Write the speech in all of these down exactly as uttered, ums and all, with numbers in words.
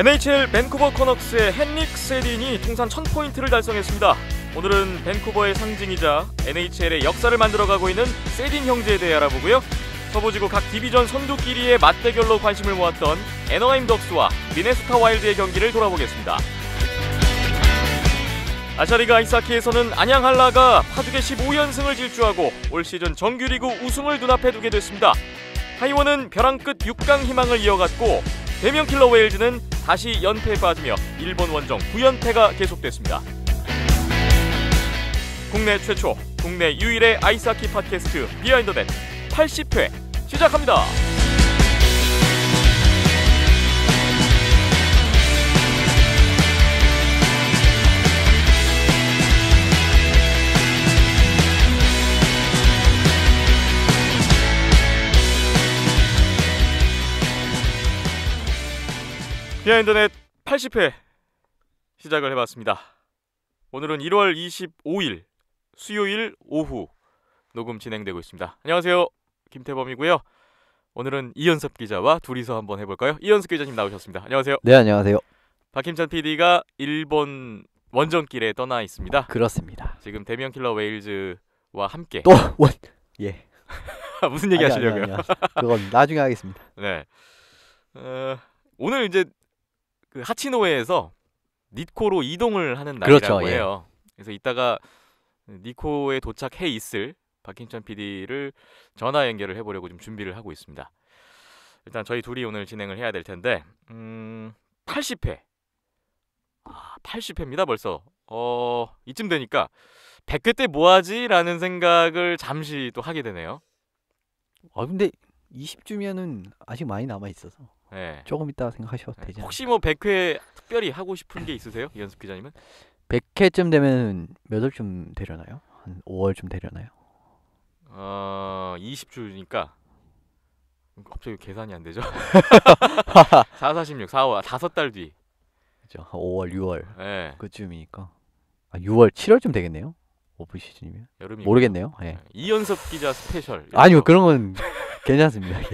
엔에이치엘 밴쿠버 커넉스의 헨릭 세딘이 통산 천 포인트를 달성했습니다. 오늘은 밴쿠버의 상징이자 엔에이치엘의 역사를 만들어가고 있는 세딘 형제에 대해 알아보고요. 서부지구 각 디비전 선두끼리의 맞대결로 관심을 모았던 애너하임 덕스와 미네소타 와일드의 경기를 돌아보겠습니다. 아시아리그 아이스하키에서는 안양 한라가 파죽의 십오 연승을 질주하고 올 시즌 정규리그 우승을 눈앞에 두게 됐습니다. 하이원은 벼랑 끝 육 강 희망을 이어갔고 대명 킬러 웨일즈는 다시 연패에 빠지며 일본 원정 구 연패가 계속됐습니다. 국내 최초, 국내 유일의 아이스하키 팟캐스트 비하인드 넷 팔십 회 시작합니다. 비하인드 넷 팔십 회 시작을 해봤습니다. 오늘은 일월 이십오일 수요일 오후 녹음 진행되고 있습니다. 안녕하세요, 김태범이고요. 오늘은 이현섭 기자와 둘이서 한번 해볼까요? 이현섭 기자님 나오셨습니다. 안녕하세요. 네, 안녕하세요. 박힘찬 피디가 일본 원정길에 떠나 있습니다. 그렇습니다. 지금 대명 킬러 웨일즈와 함께 또 원... 예. 무슨 얘기 아니, 하시려고요? 아니, 아니, 아니. 그건 나중에 하겠습니다. 네. 어, 오늘 이제 그 하치노에에서 니코로 이동을 하는 날이라고 그렇죠, 해요. 예. 그래서 이따가 니코에 도착해 있을 박힘찬 피디를 전화 연결을 해보려고 좀 준비를 하고 있습니다. 일단 저희 둘이 오늘 진행을 해야 될 텐데 음, 팔십 회 아, 팔십 회입니다 벌써. 어, 이쯤 되니까 백 회 때 뭐하지? 라는 생각을 잠시 또 하게 되네요. 아 근데 이십 주면은 아직 많이 남아있어서 네. 조금 이따 생각하셔도 네. 되지 않나요? 혹시 뭐 백 회 특별히 하고 싶은 게 있으세요? 이현섭 기자님은? 백 회쯤 되면 몇 월쯤 되려나요? 한 오월쯤 되려나요? 어... 이십 주니까 갑자기 계산이 안 되죠? 사, 사십육, 사월, 다섯 달 뒤. 그죠? 한 오월, 유월 네. 그쯤이니까 아 유월, 칠월쯤 되겠네요? 오프 시즌이면? 여름이 모르겠네요. 예. 네. 이현섭 기자 스페셜. 아니요, 그런 건 괜찮습니다. 예.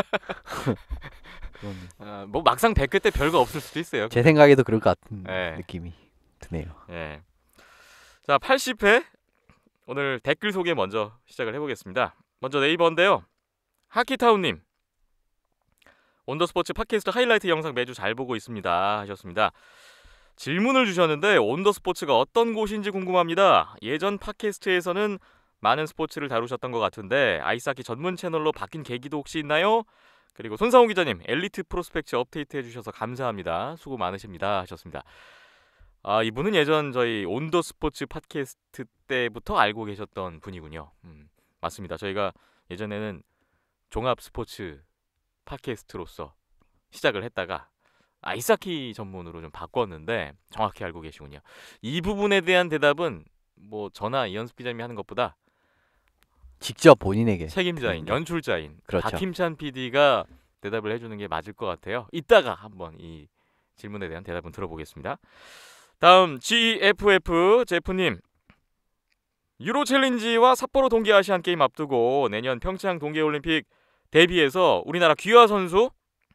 그건 아, 뭐 막상 백 회 때 별거 없을 수도 있어요. 제 생각에도 그럴 것 같은 네. 느낌이 드네요. 예. 자, 팔십 회 오늘 댓글 소개 먼저 시작을 해보겠습니다. 먼저 네이버인데요. 하키타운님, 온더스포츠 팟캐스트 하이라이트 영상 매주 잘 보고 있습니다 하셨습니다. 질문을 주셨는데 온더스포츠가 어떤 곳인지 궁금합니다. 예전 팟캐스트에서는 많은 스포츠를 다루셨던 것 같은데 아이스하키 전문 채널로 바뀐 계기도 혹시 있나요? 그리고 손상호 기자님, 엘리트 프로스펙트 업데이트 해주셔서 감사합니다. 수고 많으십니다 하셨습니다. 아, 이분은 예전 저희 온더스포츠 팟캐스트 때부터 알고 계셨던 분이군요. 음, 맞습니다. 저희가 예전에는 종합 스포츠 팟캐스트로서 시작을 했다가 아이스하키 전문으로 좀 바꿨는데 정확히 알고 계시군요. 이 부분에 대한 대답은 뭐 저나 이현숙 기자님이 하는 것보다 직접 본인에게 책임자인, 연출자인 그렇죠. 박힘찬 피디가 대답을 해주는 게 맞을 것 같아요. 이따가 한번 이 질문에 대한 대답은 들어보겠습니다. 다음 지에프에프 제프님, 유로 챌린지와 삿포로 동계아시안 게임 앞두고 내년 평창 동계올림픽 대비해서 우리나라 귀화 선수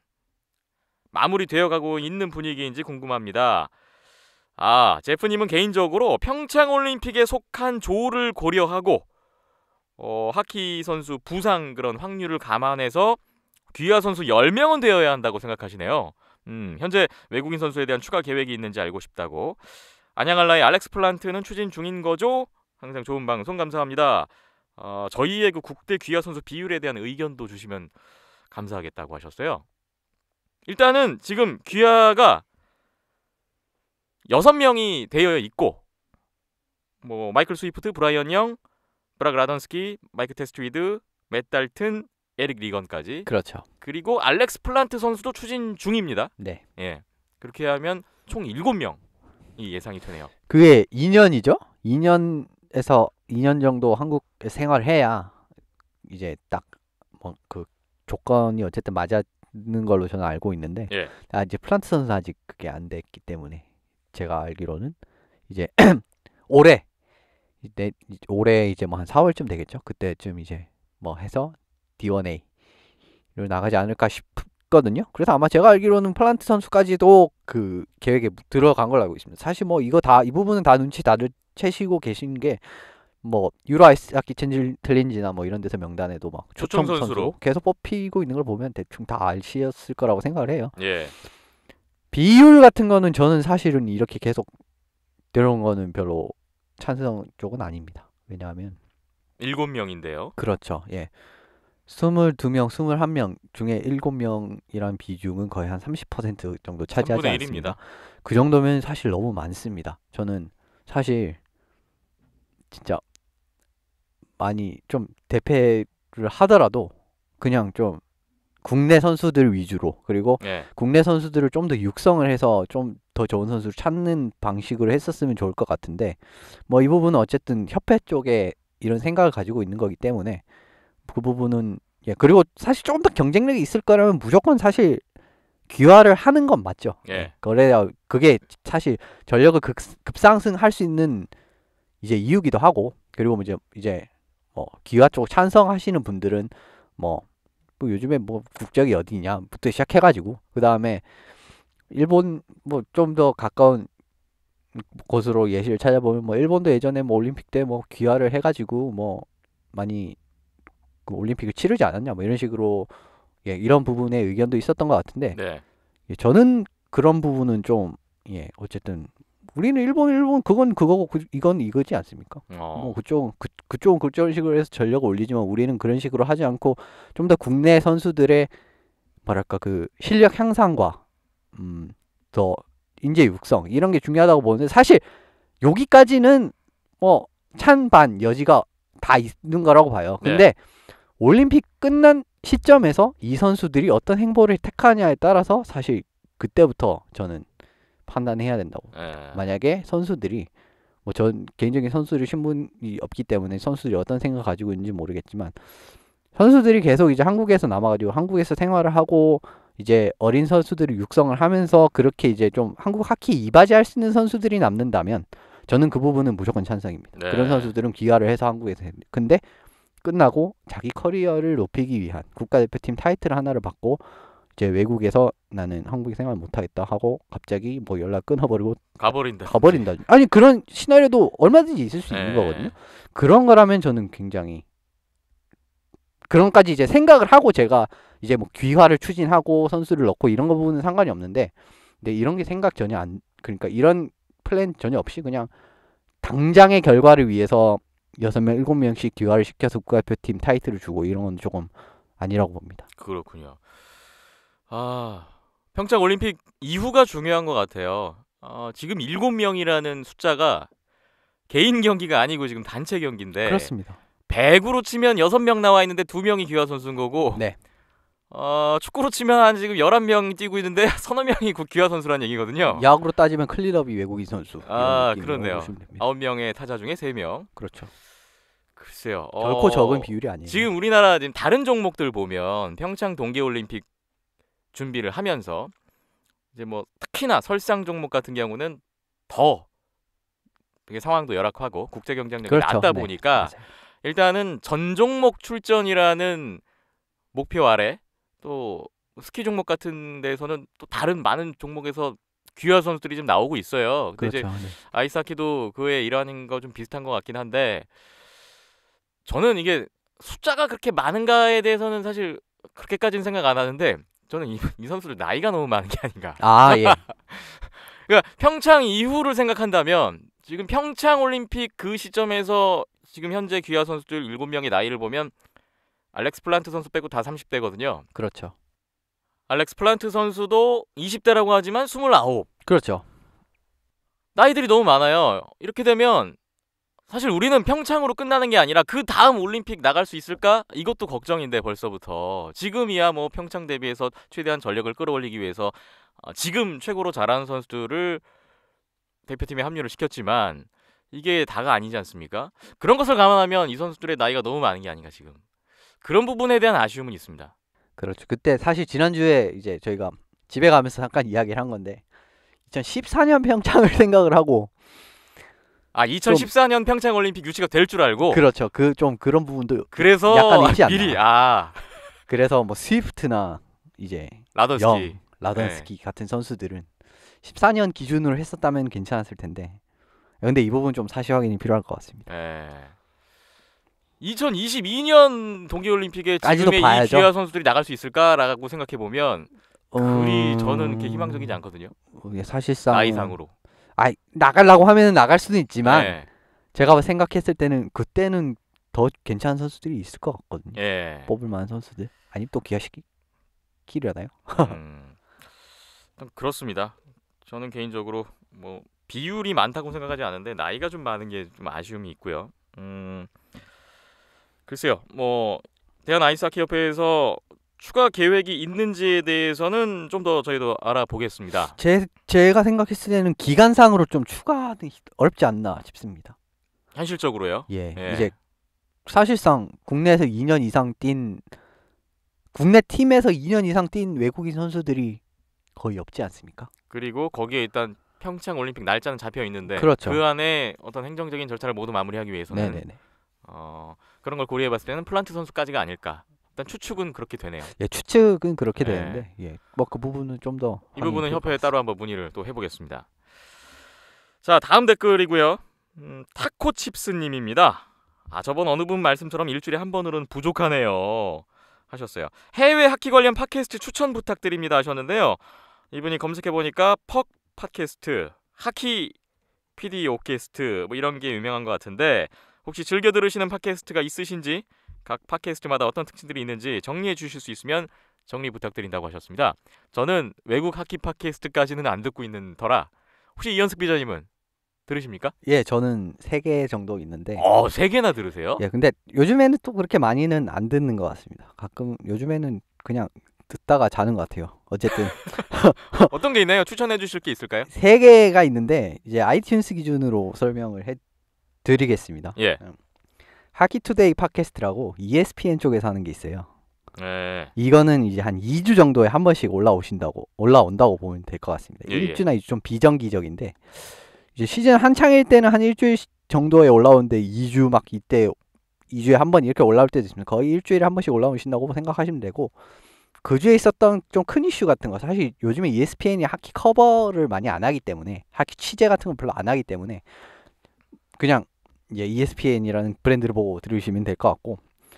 마무리되어가고 있는 분위기인지 궁금합니다. 아, 제프님은 개인적으로 평창올림픽에 속한 조를 고려하고 어, 하키 선수 부상 그런 확률을 감안해서 귀화 선수 열 명은 되어야 한다고 생각하시네요. 음, 현재 외국인 선수에 대한 추가 계획이 있는지 알고 싶다고. 안양알라의 알렉스 플란트는 추진 중인 거죠? 항상 좋은 방송 감사합니다. 어, 저희의 그 국대 귀화 선수 비율에 대한 의견도 주시면 감사하겠다고 하셨어요. 일단은 지금 귀화가 여섯 명이 되어 있고 뭐 마이클 스위프트, 브라이언 영, 브락 라던스키, 마이크 테스트위드, 맷 달튼, 에릭 리건까지. 그렇죠. 그리고 알렉스 플란트 선수도 추진 중입니다. 네. 예. 그렇게 하면 총 일곱 명이 예상이 되네요. 그게 이 년이죠? 이 년에서 이 년 정도 한국에 생활해야 이제 딱 뭐 그 조건이 어쨌든 맞는 걸로 저는 알고 있는데 예. 아 이제 플란트 선수는 아직 그게 안 됐기 때문에 제가 알기로는 이제 올해 내, 올해 이제 뭐 한 사월쯤 되겠죠? 그때쯤 이제 뭐 해서 디 원 에이로 나가지 않을까 싶, 있거든요. 그래서 아마 제가 알기로는 플란트 선수까지도 그 계획에 들어간 걸로 알고 있습니다. 사실 뭐 이거 다 이 부분은 다 눈치 다들 채시고 계신 게 뭐 유로 아이스하키 챌린지나 뭐 이런 데서 명단에도 막 초청 초청 선수로. 선수로 계속 뽑히고 있는 걸 보면 대충 다 알씨였을 거라고 생각을 해요. 예. 비율 같은 거는 저는 사실은 이렇게 계속 들어온 거는 별로 찬성 쪽은 아닙니다. 왜냐하면 일곱 명인데요. 그렇죠. 예. 스물두 명, 스물한 명 중에 일곱 명이란 비중은 거의 한 삼십 퍼센트 정도 차지하지 삼분의 않습니다. 일입니다. 그 정도면 사실 너무 많습니다. 저는 사실 진짜 많이 좀 대패를 하더라도 그냥 좀 국내 선수들 위주로 그리고 예. 국내 선수들을 좀 더 육성을 해서 좀 더 좋은 선수를 찾는 방식으로 했었으면 좋을 것 같은데 뭐 이 부분은 어쨌든 협회 쪽에 이런 생각을 가지고 있는 거기 때문에 그 부분은 예 그리고 사실 조금 더 경쟁력이 있을 거라면 무조건 사실 귀화를 하는 건 맞죠. 예. 그래야 그게 사실 전력을 급, 급상승할 수 있는 이제 이유기도 하고 그리고 뭐 이제 이제 뭐 귀화 쪽 찬성하시는 분들은 뭐, 뭐 요즘에 뭐 국적이 어디냐부터 시작해가지고 그 다음에 일본 뭐 좀 더 가까운 곳으로 예시를 찾아보면 뭐 일본도 예전에 뭐 올림픽 때 뭐 귀화를 해가지고 뭐 많이 그 올림픽을 치르지 않았냐 뭐 이런 식으로 예 이런 부분에 의견도 있었던 것 같은데 네. 예, 저는 그런 부분은 좀 예 어쨌든 우리는 일본 일본 그건 그거고 그, 이건 이거지 않습니까? 어. 뭐 그쪽 그 그쪽은 그쪽 식으로 해서 전력을 올리지만 우리는 그런 식으로 하지 않고 좀 더 국내 선수들의 뭐랄까 그 실력 향상과 음 더 인재 육성 이런 게 중요하다고 보는데 사실 여기까지는 뭐 찬반 여지가 다 있는 거라고 봐요. 근데 네. 올림픽 끝난 시점에서 이 선수들이 어떤 행보를 택하냐에 따라서 사실 그때부터 저는 판단해야 된다고. 예. 만약에 선수들이 뭐 전 개인적인 선수들 신분이 없기 때문에 선수들이 어떤 생각 가지고 있는지 모르겠지만 선수들이 계속 이제 한국에서 남아가지고 한국에서 생활을 하고 이제 어린 선수들을 육성을 하면서 그렇게 이제 좀 한국 하키 이바지할 수 있는 선수들이 남는다면 저는 그 부분은 무조건 찬성입니다. 네. 그런 선수들은 귀화를 해서 한국에서 해. 근데 끝나고 자기 커리어를 높이기 위한 국가대표팀 타이틀 하나를 받고 이제 외국에서 나는 한국에 생활 못하겠다 하고 갑자기 뭐 연락 끊어버리고 가버린다. 가버린다. 아니 그런 시나리오도 얼마든지 있을 수 있는 예. 거거든요. 그런 거라면 저는 굉장히 그런까지 이제 생각을 하고 제가 이제 뭐 귀화를 추진하고 선수를 넣고 이런 거 부분은 상관이 없는데 근데 이런 게 생각 전혀 안 그러니까 이런 플랜 전혀 없이 그냥 당장의 결과를 위해서 여섯 명, 일곱 명씩 귀화를 시켜서 국가대표팀 타이틀을 주고 이런 건 조금 아니라고 봅니다. 그렇군요. 아, 평창 올림픽 이후가 중요한 것 같아요. 어, 지금 일곱 명이라는 숫자가 개인 경기가 아니고 지금 단체 경기인데 그렇습니다. 백으로 치면 여섯 명 나와 있는데 두 명이 귀화 선수인 거고 네. 어, 축구로 치면 한 지금 열한 명 뛰고 있는데 서너 명이 그 귀화 선수라는 얘기거든요. 야구로 따지면 클린업이 외국인 선수. 아, 이런 느낌으로 그렇네요. 보시면 됩니다. 아홉 명의 타자 중에 세 명. 그렇죠. 글쎄요. 결코 어, 적은 비율이 아니에요. 지금 우리나라 지금 다른 종목들 보면 평창 동계올림픽 준비를 하면서 이제 뭐 특히나 설상 종목 같은 경우는 더 되게 상황도 열악하고 국제 경쟁력이 그렇죠. 낮다 네. 보니까 맞아요. 일단은 전 종목 출전이라는 목표 아래 또 스키 종목 같은 데서는 또 다른 많은 종목에서 귀화 선수들이 좀 나오고 있어요. 근데 그렇죠. 이제 네. 아이스하키도 그의 일환인 거 좀 비슷한 것 같긴 한데 저는 이게 숫자가 그렇게 많은가에 대해서는 사실 그렇게까지는 생각 안 하는데 저는 이, 이 선수들 나이가 너무 많은 게 아닌가. 아 예. 그러니까 평창 이후를 생각한다면 지금 평창 올림픽 그 시점에서 지금 현재 귀화 선수들 일곱 명의 나이를 보면 알렉스 플란트 선수 빼고 다 삼십 대거든요. 그렇죠. 알렉스 플란트 선수도 이십 대라고 하지만 스물아홉. 그렇죠. 나이들이 너무 많아요. 이렇게 되면 사실 우리는 평창으로 끝나는 게 아니라 그 다음 올림픽 나갈 수 있을까? 이것도 걱정인데 벌써부터. 지금이야 뭐 평창 대비해서 최대한 전력을 끌어올리기 위해서 어, 지금 최고로 잘하는 선수들을 대표팀에 합류를 시켰지만 이게 다가 아니지 않습니까? 그런 것을 감안하면 이 선수들의 나이가 너무 많은 게 아닌가 지금. 그런 부분에 대한 아쉬움은 있습니다. 그렇죠. 그때 사실 지난주에 이제 저희가 집에 가면서 잠깐 이야기를 한 건데 이천십사 년 평창을 생각을 하고 아 이천십사 년 평창 올림픽 유치가 될 줄 알고 그렇죠. 그 좀 그런 부분도 그래서 약간 있지 않나. 미리 아 그래서 뭐 스위프트나 이제 라더스키. 영, 라던스키 같은 선수들은 십사 년 기준으로 했었다면 괜찮았을 텐데. 근데 이 부분 좀 사실 확인이 필요할 것 같습니다. 예. 이천이십이 년 동계올림픽에 까지도 지금의 이 봐야죠. 기아 선수들이 나갈 수 있을까라고 생각해 보면 그리 음, 저는 그렇게 희망적이지 않거든요. 어, 사실상 나이상으로. 아 나가려고 하면은 나갈 수는 있지만 예. 제가 생각했을 때는 그때는 더 괜찮은 선수들이 있을 것 같거든요. 예. 뽑을 만한 선수들. 아니면 또 기아시키 키려나요? 음, 일단 그렇습니다. 저는 개인적으로 뭐 비율이 많다고 생각하지 않은데 나이가 좀 많은 게 좀 아쉬움이 있고요. 음, 글쎄요. 뭐 대한 아이스하키 협회에서 추가 계획이 있는지에 대해서는 좀 더 저희도 알아보겠습니다. 제 제가 생각했을 때는 기간상으로 좀 추가하기 어렵지 않나 싶습니다. 현실적으로요. 예, 예. 이제 사실상 국내에서 이 년 이상 뛴 국내 팀에서 이 년 이상 뛴 외국인 선수들이 거의 없지 않습니까? 그리고 거기에 일단 평창 올림픽 날짜는 잡혀 있는데 그렇죠. 그 안에 어떤 행정적인 절차를 모두 마무리하기 위해서는 네네네. 어, 그런 걸 고려해봤을 때는 플란트 선수까지가 아닐까. 일단 추측은 그렇게 되네요. 예, 추측은 그렇게 예. 되는데, 예, 뭐 그 부분은 좀 더 이 부분은 협회에 따로 한번 문의를 또 해보겠습니다. 자, 다음 댓글이고요. 음, 타코칩스님입니다. 아, 저번 어느 분 말씀처럼 일주일에 한 번으로는 부족하네요 하셨어요. 해외 하키 관련 팟캐스트 추천 부탁드립니다 하셨는데요. 이분이 검색해보니까 퍽 팟캐스트, 하키 피디 오캐스트 뭐 이런 게 유명한 것 같은데 혹시 즐겨 들으시는 팟캐스트가 있으신지 각 팟캐스트마다 어떤 특징들이 있는지 정리해 주실 수 있으면 정리 부탁드린다고 하셨습니다. 저는 외국 하키 팟캐스트까지는 안 듣고 있는 터라 혹시 이현숙 기자님은 들으십니까? 예, 저는 세 개 정도 있는데, 어, 세 개나 들으세요? 예, 근데 요즘에는 또 그렇게 많이는 안 듣는 것 같습니다. 가끔 요즘에는 그냥 듣다가 자는 것 같아요. 어쨌든 어떤 게 있나요? 추천해 주실 게 있을까요? 세 개가 있는데 이제 아이튠스 기준으로 설명을 해 드리겠습니다. 예. 하키투데이 팟캐스트라고 이에스피엔 쪽에서 하는 게 있어요. 네. 이거는 이제 한 이 주 정도에 한 번씩 올라오신다고 올라온다고 보면 될 것 같습니다. 예, 예. 일 주나 이 주 좀 비정기적인데 이제 시즌 한창일 때는 한 일주일 정도에 올라오는데 이 주 막 이때 이 주에 한 번 이렇게 올라올 때도 있습니다. 거의 일주일에 한 번씩 올라오신다고 생각하시면 되고 그 주에 있었던 좀 큰 이슈 같은 거 사실 요즘에 이에스피엔이 하키 커버를 많이 안 하기 때문에 하키 취재 같은 걸 별로 안 하기 때문에 그냥 이제 이에스피엔이라는 브랜드를 보고 들으시면 될 것 같고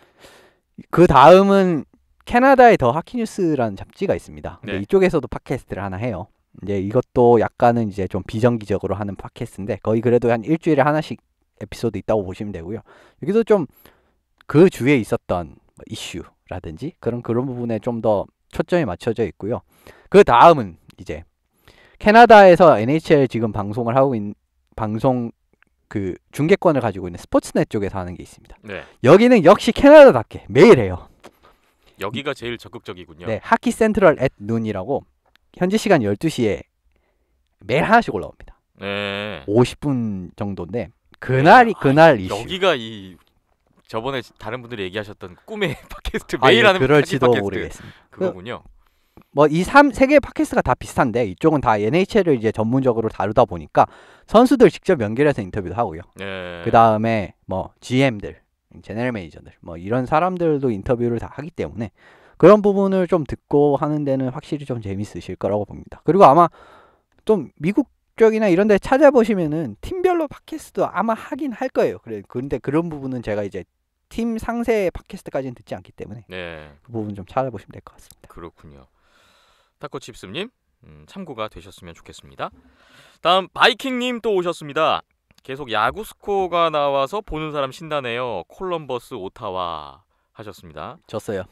그 다음은 캐나다의 더 하키뉴스라는 잡지가 있습니다. 근데 네. 이쪽에서도 팟캐스트를 하나 해요. 이제 이것도 약간은 이제 좀 비정기적으로 하는 팟캐스트인데 거의 그래도 한 일주일에 하나씩 에피소드 있다고 보시면 되고요. 여기도 좀 그 주에 있었던 이슈라든지 그런 그런 부분에 좀 더 초점이 맞춰져 있고요. 그 다음은 이제 캐나다에서 엔에이치엘 지금 방송을 하고 있는 방송 그 중계권을 가지고 있는 스포츠넷 쪽에서 하는 게 있습니다. 네. 여기는 역시 캐나다답게 매일 해요. 여기가 제일 적극적이군요. 네, 하키 센트럴 앳 눈이라고 현지 시간 열두 시에 매일 하나씩 올라옵니다. 네. 오십 분 정도인데 그날이 그날 이슈. 여기가 이 저번에 다른 분들이 얘기하셨던 꿈의 팟캐스트 아, 매일 예, 하는 그럴지도 팟캐스트. 모르겠습니다. 그거군요. 뭐 이 삼 세 개의 팟캐스트가 다 비슷한데 이쪽은 다 엔에이치엘을 이제 전문적으로 다루다 보니까 선수들 직접 연결해서 인터뷰도 하고요. 네. 그 다음에 뭐 지엠들, 제너럴 매니저들 뭐 이런 사람들도 인터뷰를 다 하기 때문에 그런 부분을 좀 듣고 하는 데는 확실히 좀 재밌으실 거라고 봅니다. 그리고 아마 좀 미국 쪽이나 이런 데 찾아보시면은 팀별로 팟캐스트도 아마 하긴 할 거예요. 그래 근데 그런 부분은 제가 이제 팀 상세 팟캐스트까지는 듣지 않기 때문에 네. 그 부분 좀 찾아보시면 될 것 같습니다. 그렇군요. 타코칩스님 음, 참고가 되셨으면 좋겠습니다. 다음 바이킹님 또 오셨습니다. 계속 야구 스코어가 나와서 보는 사람 신나네요. 콜럼버스 오타와 하셨습니다. 졌어요.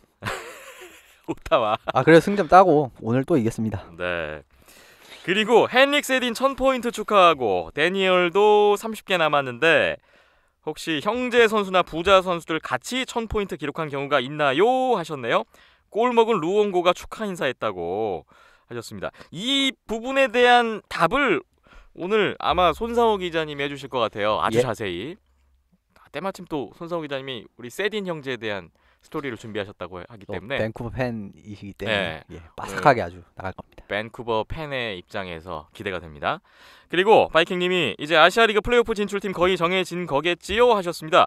오타와. 아 그래서 승점 따고 오늘 또 이겼습니다. 네. 그리고 헨릭 세딘 천 포인트 축하하고 데니얼도 삼십 개 남았는데 혹시 형제 선수나 부자 선수들 같이 천 포인트 기록한 경우가 있나요? 하셨네요. 골 먹은 루옹고가 축하 인사했다고 하셨습니다. 이 부분에 대한 답을 오늘 아마 손상호 기자님이 해주실 것 같아요. 아주 예. 자세히. 때마침 또 손상호 기자님이 우리 세딘 형제에 대한 스토리를 준비하셨다고 하기 또 때문에 밴쿠버 팬이시기 때문에 네. 예, 빠삭하게 아주 나갈 겁니다. 밴쿠버 팬의 입장에서 기대가 됩니다. 그리고 바이킹님이 이제 아시아리그 플레이오프 진출팀 거의 정해진 거겠지요? 하셨습니다.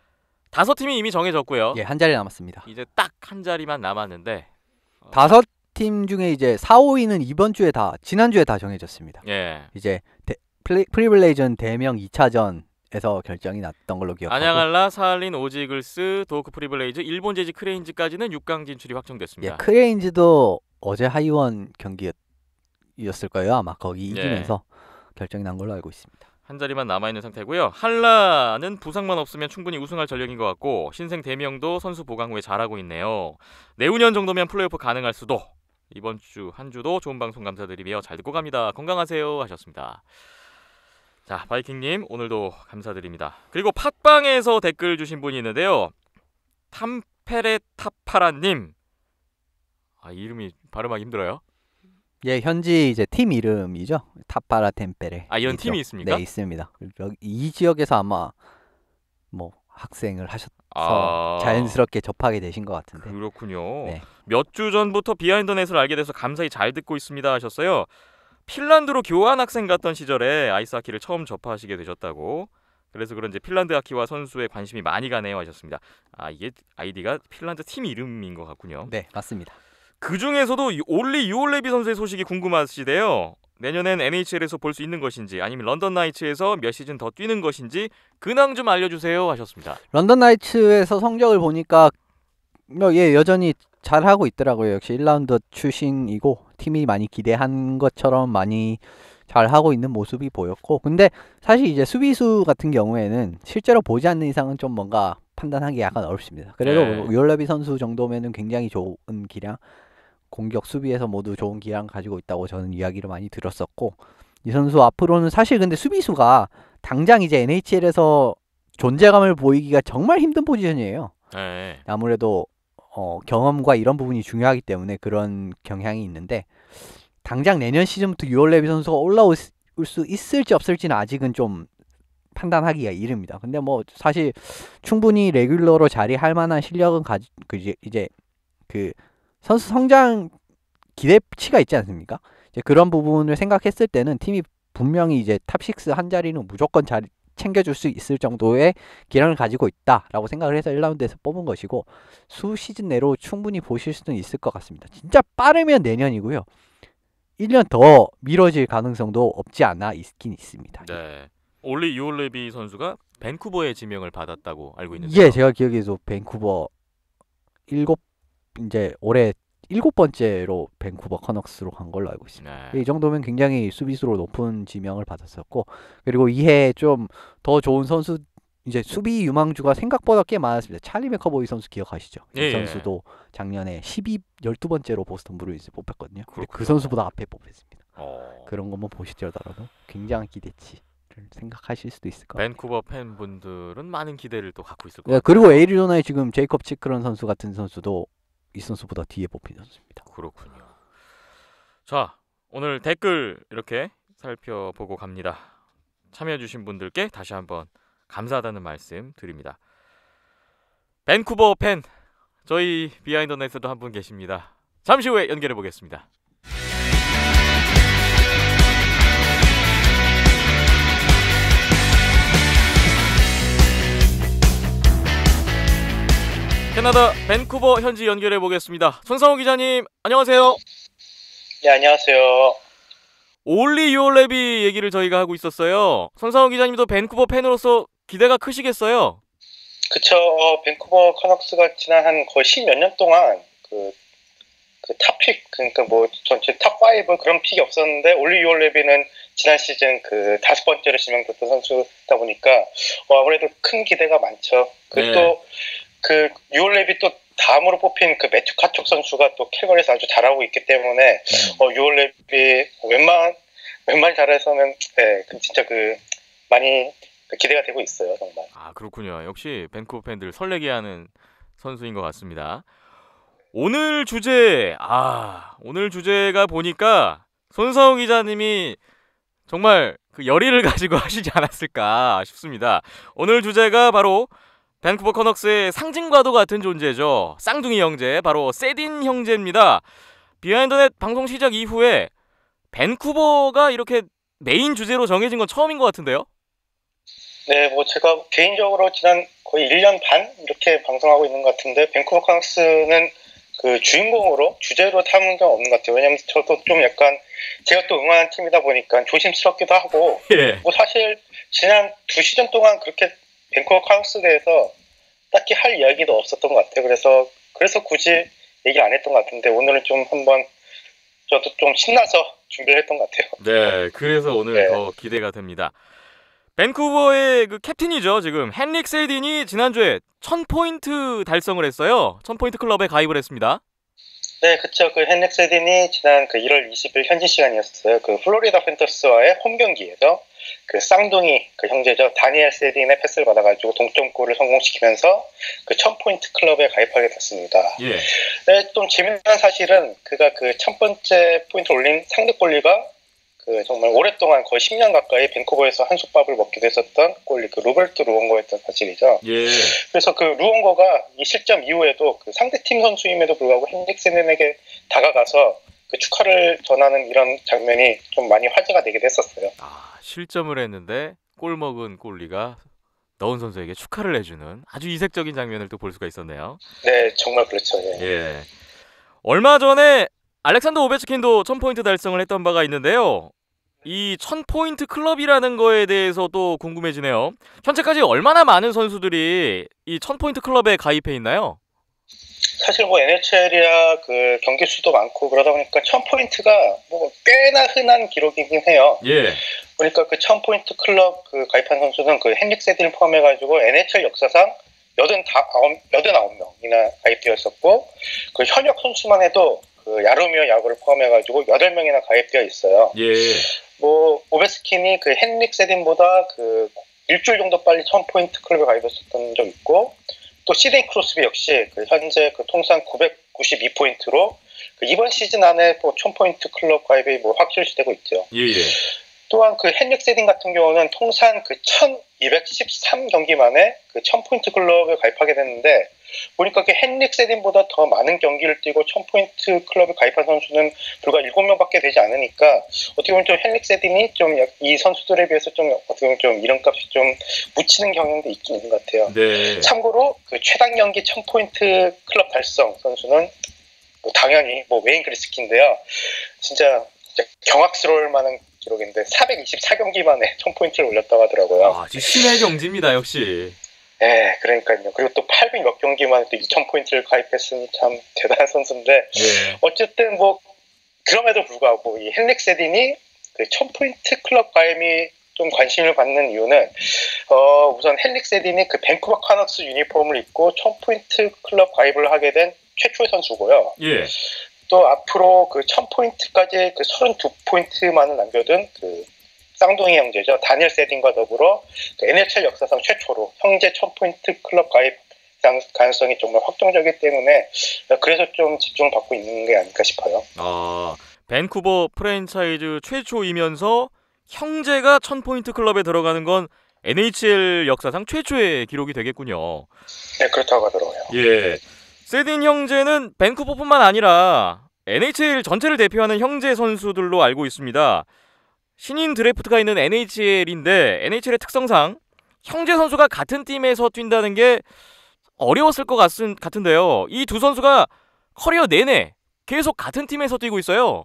다섯 팀이 이미 정해졌고요. 예, 한 자리 남았습니다. 이제 딱 한 자리만 남았는데 어, 다섯 팀 중에 이제 사, 오 위는 이번 주에 다 지난주에 다 정해졌습니다. 예. 이제 데, 플리, 프리빌레이전 대명 이 차전에서 결정이 났던 걸로 기억하고 안양알라, 사할린, 오지글스, 도어크 프리블레이즈, 일본 제지 크레인즈까지는 육 강 진출이 확정됐습니다. 예, 크레인즈도 어제 하이원 경기였을 거예요. 아마 거기 예. 이기면서 결정이 난 걸로 알고 있습니다. 한 자리만 남아있는 상태고요. 한라는 부상만 없으면 충분히 우승할 전력인 것 같고 신생 대명도 선수 보강 후에 잘하고 있네요. 내후년 정도면 플레이오프 가능할 수도. 이번 주 한 주도 좋은 방송 감사드리며 잘 듣고 갑니다. 건강하세요 하셨습니다. 자, 바이킹님 오늘도 감사드립니다. 그리고 팟빵에서 댓글 주신 분이 있는데요. 탐페레타파라님. 아, 이 이름이 발음하기 힘들어요. 예, 현지 이제 팀 이름이죠. 타파라 템페레. 아, 이런 있죠. 팀이 있습니까? 네, 있습니다. 여기 이 지역에서 아마 뭐 학생을 하셔서 아, 자연스럽게 접하게 되신 것 같은데. 그렇군요. 네. 몇 주 전부터 비하인드넷을 알게 돼서 감사히 잘 듣고 있습니다 하셨어요. 핀란드로 교환 학생 갔던 시절에 아이스하키를 처음 접하시게 되셨다고. 그래서 그런지 핀란드 하키와 선수에 관심이 많이 가네요 하셨습니다. 아, 이게 아이디가 핀란드 팀 이름인 것 같군요. 네, 맞습니다. 그 중에서도 올리 유올레비 선수의 소식이 궁금하시대요. 내년엔 엔에이치엘에서 볼 수 있는 것인지 아니면 런던 나이츠에서 몇 시즌 더 뛰는 것인지 근황 좀 알려주세요 하셨습니다. 런던 나이츠에서 성적을 보니까 뭐 예, 여전히 잘하고 있더라고요. 역시 일 라운드 출신이고 팀이 많이 기대한 것처럼 많이 잘하고 있는 모습이 보였고, 근데 사실 이제 수비수 같은 경우에는 실제로 보지 않는 이상은 좀 뭔가 판단하기 약간 어렵습니다. 그래도 네. 유올레비 선수 정도면은 굉장히 좋은 기량, 공격 수비에서 모두 좋은 기량 가지고 있다고 저는 이야기를 많이 들었었고, 이 선수 앞으로는 사실 근데 수비수가 당장 이제 엔에이치엘에서 존재감을 보이기가 정말 힘든 포지션이에요. 네. 아무래도 어, 경험과 이런 부분이 중요하기 때문에 그런 경향이 있는데, 당장 내년 시즌부터 유올레비 선수가 올라올 수 있을지 없을지는 아직은 좀 판단하기가 이릅니다. 근데 뭐 사실 충분히 레귤러로 자리할 만한 실력은 가지 그 이제, 이제 그 선수 성장 기대치가 있지 않습니까? 이제 그런 부분을 생각했을 때는 팀이 분명히 이제 탑 육 한 자리는 무조건 자리 챙겨줄 수 있을 정도의 기량을 가지고 있다라고 생각을 해서 일 라운드에서 뽑은 것이고, 수 시즌 내로 충분히 보실 수는 있을 것 같습니다. 진짜 빠르면 내년이고요. 일 년 더 미뤄질 가능성도 없지 않아 있긴 있습니다. 네. 올리 유올레비 선수가 밴쿠버의 지명을 받았다고 알고 있는데요. 예, 제가 기억해도 밴쿠버 일곱 이제 올해 일곱 번째로 밴쿠버 커넥스로 간 걸로 알고 있습니다. 네. 이 정도면 굉장히 수비수로 높은 지명을 받았었고, 그리고 이해 좀 더 좋은 선수, 이제 수비 유망주가 생각보다 꽤 많았습니다. 찰리 맥커보이 선수 기억하시죠? 이 예. 선수도 작년에 십이, 열두 번째로 보스턴 브루인스 뽑혔거든요. 근데 그 그렇구나. 선수보다 앞에 뽑혔습니다. 어, 그런 것만 보시더라도 굉장한 기대치를 생각하실 수도 있을 것 같아요. 밴쿠버 팬분들은 많은 기대를 또 갖고 있을 것 예, 같아요. 그리고 애리조나의 지금 제이컵 치크런 선수 같은 선수도 이 선수보다 뒤에 뽑힌 선수입니다. 그렇군요. 자, 오늘 댓글 이렇게 살펴보고 갑니다. 참여해주신 분들께 다시 한번 감사하다는 말씀 드립니다. 밴쿠버 팬, 저희 비하인드넷에도 한 분 계십니다. 잠시 후에 연결해 보겠습니다. 캐나다 밴쿠버 현지 연결해 보겠습니다. 손상호 기자님, 안녕하세요. 네, 안녕하세요. 올리 유올레비 얘기를 저희가 하고 있었어요. 손상호 기자님도 밴쿠버 팬으로서 기대가 크시겠어요? 그쵸. 어, 밴쿠버 카낙스가 지난 한 거의 십몇 년 동안 그, 그 탑픽, 그러니까 뭐 전체 탑 오 그런 픽이 없었는데, 올리 유올레비는 지난 시즌 그 다섯 번째로 지명됐던 선수다 보니까 어, 아무래도 큰 기대가 많죠. 그리고 네. 또 그 유올레비 또 다음으로 뽑힌 그 매튜 카촉 선수가 또 캘거리에서 아주 잘하고 있기 때문에 음. 어, 유올레비 웬만 웬만 잘해서는 네, 그 진짜 그 많이 기대가 되고 있어요, 정말. 아, 그렇군요. 역시 밴쿠버 팬들 설레게 하는 선수인 것 같습니다. 오늘 주제, 아, 오늘 주제가 보니까 손상호 기자님이 정말 그 열의를 가지고 하시지 않았을까 싶습니다. 오늘 주제가 바로 밴쿠버 커넥스의 상징과도 같은 존재죠. 쌍둥이 형제, 바로 세딘 형제입니다. 비하인드넷 방송 시작 이후에 밴쿠버가 이렇게 메인 주제로 정해진 건 처음인 것 같은데요? 네, 뭐 제가 개인적으로 지난 거의 일 년 반 이렇게 방송하고 있는 것 같은데, 밴쿠버 카낙스는 그 주인공으로 주제로 담은 건 없는 것 같아요. 왜냐면 저도 좀 약간 제가 또 응원하는 팀이다 보니까 조심스럽기도 하고 예. 뭐 사실 지난 두 시즌 동안 그렇게 밴쿠버 카누스 대해서 딱히 할 이야기도 없었던 것 같아요. 그래서 그래서 굳이 얘기를 안 했던 것 같은데 오늘은 좀 한번 저도 좀 신나서 준비를 했던 것 같아요. 네, 그래서 오늘 네. 더 기대가 됩니다. 밴쿠버의 그 캡틴이죠. 지금 헨릭 세딘이 지난주에 천 포인트 달성을 했어요. 천 포인트 클럽에 가입을 했습니다. 네, 그쵸. 그 헨릭 세딘이 지난 그 일월 이십일 현지 시간이었어요. 그 플로리다 팬터스와의 홈 경기에서 그 쌍둥이 그 형제죠. 다니엘 세딘의 패스를 받아가지고 동점골을 성공시키면서 그 천 포인트 클럽에 가입하게 됐습니다. 예. 네, 좀 재미난 사실은 그가 그 첫 번째 포인트를 올린 상대 골리가 그 정말 오랫동안 거의 십 년 가까이 밴쿠버에서 한솥밥을 먹기도 했었던 골리 그 로베르트 루옹거였던 사실이죠. 예. 그래서 그 루옹거가 이 실점 이후에도 그 상대팀 선수임에도 불구하고 헨릭 세딘에게 다가가서 그 축하를 전하는 이런 장면이 좀 많이 화제가 되기도 했었어요. 아, 실점을 했는데 골 먹은 골리가 넣은 선수에게 축하를 해주는 아주 이색적인 장면을 또 볼 수가 있었네요. 네, 정말 그렇죠. 예. 예. 얼마 전에 알렉산더 오베츠킨도 천 포인트 달성을 했던 바가 있는데요. 이 천 포인트 클럽이라는 거에 대해서도 궁금해지네요. 현재까지 얼마나 많은 선수들이 이 천 포인트 클럽에 가입해 있나요? 사실 뭐 엔에이치엘이야 그 경기 수도 많고 그러다 보니까 천 포인트가 뭐 꽤나 흔한 기록이긴 해요. 예. 그러니까 그 천 포인트 클럽 그 가입한 선수는 그 헨릭 세딘을 포함해가지고 엔에이치엘 역사상 팔십구 명이나 가입되어 있었고 그 현역 선수만 해도 그 야로미어 야구를 포함해가지고 여덟 명이나 가입되어 있어요. 예. 뭐 오베스킨이 그 헨릭 세딘보다 그 일주일 정도 빨리 천 포인트 클럽에 가입했었던 적 있고 또 시데이 크로스비 역시 그 현재 그 통산 구백구십이 포인트로 그 이번 시즌 안에 뭐 천 포인트 클럽 가입이 뭐 확실시되고 있죠. 예, 예. 또한 그 헨릭 세딘 같은 경우는 통산 그 천이백십삼 경기 만에 그 천 포인트 클럽에 가입하게 됐는데 보니까 그 헨릭 세딘보다 더 많은 경기를 뛰고 천 포인트 클럽에 가입한 선수는 불과 일곱 명밖에 되지 않으니까 어떻게 보면 좀 헨릭 세딘이 좀 이 선수들에 비해서 좀 어떻게 보면 좀 이름값이 좀 묻히는 경향도 있긴 있는 것 같아요. 네. 참고로 그 최단 경기 천 포인트 클럽 달성 선수는 뭐 당연히 뭐 웨인 그리스키인데요. 진짜, 진짜 경악스러울 만한 기록인데 사백이십사 경기 만에 천 포인트를 올렸다고 하더라고요. 아, 진짜 신의 경지입니다, 역시. 네, 그러니까요. 그리고 또 팔백 몇 경기 만에 또 이천 포인트를 가입했으니 참 대단한 선수인데 예. 어쨌든 뭐 그럼에도 불구하고 이 헨릭 세딘이 그 천 포인트 클럽 가입이 좀 관심을 받는 이유는 어, 우선 헨릭 세딘이 그 밴쿠버 카너스 유니폼을 입고 천 포인트 클럽 가입을 하게 된 최초의 선수고요. 예. 또 앞으로 그 천 포인트까지 그 삼십이 포인트만을 남겨둔 그 쌍둥이 형제죠. 다니엘 세딘과 더불어 그 엔에이치엘 역사상 최초로 형제 천 포인트 클럽 가입 가능성이 정말 확정적이기 때문에 그래서 좀 집중을 받고 있는 게 아닐까 싶어요. 아, 밴쿠버 프랜차이즈 최초이면서 형제가 천 포인트 클럽에 들어가는 건 엔에이치엘 역사상 최초의 기록이 되겠군요. 네, 그렇다고 하더라고요. 예. 세딘 형제는 밴쿠버뿐만 아니라 엔에이치엘 전체를 대표하는 형제 선수들로 알고 있습니다. 신인 드래프트가 있는 엔에이치엘인데 엔에이치엘의 특성상 형제 선수가 같은 팀에서 뛴다는 게 어려웠을 것 같, 같은데요. 이 두 선수가 커리어 내내 계속 같은 팀에서 뛰고 있어요.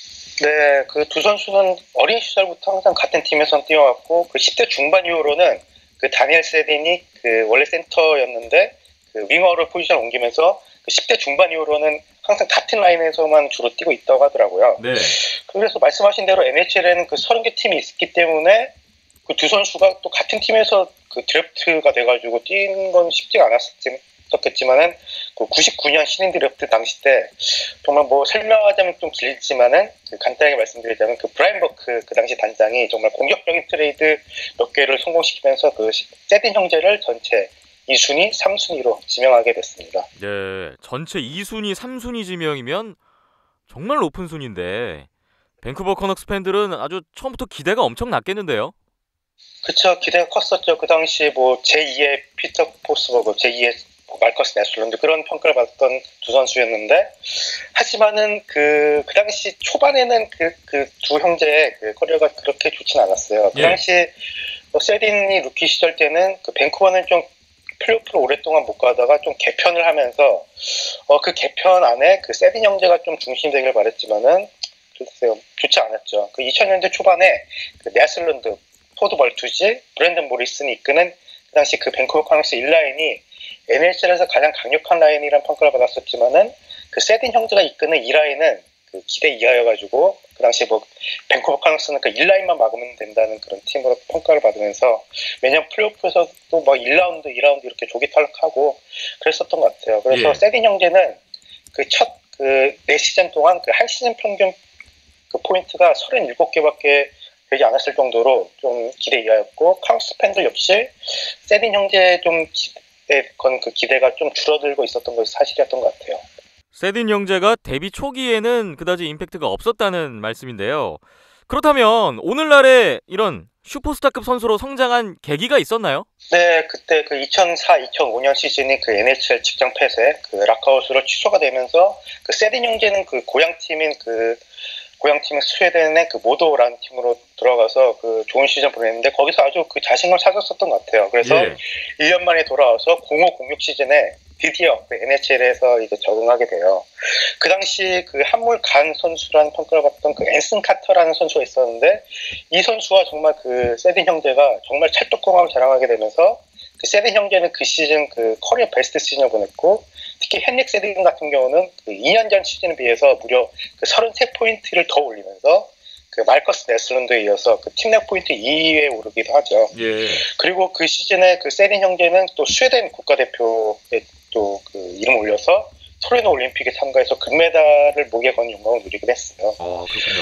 네, 그 두 선수는 어린 시절부터 항상 같은 팀에서 뛰어왔고 그 십 대 중반 이후로는 그 다니엘 세딘이 그 원래 센터였는데 그 윙어를 포지션 옮기면서 그 십 대 중반 이후로는 항상 같은 라인에서만 주로 뛰고 있다고 하더라고요. 네. 그래서 말씀하신 대로 엔에이치엘에는 그 서른 개 팀이 있기 때문에 그 두 선수가 또 같은 팀에서 그 드래프트가 돼가지고 뛰는 건 쉽지가 않았었겠지만은 그 구십구 년 신인 드래프트 당시 때 정말 뭐 설명하자면 좀 길지만은 그 간단하게 말씀드리자면 그 브라이언 버크 그 당시 단장이 정말 공격적인 트레이드 몇 개를 성공시키면서 그 세딘 형제를 전체 이 순위, 삼 순위로 지명하게 됐습니다. 네, 전체 이 순위, 삼 순위 지명이면 정말 높은 순위인데 밴쿠버 커넥스 팬들은 아주 처음부터 기대가 엄청 낮겠는데요? 그쵸, 기대가 컸었죠. 그 당시 뭐 제이의 피터 포스버그, 제이의 말커스 네슬런드 그런 평가를 받았던 두 선수였는데 하지만은 그, 그 당시 초반에는 그, 그 두 형제의 그 커리어가 그렇게 좋진 않았어요. 그 예. 당시 뭐 세딘이 루키 시절 때는 그 밴쿠버는 좀 플레이오프를 오랫동안 못 가다가 좀 개편을 하면서 어, 그 개편 안에 그 세딘 형제가 좀 중심되길 바랬지만은 글쎄요 좋지 않았죠. 그 이천 년대 초반에 그 네슬런드, 토드 벌투지, 브랜든 모리슨이 이끄는 그 당시 그 밴쿠버 카눅스 일 라인이 엔에이치엘에서 가장 강력한 라인이란 평가를 받았었지만은 그 세딘 형제가 이끄는 이 라인은 그 기대 이하여가지고 그 당시 뭐 밴쿠버 카눅스는 그 일 라인만 막으면 된다는 그런 팀으로 평가를 받으면서 매년 플레이오프에서도 뭐 일 라운드, 이 라운드 이렇게 조기 탈락하고 그랬었던 것 같아요. 그래서 예. 세딘 형제는 그 첫 그 네 시즌 동안 그 한 시즌 평균 그 포인트가 서른일곱 개밖에 되지 않았을 정도로 좀 기대 이하였고 카눅스 팬들 역시 세딘 형제에 좀 기대, 건 그 기대가 좀 줄어들고 있었던 것이 사실이었던 것 같아요. 세딘 형제가 데뷔 초기에는 그다지 임팩트가 없었다는 말씀인데요. 그렇다면 오늘날의 이런 슈퍼스타급 선수로 성장한 계기가 있었나요? 네, 그때 그 이천사, 이천오 년 시즌이 그 엔에이치엘 직장 폐쇄, 그 락아웃으로 취소가 되면서 그 세딘 형제는 그 고향팀인 그 고향팀 스웨덴의 그 모도라는 팀으로 들어가서 그 좋은 시즌 보냈는데 거기서 아주 그 자신감을 찾았었던 것 같아요. 그래서 예. 일 년 만에 돌아와서 공오 공육 시즌에 드디어 그 엔에이치엘에서 이제 적응하게 돼요. 그 당시 그 한물 간 선수라는 평가를 받던 그 앤슨 카터라는 선수가 있었는데 이 선수와 정말 그 세딘 형제가 정말 찰떡궁합을 자랑하게 되면서 그 세딘 형제는 그 시즌 그 커리어 베스트 시즌을 보냈고 특히 헨릭 세딘 같은 경우는 그 이 년 전 시즌에 비해서 무려 그 삼십삼 포인트를 더 올리면서 그 마르커스 네슬런드에 이어서 그 팀 내 포인트 이 위에 오르기도 하죠. 예. 그리고 그 시즌에 그 세딘 형제는 또 스웨덴 국가대표에 또 그 이름 올려서 토리노 올림픽에 참가해서 금메달을 목에 거는 영광을 누리기도 했어요. 어, 그렇군요.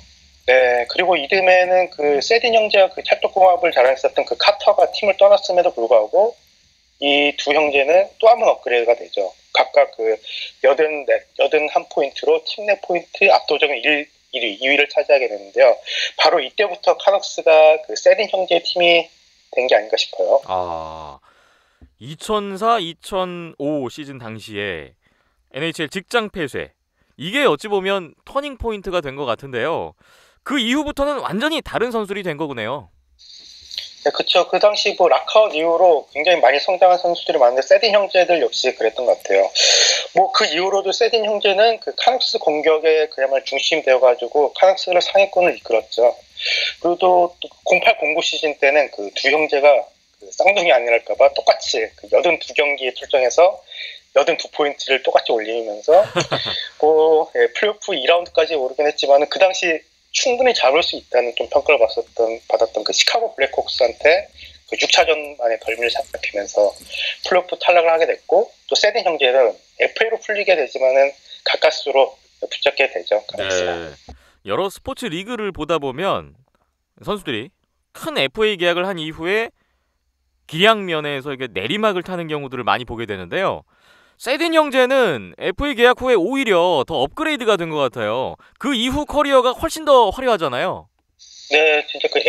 네, 그리고 이듬해는 그 세딘 형제와 그 찰떡궁합을 자랑했었던 그 카터가 팀을 떠났음에도 불구하고 이 두 형제는 또 한 번 업그레이드가 되죠. 각각 그 팔십일 포인트로 팀 내 포인트 압도적인 일 위, 이 위를 차지하게 되는데요. 바로 이때부터 카눅스가 그 세딘 형제의 팀이 된 게 아닌가 싶어요. 아, 이천사, 이천오 시즌 당시에 엔에이치엘 직장 폐쇄. 이게 어찌 보면 터닝 포인트가 된 것 같은데요. 그 이후부터는 완전히 다른 선수들이 된 거군요. 네, 그쵸. 그 당시 뭐 락아웃 이후로 굉장히 많이 성장한 선수들이 많은데 세딘 형제들 역시 그랬던 것 같아요. 뭐 그 이후로도 세딘 형제는 그 카눅스 공격의 그야말로 중심이 되어가지고 카눅스를 상위권을 이끌었죠. 그리고 또 공팔 공구 시즌 때는 그 두 형제가 그 쌍둥이 아니랄까봐 똑같이 그 팔십이 경기에 출전해서 팔십이 포인트를 똑같이 올리면서 뭐 예, 플레이오프 이 라운드까지 오르긴 했지만 그 당시 충분히 잡을 수 있다는 좀 평가를 받았던, 받았던 그 시카고 블랙호크스한테 그 육 차전 만에 덜미를 잡히면서 플레이오프 탈락을 하게 됐고 또 세딘 형제는 에프에이로 풀리게 되지만은 가까스로 붙잡게 되죠. 네. 여러 스포츠 리그를 보다 보면 선수들이 큰 에프에이 계약을 한 이후에 기량면에서 이게 내리막을 타는 경우들을 많이 보게 되는데요. 세딘 형제는 에프에이 계약 후에 오히려 더 업그레이드가 된 것 같아요. 그 이후 커리어가 훨씬 더 화려하잖아요. 네, 진짜 그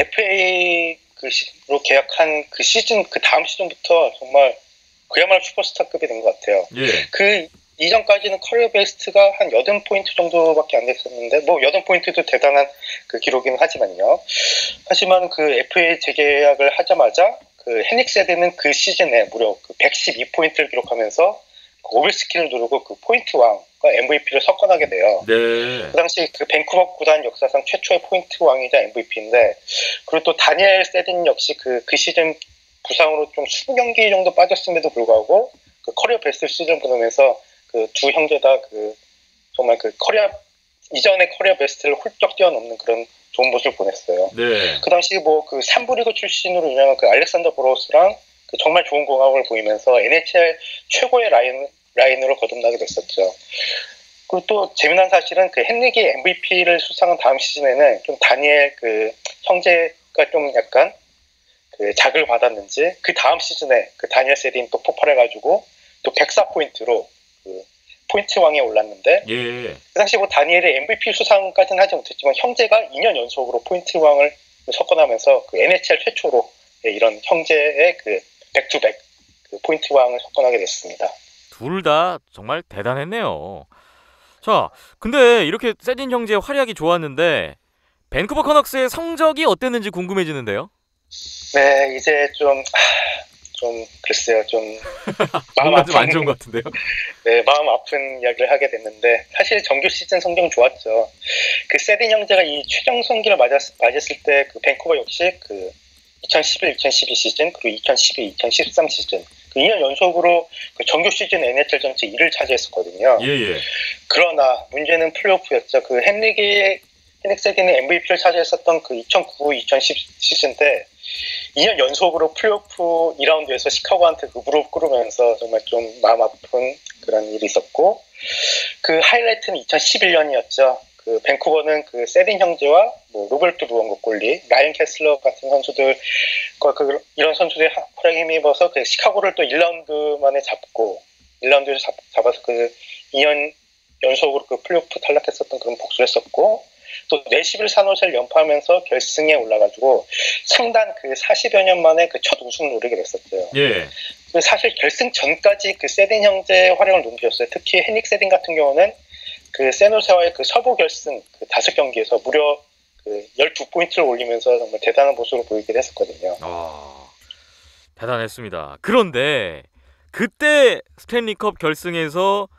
에프에이로 계약한 그 시즌, 그 다음 시즌부터 정말 그야말로 슈퍼스타급이 된 것 같아요. 예. 그 이전까지는 커리어 베스트가 한 팔십 포인트 정도밖에 안 됐었는데, 뭐 팔십 포인트도 대단한 그 기록이긴 하지만요. 하지만 그 에프에이 재계약을 하자마자 그 헤닉 세드는 그 시즌에 무려 그 백십이 포인트를 기록하면서 그 오벨스키를 누르고 그 포인트 왕과 엠브이피를 석권하게 돼요. 네. 그 당시 그 밴쿠버 구단 역사상 최초의 포인트 왕이자 엠브이피인데, 그리고 또 다니엘 세딘 역시 그, 그 시즌 부상으로 좀 이십 경기 정도 빠졌음에도 불구하고 그 커리어 베스트 시즌 보내면서 그 두 형제 다 그 정말 그 커리어 이전의 커리어 베스트를 훌쩍 뛰어넘는 그런 좋은 모습을 보냈어요. 네. 그 당시 뭐 그 삼 부 리그 출신으로 유명한 그 알렉산더 브로스랑 그 정말 좋은 공합을 보이면서 엔에이치엘 최고의 라인 라인으로 거듭나게 됐었죠. 그리고 또 재미난 사실은 그 헨릭이 엠브이피를 수상한 다음 시즌에는 좀 다니엘 그 형제가 좀 약간 그 자극을 받았는지 그 다음 시즌에 그 다니엘 세딘 또 폭발해가지고 또 백사 포인트로 그 포인트 왕에 올랐는데 예. 그 당시 뭐 다니엘의 엠브이피 수상까지는 하지 못했지만 형제가 이 년 연속으로 포인트 왕을 석권하면서 그 엔에이치엘 최초로 이런 형제의 그 백투백 그 포인트 왕을 석권하게 됐습니다. 둘 다 정말 대단했네요. 자, 근데 이렇게 세딘 형제의 활약이 좋았는데 밴쿠버 커넉스의 성적이 어땠는지 궁금해지는데요. 네, 이제 좀 좀 글쎄요 좀 마음 뭔가 좀 안 아픈 좋은 것 같은데요. 네 마음 아픈 이야기를 하게 됐는데 사실 정규 시즌 성적은 좋았죠. 그 세딘 형제가 이 최종 성기를 맞았, 맞았을 때 그 밴쿠버 역시 그 이천십일 이천십이 시즌 그리고 이천십이 이천십삼 시즌 그 이 년 연속으로 그 정규 시즌 엔에이치엘 전체 일 위를 차지했었거든요. 예예. 그러나 문제는 플레이오프였죠. 그 헨릭이 헨릭 세딘이 엠브이피를 차지했었던 그 이천구 이천십 시즌 때 이 년 연속으로 플레이오프 이 라운드에서 시카고한테 그 무릎 꿇으면서 정말 좀 마음 아픈 그런 일이 있었고 그 하이라이트는 이천십일 년이었죠. 그 밴쿠버는 그 세딘 형제와 뭐 로베르트 루엉고 꼴리, 라이언 캐슬러 같은 선수들과 그 이런 선수들의 활약에 힘입어서 그 시카고를 또 일 라운드 만에 잡고 일 라운드에서 잡, 잡아서 그 이 년 연속으로 그 플레이오프 탈락했었던 그런 복수를 했었고 또 내시빌 산호세를 연파하면서 결승에 올라가지고 상단 그 사십여 년 만에 그 첫 우승을 노리게 됐었죠. 예. 사실 결승 전까지 그 세딘 형제의 활약을 눈부셨어요. 특히 헨릭 세딘 같은 경우는 그 세노세와의 그 서부 결승 그 다섯 경기에서 무려 그 십이 포인트를 올리면서 정말 대단한 모습을 보이긴 했었거든요. 아, 대단했습니다. 그런데 그때 스탠리컵 결승에서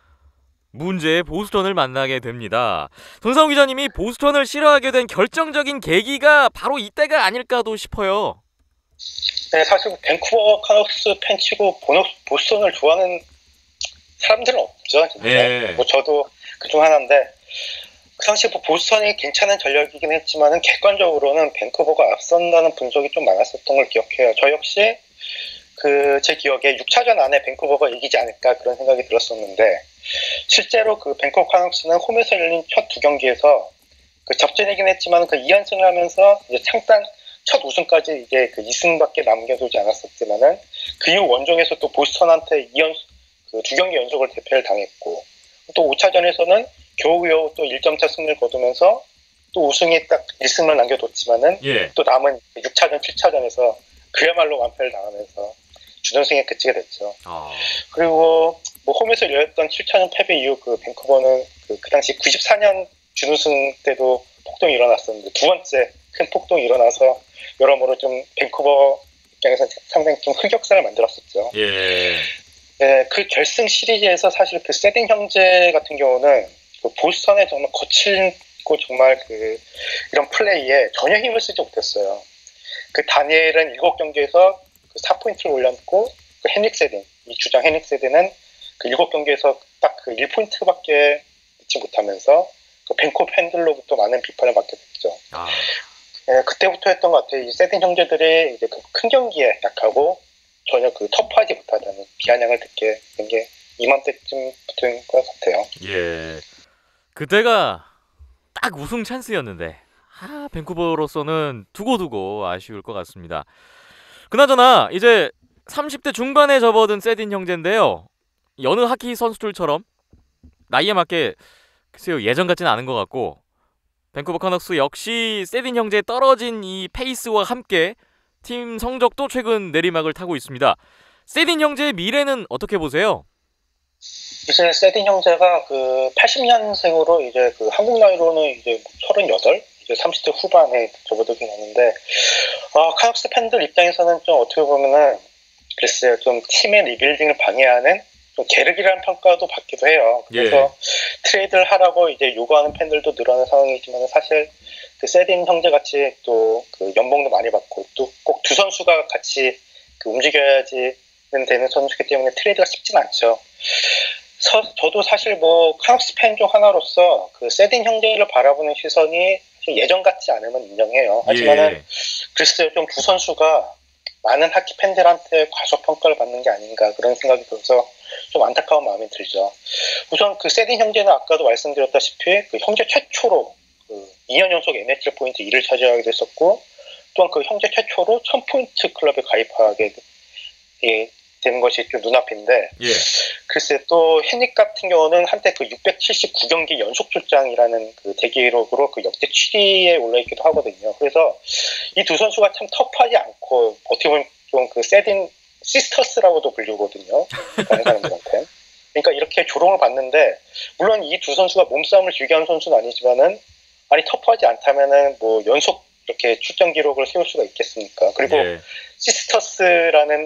문제의 보스턴을 만나게 됩니다. 손상우 기자님이 보스턴을 싫어하게 된 결정적인 계기가 바로 이때가 아닐까도 싶어요. 네, 사실 밴쿠버 카눅스 팬치고 보스턴을 좋아하는 사람들은 없죠. 진짜. 예. 뭐 저도 그중 하나인데 그 당시 뭐 보스턴이 괜찮은 전력이긴 했지만은 객관적으로는 밴쿠버가 앞선다는 분석이 좀 많았었던 걸 기억해요. 저 역시 그 제 기억에 육 차전 안에 밴쿠버가 이기지 않을까 그런 생각이 들었었는데 실제로 그 밴쿠버 카눅스는 홈에서 열린 첫 두 경기에서 그 접전이긴 했지만 그 이 연승을 하면서 이제 창단 첫 우승까지 이제 그 이 승밖에 남겨두지 않았었지만은 그 이후 원정에서 또 보스턴한테 이 연 그 두 경기 연속을 대패를 당했고 또 오 차전에서는 겨우겨우 또 일 점 차 승리를 거두면서 또 우승에 딱 일 승을 남겨뒀지만은 예. 또 남은 육 차전, 칠 차전에서 그야말로 완패를 당하면서 준우승에 그치게 됐죠. 아. 그리고 뭐 홈에서 열렸던 칠 차전 패배 이후 그 밴쿠버는 그, 그 당시 구십사 년 준우승 때도 폭동이 일어났었는데 두 번째 큰 폭동이 일어나서 여러모로 좀 밴쿠버 입장에서 상당히 좀 흑역사를 만들었었죠. 예. 네, 그 결승 시리즈에서 사실 그 세딘 형제 같은 경우는 그 보스턴에 정말 거칠고 정말 그 이런 플레이에 전혀 힘을 쓰지 못했어요. 그 다니엘은 일곱 경기에서 그 사 포인트를 올렸고 그 헨릭 세딘, 이 주장 헨릭 세딘은 그 일곱 경기에서 딱 그 일 포인트밖에 넣지 못하면서 그 밴쿠버 팬들로부터 많은 비판을 받게 됐죠. 아. 네, 그때부터 했던 것 같아요. 이 세딘 형제들이 이제 그 큰 경기에 약하고 전혀 그 터프하지 못하다는 비아냥을 듣게 된 게 이맘때쯤부터인 것 같아요. 예. 그때가 딱 우승 찬스였는데 아, 밴쿠버로서는 두고두고 아쉬울 것 같습니다. 그나저나 이제 삼십 대 중반에 접어든 세딘 형제인데요. 여느 하키 선수들처럼 나이에 맞게 글쎄요 예전 같지는 않은 것 같고 밴쿠버 카눅스 역시 세딘 형제의 떨어진 이 페이스와 함께 팀 성적도 최근 내리막을 타고 있습니다. 세딘 형제의 미래는 어떻게 보세요? 이제 세딘 형제가 그 팔십 년생으로 이제 그 한국 나이로는 이제 서른여덟, 이제 삼십 대 후반에 접어들긴 하는데, 아, 카눅스 팬들 입장에서는 좀 어떻게 보면은, 글쎄요, 좀 팀의 리빌딩을 방해하는 좀 계륵이라는 평가도 받기도 해요. 그래서 예. 트레이드를 하라고 이제 요구하는 팬들도 늘어나는 상황이지만 사실 그 세딘 형제 같이 또 그 연봉도 많이 받고 또 꼭 두 선수가 같이 그 움직여야지 되는 선수이기 때문에 트레이드가 쉽진 않죠. 서, 저도 사실 뭐 카눅스 팬 중 하나로서 그 세딘 형제를 바라보는 시선이 예전 같지 않으면 인정해요. 하지만은 예. 글쎄요, 좀 두 선수가 많은 하키 팬들한테 과소평가를 받는 게 아닌가 그런 생각이 들어서 좀 안타까운 마음이 들죠. 우선 그 세딘 형제는 아까도 말씀드렸다시피 그 형제 최초로 그 이 년 연속 엔에이치엘 포인트 일 위를 차지하게 됐었고 또한 그 형제 최초로 천 포인트 클럽에 가입하게 예, 되는 것이 좀 눈앞인데 예. 글쎄 또 헨릭 같은 경우는 한때 그 육백칠십구 경기 연속 출장이라는 그 대기록으로 그 역대 칠 위에 올라있기도 하거든요. 그래서 이 두 선수가 참 터프하지 않고 어떻게 보면 좀 그 세딘 시스터스라고도 불리거든요. 다른 사람들한테. 그러니까 이렇게 조롱을 받는데 물론 이 두 선수가 몸싸움을 즐겨 하는 선수는 아니지만은 아니 터프하지 않다면은 뭐 연속 이렇게 출전 기록을 세울 수가 있겠습니까? 그리고 예. 시스터스라는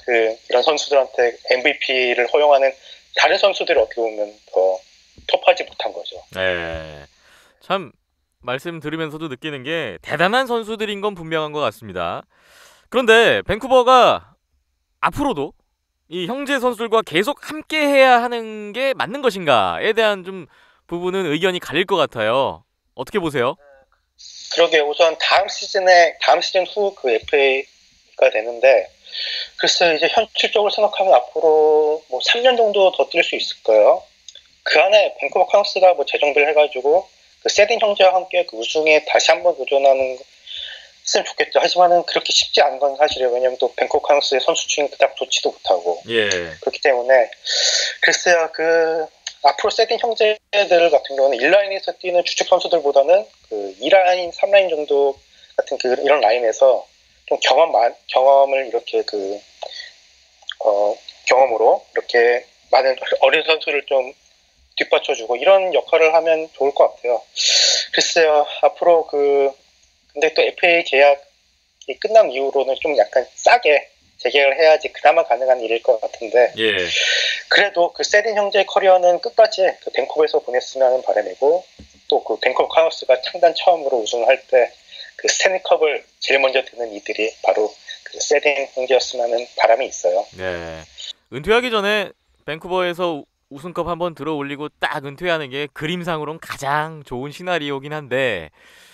그 이런 선수들한테 엠브이피를 허용하는 다른 선수들이 어떻게 보면 더 톱하지 못한 거죠. 네. 참 말씀 들으면서도 느끼는 게 대단한 선수들인 건 분명한 것 같습니다. 그런데 밴쿠버가 앞으로도 이 형제 선수들과 계속 함께 해야 하는 게 맞는 것인가에 대한 좀 부분은 의견이 갈릴 것 같아요. 어떻게 보세요? 그러게 우선 다음 시즌에 다음 시즌 후 그 에프에이가 되는데 글쎄 이제 현실적으로 생각하면 앞으로 뭐 삼 년 정도 더 뛸 수 있을 거예요. 그 안에 밴쿠버 카눅스가 뭐 재정비를 해가지고 그 세딘 형제와 함께 그 우승에 다시 한번 도전하는 했으면 좋겠죠. 하지만은 그렇게 쉽지 않은 건 사실이에요. 왜냐면 또 밴쿠버 카눅스의 선수층이 그닥 좋지도 못하고 예. 그렇기 때문에 글쎄요 그 앞으로 세딘 형제들 같은 경우는 일 라인에서 뛰는 주축 선수들보다는 그 이 라인, 삼 라인 정도 같은 그 이런 라인에서 좀 경험 경험을 이렇게 그 어, 경험으로 이렇게 많은 어린 선수를 좀 뒷받쳐주고 이런 역할을 하면 좋을 것 같아요. 글쎄요 앞으로 그 근데 또 에프에이 계약이 끝난 이후로는 좀 약간 싸게 재계약을 해야지 그나마 가능한 일일 것 같은데 예. 그래도 그 세딘 형제의 커리어는 끝까지 그 밴쿠버에서 보냈으면 하는 바람이고 또 그 밴쿠버 카눅스가 창단 처음으로 우승을 할 때 그 스탠리컵을 제일 먼저 드는 이들이 바로 그 세딘 형제였으면 하는 바람이 있어요. 네. 은퇴하기 전에 밴쿠버에서 우승컵 한번 들어 올리고 딱 은퇴하는 게 그림상으론 가장 좋은 시나리오긴 한데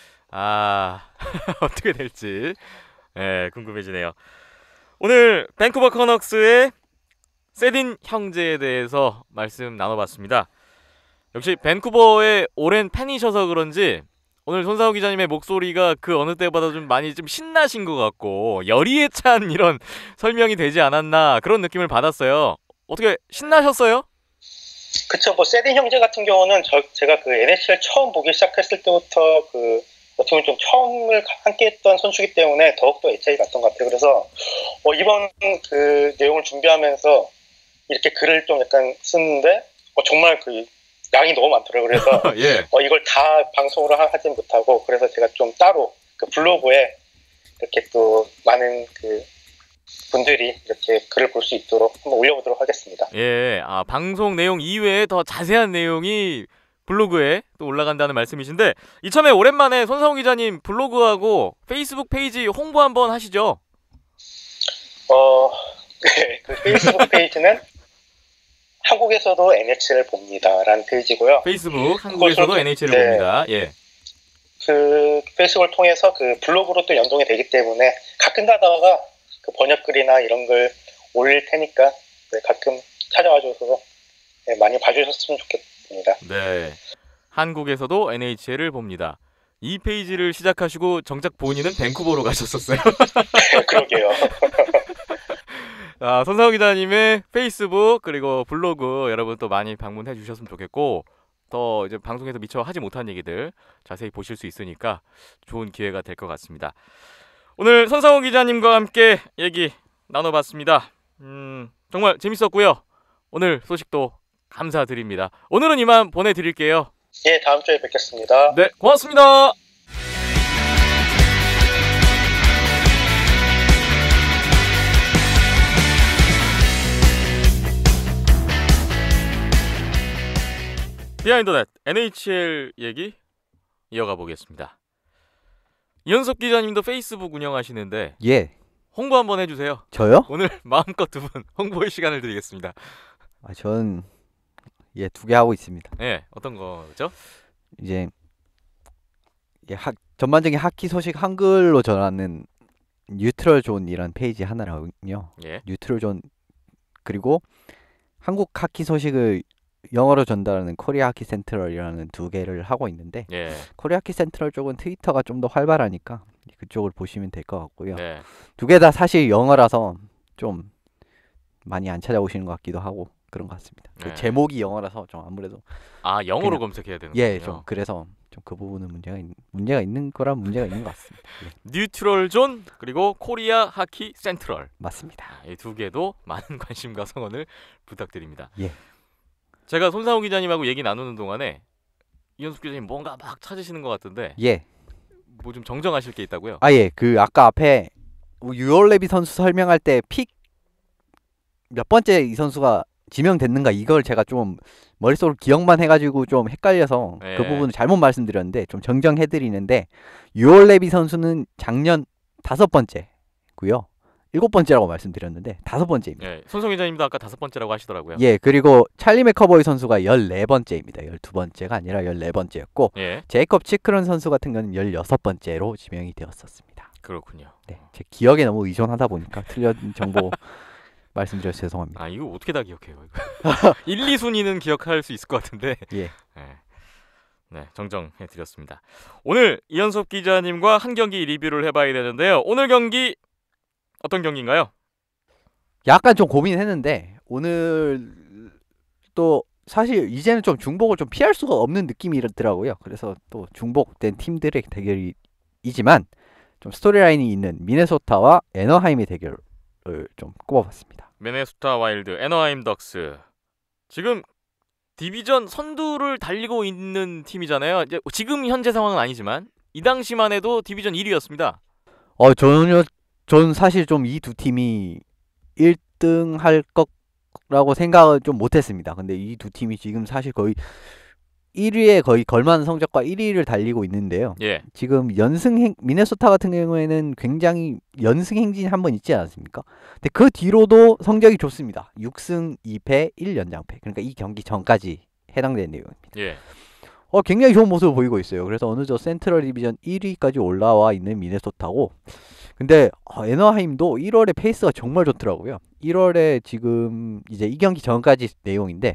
아 어떻게 될지 네, 궁금해지네요. 오늘 밴쿠버 카눅스의 세딘 형제에 대해서 말씀 나눠봤습니다. 역시 밴쿠버의 오랜 팬이셔서 그런지 오늘 손상우 기자님의 목소리가 그 어느 때보다 좀 많이 좀 신나신 것 같고 열의에 찬 이런 설명이 되지 않았나 그런 느낌을 받았어요. 어떻게 신나셨어요? 그쵸. 뭐 세딘 형제 같은 경우는 저 제가 그 엔에이치엘 처음 보기 시작했을 때부터 그 어떻게 보면 좀 처음을 함께했던 선수기 때문에 더욱더 애착이 갔던 것 같아요. 그래서 어, 이번 그 내용을 준비하면서 이렇게 글을 좀 약간 쓰는데 어, 정말 그 양이 너무 많더라고요. 그래서 예. 어, 이걸 다 방송으로 하, 하진 못하고 그래서 제가 좀 따로 그 블로그에 이렇게 또 많은 그 분들이 이렇게 글을 볼 수 있도록 한번 올려보도록 하겠습니다. 예. 아, 방송 내용 이외에 더 자세한 내용이 블로그에 또 올라간다는 말씀이신데 이참에 오랜만에 손상우 기자님 블로그하고 페이스북 페이지 홍보 한번 하시죠. 어, 네, 그 페이스북 페이지는 한국에서도 엔에이치엘을 봅니다라는 페이지고요. 페이스북 한국에서도 그것을- 엔에이치엘을 네. 봅니다. 예. 그 페이스북을 통해서 그 블로그로 또 연동이 되기 때문에 가끔 가다가 그 번역글이나 이런 걸 올릴 테니까 네, 가끔 찾아와줘서 네, 많이 봐주셨으면 좋겠습니다. 네. 한국에서도 엔에이치엘을 봅니다. 이 페이지를 시작하시고 정작 본인은 밴쿠버로 가셨었어요. 그러게요. 아, 손상우 기자님의 페이스북 그리고 블로그 여러분 또 많이 방문해 주셨으면 좋겠고 더 이제 방송에서 미처 하지 못한 얘기들 자세히 보실 수 있으니까 좋은 기회가 될 것 같습니다. 오늘 손상우 기자님과 함께 얘기 나눠봤습니다. 음, 정말 재밌었고요. 오늘 소식도 감사드립니다. 오늘은 이만 보내드릴게요. 예, 다음 주에 뵙겠습니다. 네, 고맙습니다. 비하인드 넷 엔에이치엘 얘기 이어가 보겠습니다. 이현석 기자님도 페이스북 운영하시는데 예. 홍보 한번 해주세요. 저요? 오늘 마음껏 두 분 홍보의 시간을 드리겠습니다. 아, 전 예, 두 개 하고 있습니다. 네, 어떤 거죠? 이제 예, 학, 전반적인 하키 소식 한글로 전하는 뉴트럴 존이라는 페이지 하나라고요. 예, 뉴트럴 존 그리고 한국 하키 소식을 영어로 전달하는 코리아 하키 센트럴이라는 두 개를 하고 있는데 예, 코리아 하키 센트럴 쪽은 트위터가 좀 더 활발하니까 그쪽을 보시면 될 것 같고요. 네, 두 개 다 사실 영어라서 좀 많이 안 찾아오시는 것 같기도 하고 그런 것 같습니다. 그 네. 제목이 영어라서 좀 아무래도 아 영어로 그냥- 검색해야 되는 예, 거군요. 좀 그래서 좀 그 부분은 문제가 있, 문제가 있는 거란 문제가 있는 것 같습니다. 예, 뉴트럴 존 그리고 코리아 하키 센트럴 맞습니다. 이 두 개도 많은 관심과 성원을 부탁드립니다. 예. 제가 손상우 기자님하고 얘기 나누는 동안에 이현숙 기자님 뭔가 막 찾으시는 것 같은데 예. 뭐 좀 정정하실 게 있다고요? 아, 예. 그 아까 앞에 유올레비 선수 설명할 때 픽 몇 번째 이 선수가 지명됐는가 이걸 제가 좀 머릿속으로 기억만 해가지고 좀 헷갈려서 예. 그 부분을 잘못 말씀드렸는데 좀 정정해드리는데 유월 레비 선수는 작년 다섯 번째고요. 일곱 번째라고 말씀드렸는데 다섯 번째입니다. 예, 손성 기자님도 아까 다섯 번째라고 하시더라고요. 예, 그리고 찰리 맥커버이 선수가 열네 번째입니다. 열두 번째가 아니라 열네 번째였고 예, 제이컵 치크런 선수 같은 경우는 열여섯 번째로 지명이 되었었습니다. 그렇군요. 네, 제 기억에 너무 의존하다 보니까 틀린 정보 말씀드려서 죄송합니다. 아, 이거 어떻게 다 기억해요? 이거. 일, 이 순위는 기억할 수 있을 것 같은데. 예. 예. 네, 정정해 드렸습니다. 오늘 이현섭 기자님과 한 경기 리뷰를 해봐야 되는데요. 오늘 경기 어떤 경기인가요? 약간 좀 고민했는데 오늘 또 사실 이제는 좀 중복을 좀 피할 수가 없는 느낌이더라고요. 그래서 또 중복된 팀들의 대결이지만 좀 스토리라인이 있는 미네소타와 애너하임의 대결을 좀 꼽아봤습니다. 미네소타 와일드, 애너하임 덕스. 지금 디비전 선두를 달리고 있는 팀이잖아요. 이제 지금 현재 상황은 아니지만 이 당시만 해도 디비전 일 위였습니다. 어 전혀 전 사실 좀 이 두 팀이 일 등 할 거라고 생각을 좀 못했습니다. 근데 이 두 팀이 지금 사실 거의 일 위에 거의 걸맞는 성적과 일 위를 달리고 있는데요. 예, 지금 연승 행 미네소타 같은 경우에는 굉장히 연승 행진이 한 번 있지 않았습니까? 근데 그 뒤로도 성적이 좋습니다. 육 승 이 패 일 연장패. 그러니까 이 경기 전까지 해당되는 내용입니다. 예, 어, 굉장히 좋은 모습을 보이고 있어요. 그래서 어느덧 센트럴 디비전 일 위까지 올라와 있는 미네소타고, 근데 어, 애너하임도 일월에 페이스가 정말 좋더라고요. 일월에 지금 이제 이 경기 전까지 내용인데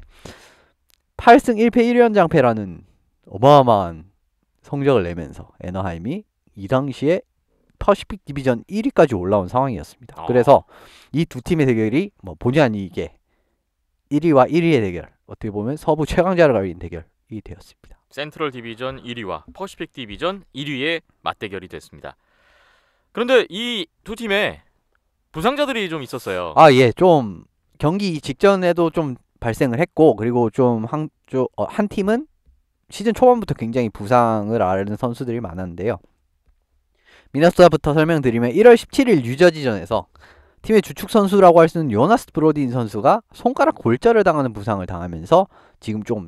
팔 승 일 패 일 연장패라는 어마어마한 성적을 내면서 애너하임이 이 당시에 퍼시픽 디비전 일 위까지 올라온 상황이었습니다. 어. 그래서 이 두 팀의 대결이 뭐 본의 아니게 일 위와 일 위의 대결, 어떻게 보면 서부 최강자를 가린 대결이 되었습니다. 센트럴 디비전 일 위와 퍼시픽 디비전 일 위의 맞대결이 됐습니다. 그런데 이 두 팀에 부상자들이 좀 있었어요. 아, 예, 좀 경기 직전에도 좀 발생을 했고, 그리고 좀 한 좀, 어, 한 팀은 시즌 초반부터 굉장히 부상을 앓는 선수들이 많았는데요. 미네소타부터 설명드리면 일월 십칠일 뉴저지전에서 팀의 주축 선수라고 할 수 있는 요나스 브로딘 선수가 손가락 골절을 당하는 부상을 당하면서 지금 좀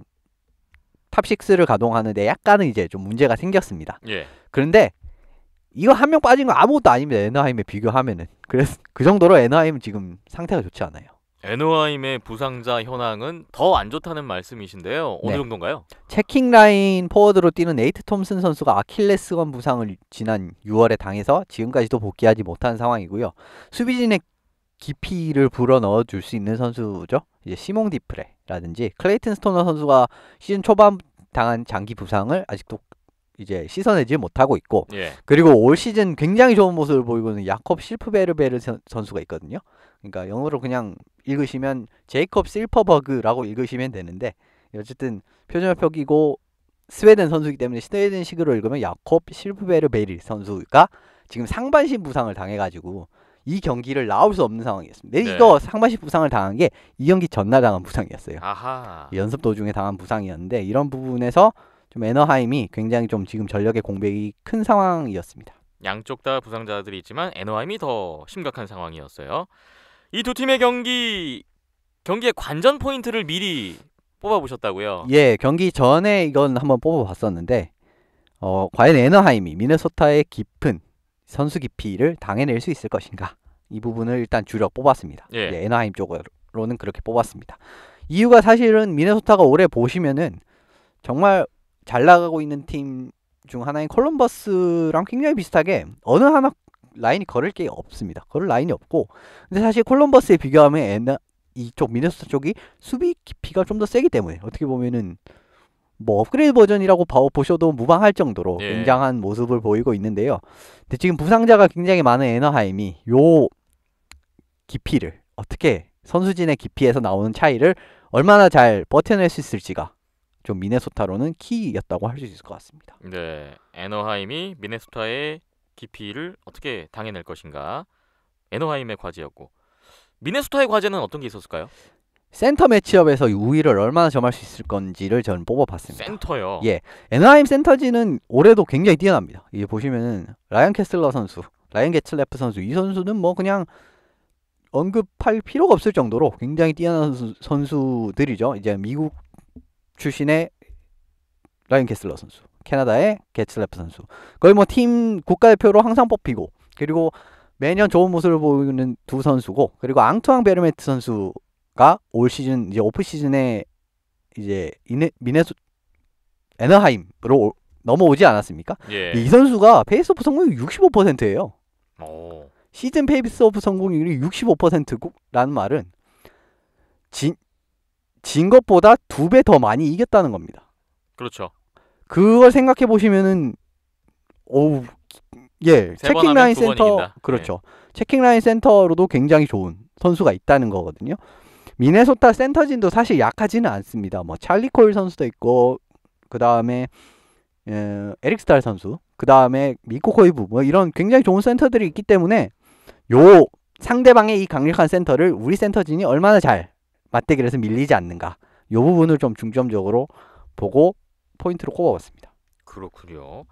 탑식스를 가동하는데 약간은 이제 좀 문제가 생겼습니다. 예, 그런데 이거 한 명 빠진 거 아무것도 아닙니다. 애너하임에 비교하면은. 그래서 그 정도로 애너하임은 지금 상태가 좋지 않아요. 애너하임의 부상자 현황은 더 안 좋다는 말씀이신데요. 어느 네. 정도인가요? 체킹 라인 포워드로 뛰는 네이트 톰슨 선수가 아킬레스건 부상을 지난 유월에 당해서 지금까지도 복귀하지 못한 상황이고요. 수비진의 깊이를 불어 넣어 줄 수 있는 선수죠. 이제 시몽 디프레라든지 클레이튼 스토너 선수가 시즌 초반 당한 장기 부상을 아직도 이제 씻어내지 못하고 있고, 예, 그리고 올 시즌 굉장히 좋은 모습을 보이고 있는 야콥 실프베르베르 선- 선수가 있거든요. 그러니까 영어로 그냥 읽으시면 제이콥 실퍼버그라고 읽으시면 되는데, 어쨌든 표준어표기고 스웨덴 선수이기 때문에 스웨덴식으로 읽으면 야콥 실프베르베르 선수가 지금 상반신 부상을 당해가지고 이 경기를 나올 수 없는 상황이었습니다. 네. 이거 상반신 부상을 당한 게 이 경기 전날 당한 부상이었어요. 아하. 연습 도중에 당한 부상이었는데, 이런 부분에서 좀 애너하임이 굉장히 좀 지금 전력의 공백이 큰 상황이었습니다. 양쪽 다 부상자들이 있지만 애너하임이 더 심각한 상황이었어요. 이 두 팀의 경기 경기의 관전 포인트를 미리 뽑아보셨다고요? 예, 경기 전에 이건 한번 뽑아봤었는데, 어, 과연 애너하임이 미네소타의 깊은 선수 깊이를 당해낼 수 있을 것인가? 이 부분을 일단 주력 뽑았습니다. 예. 예, 애너하임 쪽으로는 그렇게 뽑았습니다. 이유가 사실은 미네소타가 올해 보시면은 정말 잘 나가고 있는 팀 중 하나인 콜럼버스랑 굉장히 비슷하게 어느 하나 라인이 걸을 게 없습니다. 걸을 라인이 없고, 근데 사실 콜럼버스에 비교하면 애나 이쪽 미네소타 쪽이 수비 깊이가 좀 더 세기 때문에 어떻게 보면은 뭐 업그레이드 버전이라고 봐- 보셔도 무방할 정도로 예. 굉장한 모습을 보이고 있는데요. 근데 지금 부상자가 굉장히 많은 애너하임이 요 깊이를 어떻게, 선수진의 깊이에서 나오는 차이를 얼마나 잘 버텨낼 수 있을지가 좀 미네소타로는 키였다고 할 수 있을 것 같습니다. 네, 애너하임이 미네소타의 깊이를 어떻게 당해낼 것인가? 애너하임의 과제였고, 미네소타의 과제는 어떤 게 있었을까요? 센터 매치업에서 우위를 얼마나 점할 수 있을 건지를 저는 뽑아봤습니다. 센터요. 예. 애너하임 센터진은 올해도 굉장히 뛰어납니다. 이게 보시면은 라이언 캐슬러 선수, 라이언 게틀레프 선수, 이 선수는 뭐 그냥 언급할 필요가 없을 정도로 굉장히 뛰어난 선수, 선수들이죠. 이제 미국 출신의 라이언 캐슬러 선수, 캐나다의 게츠레프 선수. 거의 뭐 팀 국가대표로 항상 뽑히고, 그리고 매년 좋은 모습을 보이는 두 선수고, 그리고 앙투앙 베르메트 선수가 올 시즌 이제 오프 시즌에 이제 이네, 미네소 애너하임으로 오, 넘어오지 않았습니까? 예. 이 선수가 페이스오프 성공률이 육십오 퍼센트예요. 오. 시즌 페이스오프 성공률이 육십오 퍼센트라는 말은 진, 진 것보다 두 배 더 많이 이겼다는 겁니다. 그렇죠. 그걸 생각해 보시면은 오, 예, 세번 체킹 하면 라인 두번 센터 이긴다. 그렇죠. 체킹 라인 센터로도 굉장히 좋은 선수가 있다는 거거든요. 미네소타 센터진도 사실 약하지는 않습니다. 뭐 찰리 코일 선수도 있고, 그 다음에 에릭 스탈 선수, 그 다음에 미코 코이부, 뭐 이런 굉장히 좋은 센터들이 있기 때문에 요 상대방의 이 강력한 센터를 우리 센터진이 얼마나 잘 맞대기를 해서 밀리지 않는가, 요 부분을 좀 중점적으로 보고 포인트로 꼽아봤습니다. 그렇군요.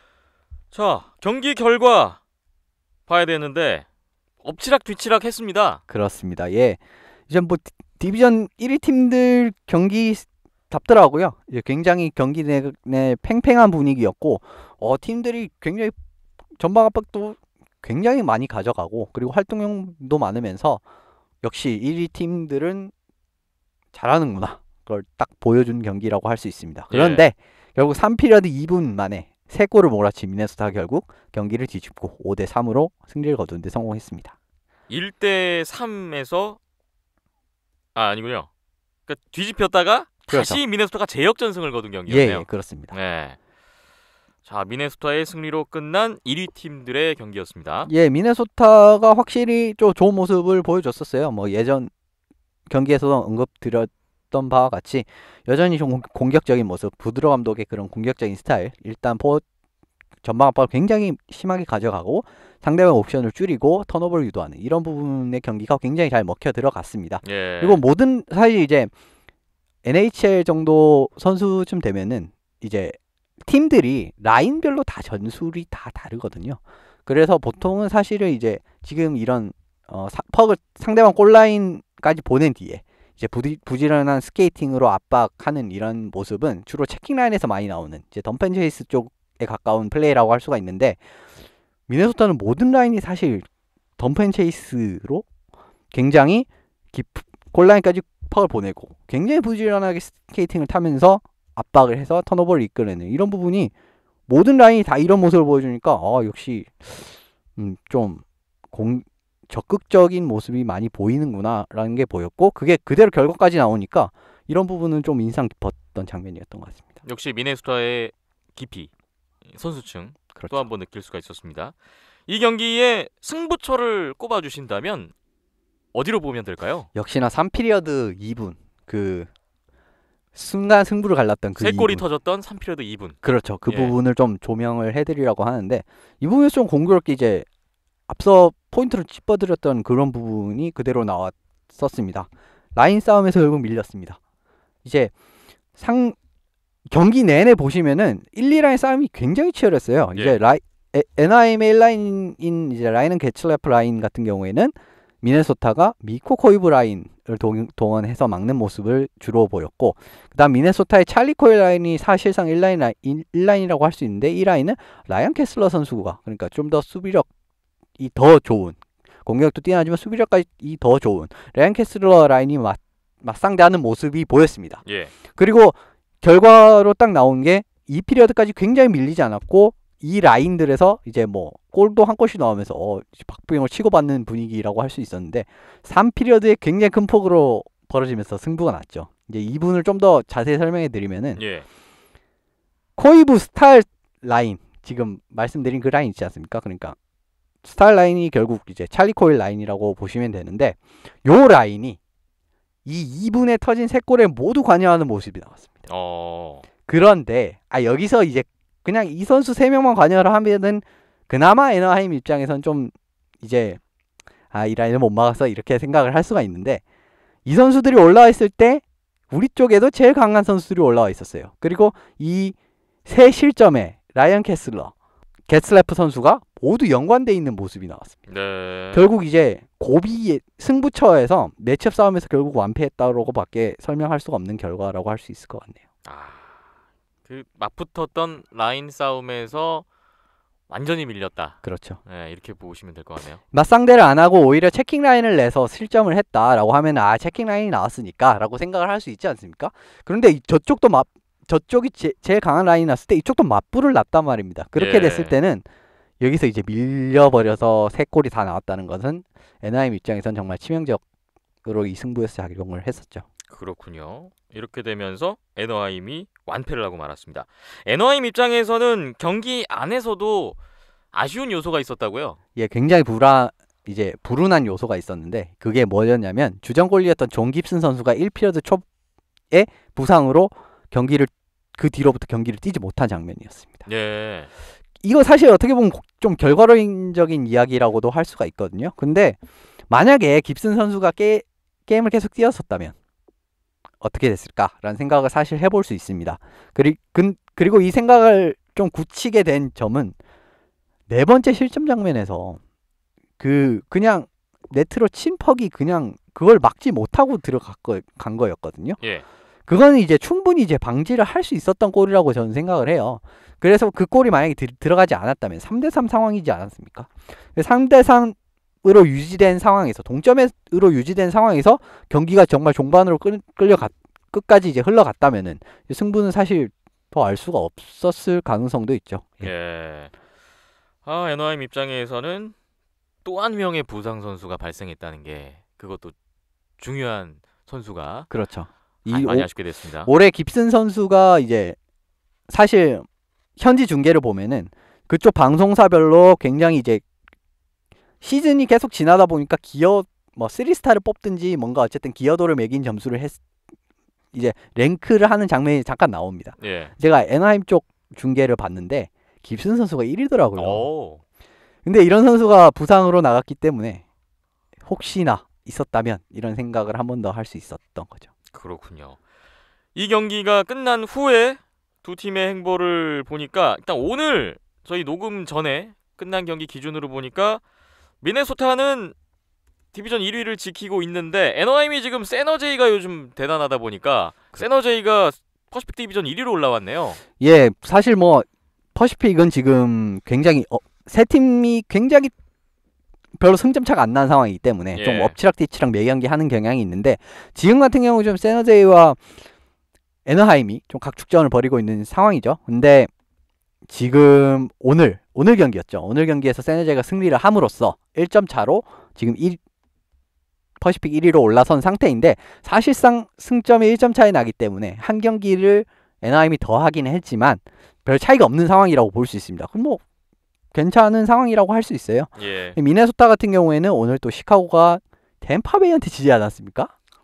자, 경기 결과 봐야 되는데 엎치락 뒤치락 했습니다. 그렇습니다. 예, 이제 뭐 디- 디비전 일 위 팀들 경기 답더라고요. 이제 굉장히 경기 내, 내 팽팽한 분위기였고, 어 팀들이 굉장히 전방 압박도 굉장히 많이 가져가고, 그리고 활동량도 많으면서 역시 일 위 팀들은 잘하는구나, 그걸 딱 보여준 경기라고 할 수 있습니다. 그런데 결국 삼 피리어드 이 분 만에 세 골을 몰아친 미네소타가 결국 경기를 뒤집고 오 대 삼으로 승리를 거두는 데 성공했습니다. 일 대 삼에서 아, 아니군요. 그러니까 뒤집혔다가 그렇죠. 다시 미네소타가 제역전승을 거둔 예, 경기였네요. 예, 그렇습니다. 네. 자, 미네소타의 승리로 끝난 일 위 팀들의 경기였습니다. 예, 미네소타가 확실히 좀 좋은 모습을 보여줬었어요. 뭐 예전 경기에서도 언급드렸던 바와 같이 여전히 좀 공- 공격적인 모습, 부드러 감독의 그런 공격적인 스타일, 일단 포 전방 압박을 굉장히 심하게 가져가고 상대방 옵션을 줄이고 턴오버를 유도하는 이런 부분의 경기가 굉장히 잘 먹혀 들어갔습니다. 예. 그리고 모든 사실 이제 엔에이치엘 정도 선수쯤 되면은 이제 팀들이 라인별로 다 전술이 다 다르거든요. 그래서 보통은 사실은 이제 지금 이런 어, 사, 퍽을 상대방 골라인까지 보낸 뒤에 이제 부디, 부지런한 스케이팅으로 압박하는 이런 모습은 주로 체킹 라인에서 많이 나오는 이제 덤펜체이스 쪽에 가까운 플레이라고 할 수가 있는데, 미네소타는 모든 라인이 사실 덤펜체이스로 굉장히 깊 골라인까지 퍽을 보내고 굉장히 부지런하게 스케이팅을 타면서 압박을 해서 턴오버를 이끌어내는 이런 부분이 모든 라인이 다 이런 모습을 보여주니까 아 역시 음, 좀 공, 적극적인 모습이 많이 보이는구나 라는 게 보였고, 그게 그대로 결과까지 나오니까 이런 부분은 좀 인상 깊었던 장면이었던 것 같습니다. 역시 미네소타의 깊이, 선수층 그렇죠. 또 한 번 느낄 수가 있었습니다. 이 경기에 승부처를 꼽아주신다면 어디로 보면 될까요? 역시나 삼 피리어드 이 분 그 순간 승부를 갈랐던 그 세 골이 이 분. 터졌던 삼 피리어드 이 분. 그렇죠. 그 예. 부분을 좀 조명을 해드리려고 하는데, 이 부분에서 좀 공교롭게 이제 앞서 포인트를 짚어드렸던 그런 부분이 그대로 나왔었습니다. 라인 싸움에서 결국 밀렸습니다. 이제 상 경기 내내 보시면은 일, 이 라인 싸움이 굉장히 치열했어요. 예. 이제 라이 에- 엔아이엠의 일 라인인 이제 라인은 게츠레프 라인 같은 경우에는 미네소타가 미코 코이브 라인을 동, 동원해서 막는 모습을 주로 보였고, 그다음 미네소타의 찰리 코일 라인이 사실상 일 라인 일 라인이라고 할 수 있는데, 이 라인은 라이언 캐슬러 선수가, 그러니까 좀 더 수비력이 더 좋은, 공격도 뛰어나지만 수비력까지 더 좋은 라이언 캐슬러 라인이 맞, 맞상대하는 모습이 보였습니다. 예. 그리고 결과로 딱 나온 게 이 피리어드까지 굉장히 밀리지 않았고, 이 라인들에서 이제 뭐 골도 한 골씩 나오면서 어, 박빙을 치고받는 분위기라고 할 수 있었는데, 삼 피리어드에 굉장히 큰 폭으로 벌어지면서 승부가 났죠. 이제 이 분을 좀 더 자세히 설명해 드리면은, 예. 코이브 스타일 라인, 지금 말씀드린 그 라인 있지 않습니까? 그러니까 스타일 라인이 결국 이제 찰리 코일 라인이라고 보시면 되는데, 요 라인이 이 이 분에 터진 세 골에 모두 관여하는 모습이 나왔습니다. 어. 그런데 아 여기서 이제 그냥 이 선수 세 명만 관여를 하면은 그나마 에너하임 입장에선 좀 이제 아 이 라인을 못 막아서 이렇게 생각을 할 수가 있는데, 이 선수들이 올라와 있을 때 우리 쪽에도 제일 강한 선수들이 올라와 있었어요. 그리고 이 세 실점에 라이언 캐슬러 게슬래프 선수가 모두 연관돼 있는 모습이 나왔습니다. 네. 결국 이제 고비 승부처에서 매치업 싸움에서 결국 완패했다고밖에 설명할 수가 없는 결과라고 할 수 있을 것 같네요. 아, 그 맞붙었던 라인 싸움에서 완전히 밀렸다. 그렇죠. 네, 이렇게 보시면 될 것 같네요. 맞상대를 안 하고 오히려 체킹 라인을 내서 실점을 했다라고 하면 아 체킹 라인이 나왔으니까라고 생각을 할 수 있지 않습니까? 그런데 이- 저쪽도 맞 저쪽이 제, 제일 강한 라인이 났을 때 이쪽도 맞불을 놨단 말입니다. 그렇게 예. 됐을 때는 여기서 이제 밀려버려서 세 골이 다 나왔다는 것은 에너하임 입장에선 정말 치명적으로 이 승부에서 작용을 했었죠. 그렇군요. 이렇게 되면서 에너하임이 완패를 하고 말았습니다. 에너하임 입장에서는 경기 안에서도 아쉬운 요소가 있었다고요? 예, 굉장히 불안 이제 불운한 요소가 있었는데 그게 뭐였냐면 주전골리였던 존 깁슨 선수가 일 피리어드 초에 부상으로 경기를 그 뒤로부터 경기를 뛰지 못한 장면이었습니다. 예. 이거 사실 어떻게 보면 좀 결과론적인 이야기라고도 할 수가 있거든요. 근데 만약에 깁슨 선수가 게, 게임을 계속 뛰었었다면 어떻게 됐을까라는 생각을 사실 해볼 수 있습니다. 그리, 근, 그리고 이 생각을 좀 굳히게 된 점은 네 번째 실점 장면에서 그 그냥 네트로 친 퍽이 그냥 그걸 막지 못하고 들어간 거, 간 거였거든요. 예. 그거는 이제 충분히 이제 방지를 할 수 있었던 골이라고 저는 생각을 해요. 그래서 그 골이 만약에 들, 들어가지 않았다면 삼 대 삼 상황이지 않았습니까? 삼 대 삼으로 유지된 상황에서 동점으로 유지된 상황에서 경기가 정말 종반으로 끌, 끌려갔 끝까지 이제 흘러갔다면은 승부는 사실 더 알 수가 없었을 가능성도 있죠. 예. 예. 아, 에너하임 입장에서는 또 한 명의 부상 선수가 발생했다는 게 그것도 중요한 선수가 그렇죠. 이 아, 많이 오, 아쉽게 됐습니다. 올해 깁슨 선수가 이제 사실 현지 중계를 보면은 그쪽 방송사별로 굉장히 이제 시즌이 계속 지나다 보니까 기어 뭐 쓰리 스타를 뽑든지 뭔가 어쨌든 기여도를 매긴 점수를 했 이제 랭크를 하는 장면이 잠깐 나옵니다. 예. 제가 에너하임 쪽 중계를 봤는데 깁슨 선수가 일 위더라고요. 오. 근데 이런 선수가 부상으로 나갔기 때문에 혹시나 있었다면 이런 생각을 한 번 더 할 수 있었던 거죠. 그렇군요. 이 경기가 끝난 후에 두 팀의 행보를 보니까 일단 오늘 저희 녹음 전에 끝난 경기 기준으로 보니까 미네소타는 디비전 일 위를 지키고 있는데 에너하임이 지금 세너제이가 요즘 대단하다 보니까 세너제이가 퍼시픽 디비전 일 위로 올라왔네요. 예, 사실 뭐 퍼시픽은 지금 굉장히 어, 세 팀이 굉장히 별로 승점 차가 안 난 상황이기 때문에 예. 좀 엎치락뒤치락 매경기 하는 경향이 있는데 지금 같은 경우 좀 세너제이와 에너하임이 좀 각축전을 벌이고 있는 상황이죠. 근데 지금 오늘 오늘 경기였죠. 오늘 경기에서 세너제이가 승리를 함으로써 일 점 차로 지금 일 퍼시픽 일 위로 올라선 상태인데 사실상 승점이 일 점 차이 나기 때문에 한 경기를 에너하임이 더 하긴 했지만 별 차이가 없는 상황이라고 볼 수 있습니다. 그럼 뭐 괜찮은 상황이라고 할 수 있어요. 예. 미네소타 같은 경우에는 오늘 또 시카고가 템파베이한테 지지 않았습니까?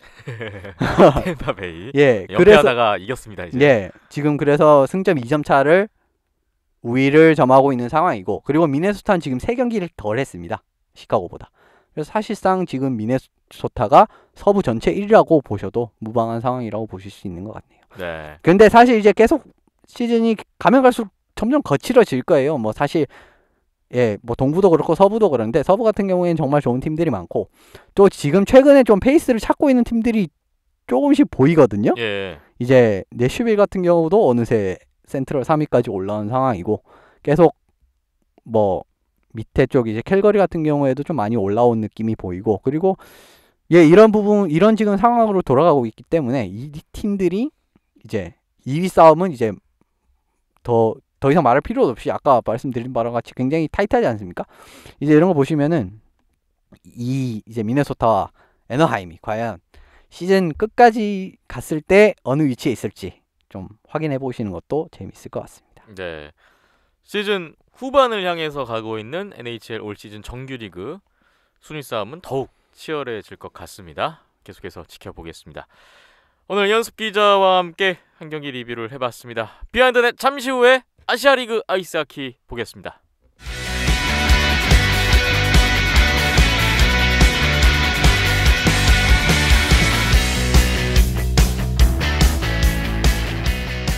템파베이. 예, 그래서 연패하다가 이겼습니다 이제. 예, 지금 그래서 승점 이 점 차를 우위를 점하고 있는 상황이고 그리고 미네소타는 지금 세 경기를 덜 했습니다. 시카고보다. 그래서 사실상 지금 미네소타가 서부 전체 일 위라고 보셔도 무방한 상황이라고 보실 수 있는 것 같네요. 네. 근데 사실 이제 계속 시즌이 가면 갈수록 점점 거칠어질 거예요. 뭐 사실 예, 뭐 동부도 그렇고 서부도 그런데 서부 같은 경우에는 정말 좋은 팀들이 많고 또 지금 최근에 좀 페이스를 찾고 있는 팀들이 조금씩 보이거든요. 예. 이제 내슈빌 같은 경우도 어느새 센트럴 삼 위까지 올라온 상황이고 계속 뭐 밑에 쪽 이제 캘거리 같은 경우에도 좀 많이 올라온 느낌이 보이고 그리고 예, 이런 부분 이런 지금 상황으로 돌아가고 있기 때문에 이 팀들이 이제 이 위 싸움은 이제 더 더 이상 말할 필요도 없이 아까 말씀드린 바와 같이 굉장히 타이트하지 않습니까? 이제 이런 거 보시면은 이 이제 미네소타와 에너하임이 과연 시즌 끝까지 갔을 때 어느 위치에 있을지 좀 확인해 보시는 것도 재밌을 것 같습니다. 네. 시즌 후반을 향해서 가고 있는 엔에이치엘 올 시즌 정규 리그 순위 싸움은 더욱 치열해질 것 같습니다. 계속해서 지켜보겠습니다. 오늘 연습 기자와 함께 한 경기 리뷰를 해봤습니다. 비하인드넷 잠시 후에 아시아리그 아이스하키 보겠습니다.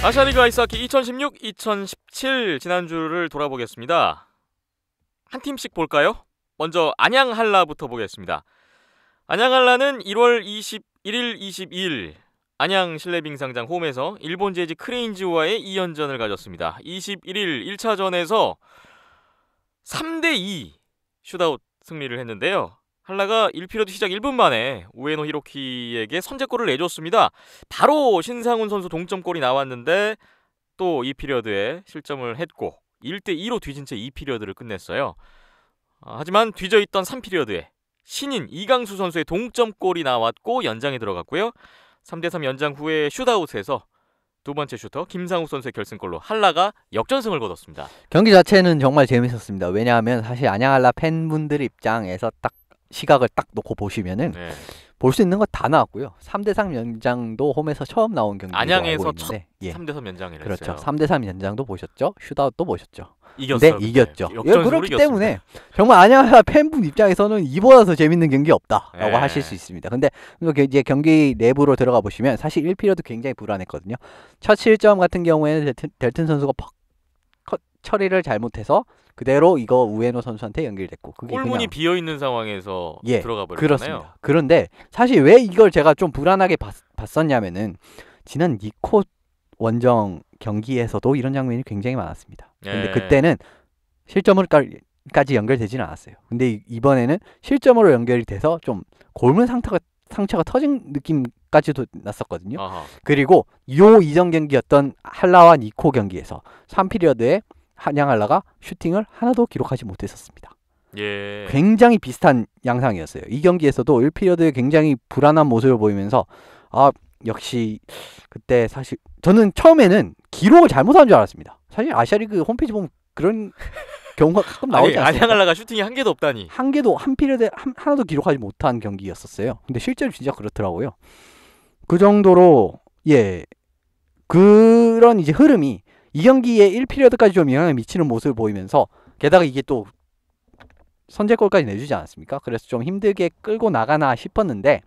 아시아리그 아이스하키 이천십육 이천십칠 지난주를 돌아보겠습니다. 한 팀씩 볼까요? 먼저 안양 한라부터 보겠습니다. 안양 한라는 일월 이십일일, 이십이일 안양 실내빙상장 홈에서 일본 제지 크레인즈와의 이 연전을 가졌습니다. 이십일일 일 차전에서 삼 대 이 슛아웃 승리를 했는데요. 한라가 일 피리어드 시작 일 분 만에 우에노 히로키에게 선제골을 내줬습니다. 바로 신상훈 선수 동점골이 나왔는데 또 이 피리어드에 실점을 했고 일 대 이로 뒤진 채 이 피리어드를 끝냈어요. 아, 하지만 뒤져있던 삼 피리어드에 신인 이강수 선수의 동점골이 나왔고 연장에 들어갔고요. 삼 대 삼 연장 후에 슛아웃에서 두 번째 슈터 김상욱 선수의 결승골로 한라가 역전승을 거뒀습니다. 경기 자체는 정말 재밌었습니다. 왜냐하면 사실 안양 한라 팬분들 입장에서 딱 시각을 딱 놓고 보시면은 네. 볼 수 있는 거 다 나왔고요. 삼 대 삼 연장도 홈에서 처음 나온 경기로 안양에서 알고 있는데, 예. 삼 대 삼 연장을 그렇죠. 했어요. 삼 대 삼 연장도 보셨죠? 슛아웃도 보셨죠. 이겼어요. 네, 이겼죠. 예, 역전승으로 그렇기 이겼습니다. 때문에 정말 안양 한라 팬분 입장에서는 이보다 더 재밌는 경기 없다라고 네. 하실 수 있습니다. 근데 이제 경기 내부로 들어가 보시면 사실 일 피리어드 굉장히 불안했거든요. 첫 실점 같은 경우에는 델튼, 델튼 선수가 퍽 컷, 처리를 잘못해서 그대로 이거 우에노 선수한테 연결됐고 그게 골문이 그냥 비어 있는 상황에서 예, 들어가 버렸잖아요. 그렇습니다. 그런데 사실 왜 이걸 제가 좀 불안하게 봤, 봤었냐면은 지난 니코 원정 경기에서도 이런 장면이 굉장히 많았습니다. 근데 예. 그때는 실점으로까지 연결되지는 않았어요. 근데 이- 이번에는 실점으로 연결이 돼서 좀 골문 상처가 상처가 터진 느낌까지도 났었거든요. 아하. 그리고 요 이전 경기였던 한라와 니코 경기에서 삼 피리어드에 한양 한라가 슈팅을 하나도 기록하지 못했었습니다. 예. 굉장히 비슷한 양상이었어요. 이 경기에서도 일 피리어드에 굉장히 불안한 모습을 보이면서 아 역시 그때 사실 저는 처음에는 기록을 잘못한 줄 알았습니다. 사실 아시아리그 홈페이지 보면 그런 경우가 가끔 아니, 나오지 않습니까? 안양한라가 슈팅이 한 개도 없다니. 한 개도 한 피리어드에 한, 하나도 기록하지 못한 경기였었어요. 근데 실제로 진짜 그렇더라고요. 그 정도로 예 그런 이제 흐름이 이 경기에 일 피리어드까지 좀 영향을 미치는 모습을 보이면서 게다가 이게 또 선제골까지 내주지 않았습니까? 그래서 좀 힘들게 끌고 나가나 싶었는데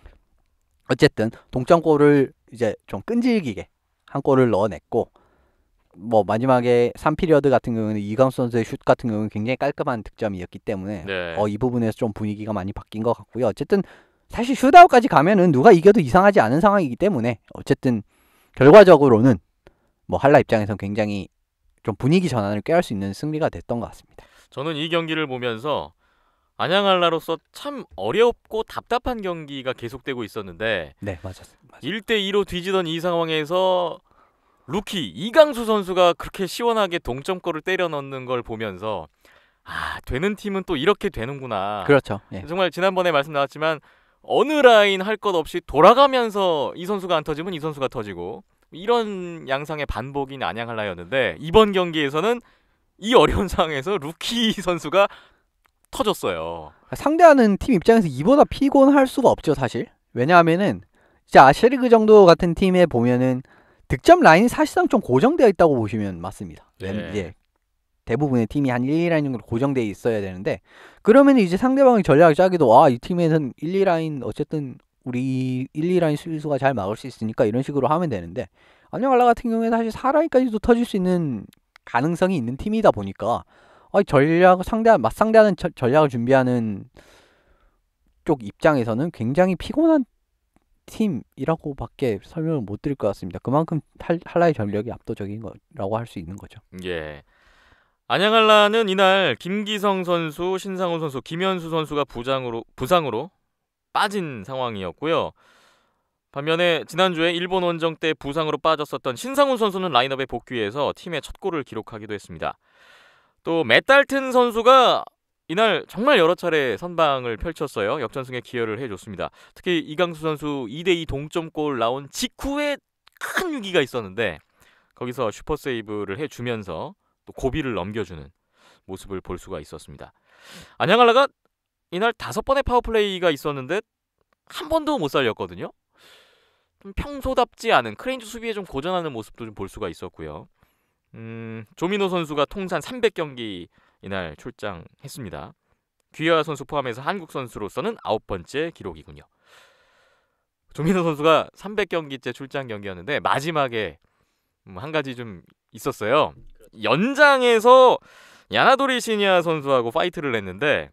어쨌든 동점골을 이제 좀 끈질기게 한 골을 넣어냈고 뭐 마지막에 삼 피리어드 같은 경우는 이강수 선수의 슛 같은 경우는 굉장히 깔끔한 득점이었기 때문에 네. 어, 이 부분에서 좀 분위기가 많이 바뀐 것 같고요. 어쨌든 사실 슛아웃까지 가면은 누가 이겨도 이상하지 않은 상황이기 때문에 어쨌든 결과적으로는 뭐 한라 입장에서는 굉장히 좀 분위기 전환을 꾀할 수 있는 승리가 됐던 것 같습니다. 저는 이 경기를 보면서 안양한라로서 참 어렵고 답답한 경기가 계속되고 있었는데 네, 맞았어요. 맞아요. 일 대 이로 뒤지던 이 상황에서 루키 이강수 선수가 그렇게 시원하게 동점골을 때려 넣는 걸 보면서 아 되는 팀은 또 이렇게 되는구나. 그렇죠. 예. 정말 지난번에 말씀 나왔지만 어느 라인 할 것 없이 돌아가면서 이 선수가 안 터지면 이 선수가 터지고 이런 양상의 반복인 안양한라였는데 이번 경기에서는 이 어려운 상황에서 루키 선수가 터졌어요. 상대하는 팀 입장에서 이보다 피곤할 수가 없죠, 사실. 왜냐하면은 이제 아시아리그 정도 같은 팀에 보면은 득점 라인이 사실상 좀 고정되어 있다고 보시면 맞습니다. 네. 왜- 이제 대부분의 팀이 한 일, 이 라인 정도 고정되어 있어야 되는데 그러면 이제 상대방의 전략을 짜기도 아, 이 팀에는 일, 이 라인 어쨌든 우리 일, 이 라인 수비수가 잘 막을 수 있으니까 이런 식으로 하면 되는데 안녕할라 같은 경우에 사실 사 라인까지도 터질 수 있는 가능성이 있는 팀이다 보니까 아, 전략 상대 맞상대하는 저- 전략을 준비하는 쪽 입장에서는 굉장히 피곤한 팀이라고밖에 설명을 못 드릴 것 같습니다. 그만큼 할, 한라의 전력이 압도적인 거라고 할 수 있는 거죠. 예. 안양한라는 이날 김기성 선수, 신상훈 선수, 김현수 선수가 부상으로 부상으로 빠진 상황이었고요. 반면에 지난주에 일본 원정 때 부상으로 빠졌었던 신상훈 선수는 라인업에 복귀해서 팀의 첫 골을 기록하기도 했습니다. 또 맷달튼 선수가 이날 정말 여러 차례 선방을 펼쳤어요. 역전승에 기여를 해줬습니다. 특히 이강수 선수 이 대 이 동점골 나온 직후에 큰 위기가 있었는데 거기서 슈퍼세이브를 해주면서 또 고비를 넘겨주는 모습을 볼 수가 있었습니다. 안양한라가 이날 다섯 번의 파워플레이가 있었는데 한 번도 못 살렸거든요. 좀 평소답지 않은 크레인즈 수비에 좀 고전하는 모습도 좀 볼 수가 있었고요. 음, 조민호 선수가 통산 삼백 경기 이날 출장했습니다. 귀하 선수 포함해서 한국 선수로서는 아홉 번째 기록이군요. 조민호 선수가 삼백 경기째 출장 경기였는데 마지막에 한 가지 좀 있었어요. 연장에서 야나도리 시니아 선수하고 파이트를 했는데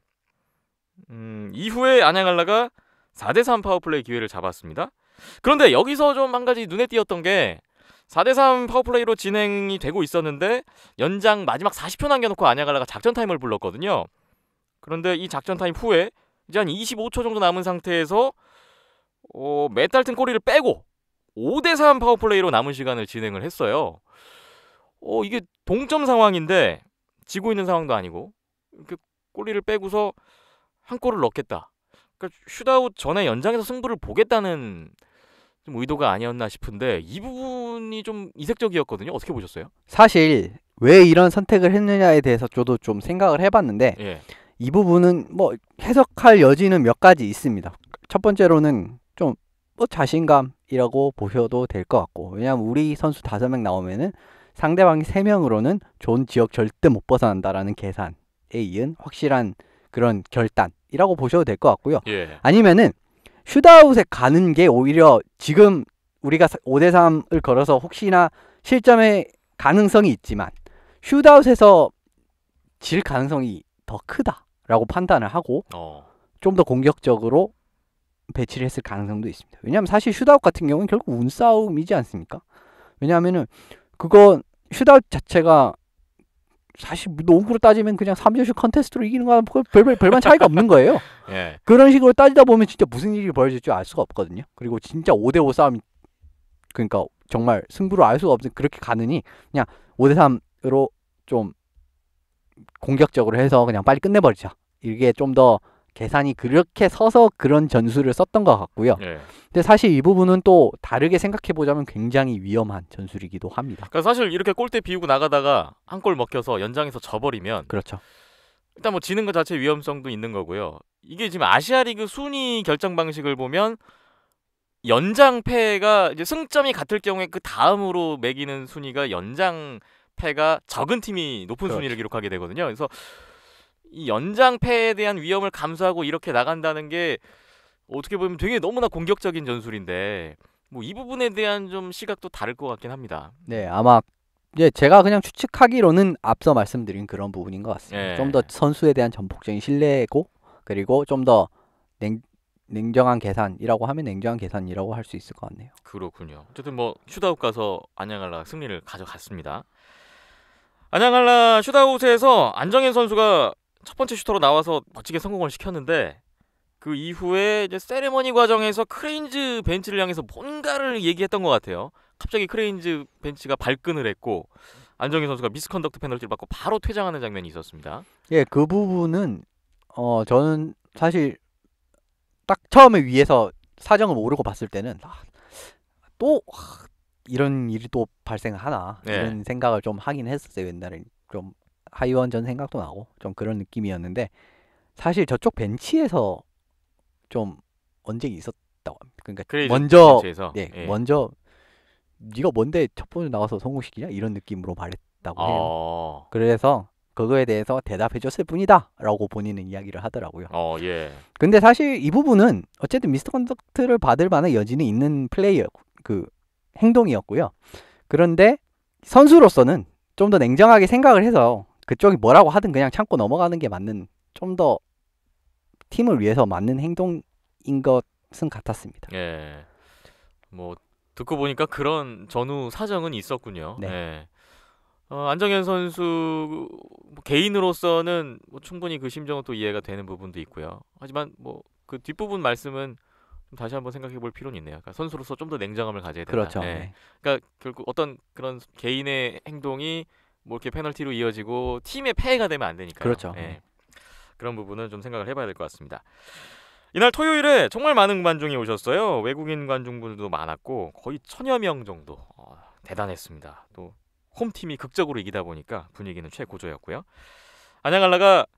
음, 이후에 안양알라가 사 대 삼 파워플레이 기회를 잡았습니다. 그런데 여기서 좀 한 가지 눈에 띄었던 게 사 대 삼 파워플레이로 진행이 되고 있었는데 연장 마지막 사십 초 남겨놓고 안양알라가 작전 타임을 불렀거든요. 그런데 이 작전 타임 후에 이제 한 이십오 초 정도 남은 상태에서 어, 메탈튼 꼬리를 빼고 오 대 삼 파워플레이로 남은 시간을 진행을 했어요. 어, 이게 동점 상황인데 지고 있는 상황도 아니고 이렇게 꼬리를 빼고서 한 골을 넣겠다. 그러니까 슛아웃 전에 연장에서 승부를 보겠다는 좀 의도가 아니었나 싶은데 이 부분이 좀 이색적이었거든요. 어떻게 보셨어요? 사실 왜 이런 선택을 했느냐에 대해서 저도 좀 생각을 해봤는데 예. 이 부분은 뭐 해석할 여지는 몇 가지 있습니다. 첫 번째로는 좀 뭐 자신감이라고 보셔도 될 것 같고, 왜냐하면 우리 선수 다섯 명 나오면은 상대방이 세 명으로는 좋은 지역 절대 못 벗어난다라는 계산에 이은 확실한 그런 결단이라고 보셔도 될 것 같고요. 예. 아니면은 슛아웃에 가는 게 오히려 지금 우리가 오 대 삼을 걸어서 혹시나 실점의 가능성이 있지만 슛아웃에서 질 가능성이 더 크다라고 판단을 하고 어. 좀 더 공격적으로 배치를 했을 가능성도 있습니다. 왜냐하면 사실 슛아웃 같은 경우는 결국 운싸움이지 않습니까? 왜냐하면은 그거 슛아웃 자체가 사실 농구로 따지면 그냥 삼 점슛 컨테스트로 이기는 거랑 별, 별, 별반 차이가 없는 거예요. 예. 그런 식으로 따지다 보면 진짜 무슨 일이 벌어질 줄 알 수가 없거든요. 그리고 진짜 오 대 오 싸움, 그러니까 정말 승부를 알 수가 없는 그렇게 가느니 그냥 오 대 삼으로 좀 공격적으로 해서 그냥 빨리 끝내버리자. 이게 좀 더 계산이 그렇게 서서 그런 전술을 썼던 것 같고요. 예. 근데 사실 이 부분은 또 다르게 생각해보자면 굉장히 위험한 전술이기도 합니다. 그러니까 사실 이렇게 골대 비우고 나가다가 한 골 먹혀서 연장에서 져버리면 그렇죠. 일단 뭐 지는 것 자체 위험성도 있는 거고요. 이게 지금 아시아리그 순위 결정 방식을 보면 연장 패가 이제 승점이 같을 경우에 그 다음으로 매기는 순위가 연장 패가 적은 팀이 높은 그렇죠. 순위를 기록하게 되거든요. 그래서 이 연장 패에 대한 위험을 감수하고 이렇게 나간다는 게 어떻게 보면 되게 너무나 공격적인 전술인데 뭐 이 부분에 대한 좀 시각도 다를 것 같긴 합니다. 네, 아마 이제 제가 그냥 추측하기로는 앞서 말씀드린 그런 부분인 것 같습니다. 예. 좀 더 선수에 대한 전폭적인 신뢰고, 그리고 좀 더 냉정한 계산이라고 하면 냉정한 계산이라고 할 수 있을 것 같네요. 그렇군요. 어쨌든 뭐 슛아웃 가서 안양알라 승리를 가져갔습니다. 안양알라 슛아웃에서 안정현 선수가 첫 번째 슈터로 나와서 멋지게 성공을 시켰는데 그 이후에 이제 세레머니 과정에서 크레인즈 벤치를 향해서 뭔가를 얘기했던 것 같아요. 갑자기 크레인즈 벤치가 발끈을 했고 안정현 선수가 미스컨덕트 페널티를 받고 바로 퇴장하는 장면이 있었습니다. 예, 그 부분은 어 저는 사실 딱 처음에 위에서 사정을 모르고 봤을 때는 아, 또 아, 이런 일이 또 발생하나 네. 이런 생각을 좀 하긴 했었어요. 옛날에 좀 하이원전 생각도 나고 좀 그런 느낌이었는데, 사실 저쪽 벤치에서 좀 언쟁이 있었다고 합니다. 그러니까 크레인즈 먼저 벤치에서 네, 예. 먼저 네가 뭔데 첫 번째 나가서 성공시키냐 이런 느낌으로 말했다고 해요. 어, 그래서 그거에 대해서 대답해줬을 뿐이다 라고 본인은 이야기를 하더라고요. 어, 예, 근데 사실 이 부분은 어쨌든 미스터 컨덕트를 받을 만한 여지는 있는 플레이어 그 행동이었고요. 그런데 선수로서는 좀 더 냉정하게 생각을 해서 그쪽이 뭐라고 하든 그냥 참고 넘어가는 게 맞는, 좀 더 팀을 위해서 맞는 행동인 것은 같았습니다. 예. 뭐 듣고 보니까 그런 전후 사정은 있었군요. 네. 예. 어, 안정현 선수 뭐 개인으로서는 뭐 충분히 그 심정은 또 이해가 되는 부분도 있고요. 하지만 뭐 그 뒷부분 말씀은 좀 다시 한번 생각해 볼 필요는 있네요. 그러니까 선수로서 좀 더 냉정함을 가져야 된다. 그렇죠. 예. 네. 그러니까 결국 어떤 그런 개인의 행동이 뭐 이렇게 페널티로 이어지고 팀의 패해가 되면 안 되니까요. 그렇죠. 예. 네. 그런 부분은 좀 생각을 해봐야 될 것 같습니다. 이날 토요일에 정말 많은 관중이 오셨어요. 외국인 관중분들도 많았고 거의 천여 명 정도. 어, 대단했습니다. 또 홈팀이 극적으로 이기다 보니까 분위기는 최고조였고요. 안양알라가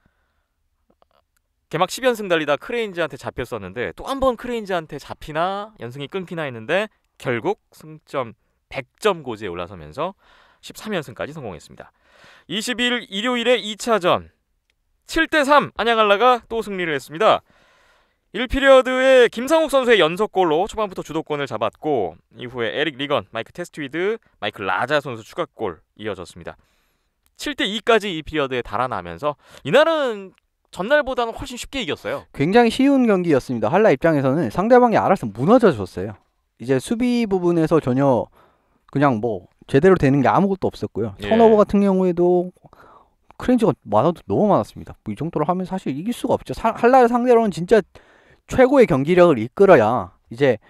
개막 십 연승 달리다 크레인즈한테 잡혔었는데 또 한 번 크레인즈한테 잡히나 연승이 끊기나 했는데 결국 승점 백 점 고지에 올라서면서 십삼 연승까지 성공했습니다. 이십이 일 일요일에 이 차전 칠 대 삼 안양알라가 또 승리를 했습니다. 일 피리어드에 김상욱 선수의 연속골로 초반부터 주도권을 잡았고 이후에 에릭 리건, 마이크 테스트위드, 마이클 라자 선수 추가골 이어졌습니다. 칠 대 이까지 이 피리어드에 달아나면서 이날은 전날보다는 훨씬 쉽게 이겼어요. 굉장히 쉬운 경기였습니다. 한라 입장에서는 상대방이 알아서 무너져 줬어요. 이제 수비 부분에서 전혀 그냥 뭐 제대로 되는 게 아무것도 없었고요. 예. 턴오버 같은 경우에도 크레인즈가 많아도 너무 많았습니다. 뭐이 정도로 하면 사실 이길 수가 없죠. 사, 한라를 상대로는 진짜 최고의 경기력을 이끌어야 이제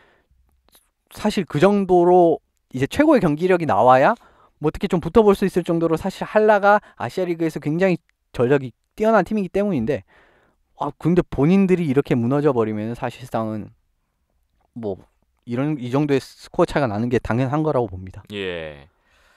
사실 그 정도로 이제 최고의 경기력이 나와야 뭐 어떻게 좀 붙어볼 수 있을 정도로 사실 한라가 아시아 리그에서 굉장히 전력이 뛰어난 팀이기 때문인데 아 근데 본인들이 이렇게 무너져 버리면 사실상은 뭐 이런 이 정도의 스코어 차이가 나는 게 당연한 거라고 봅니다. 예.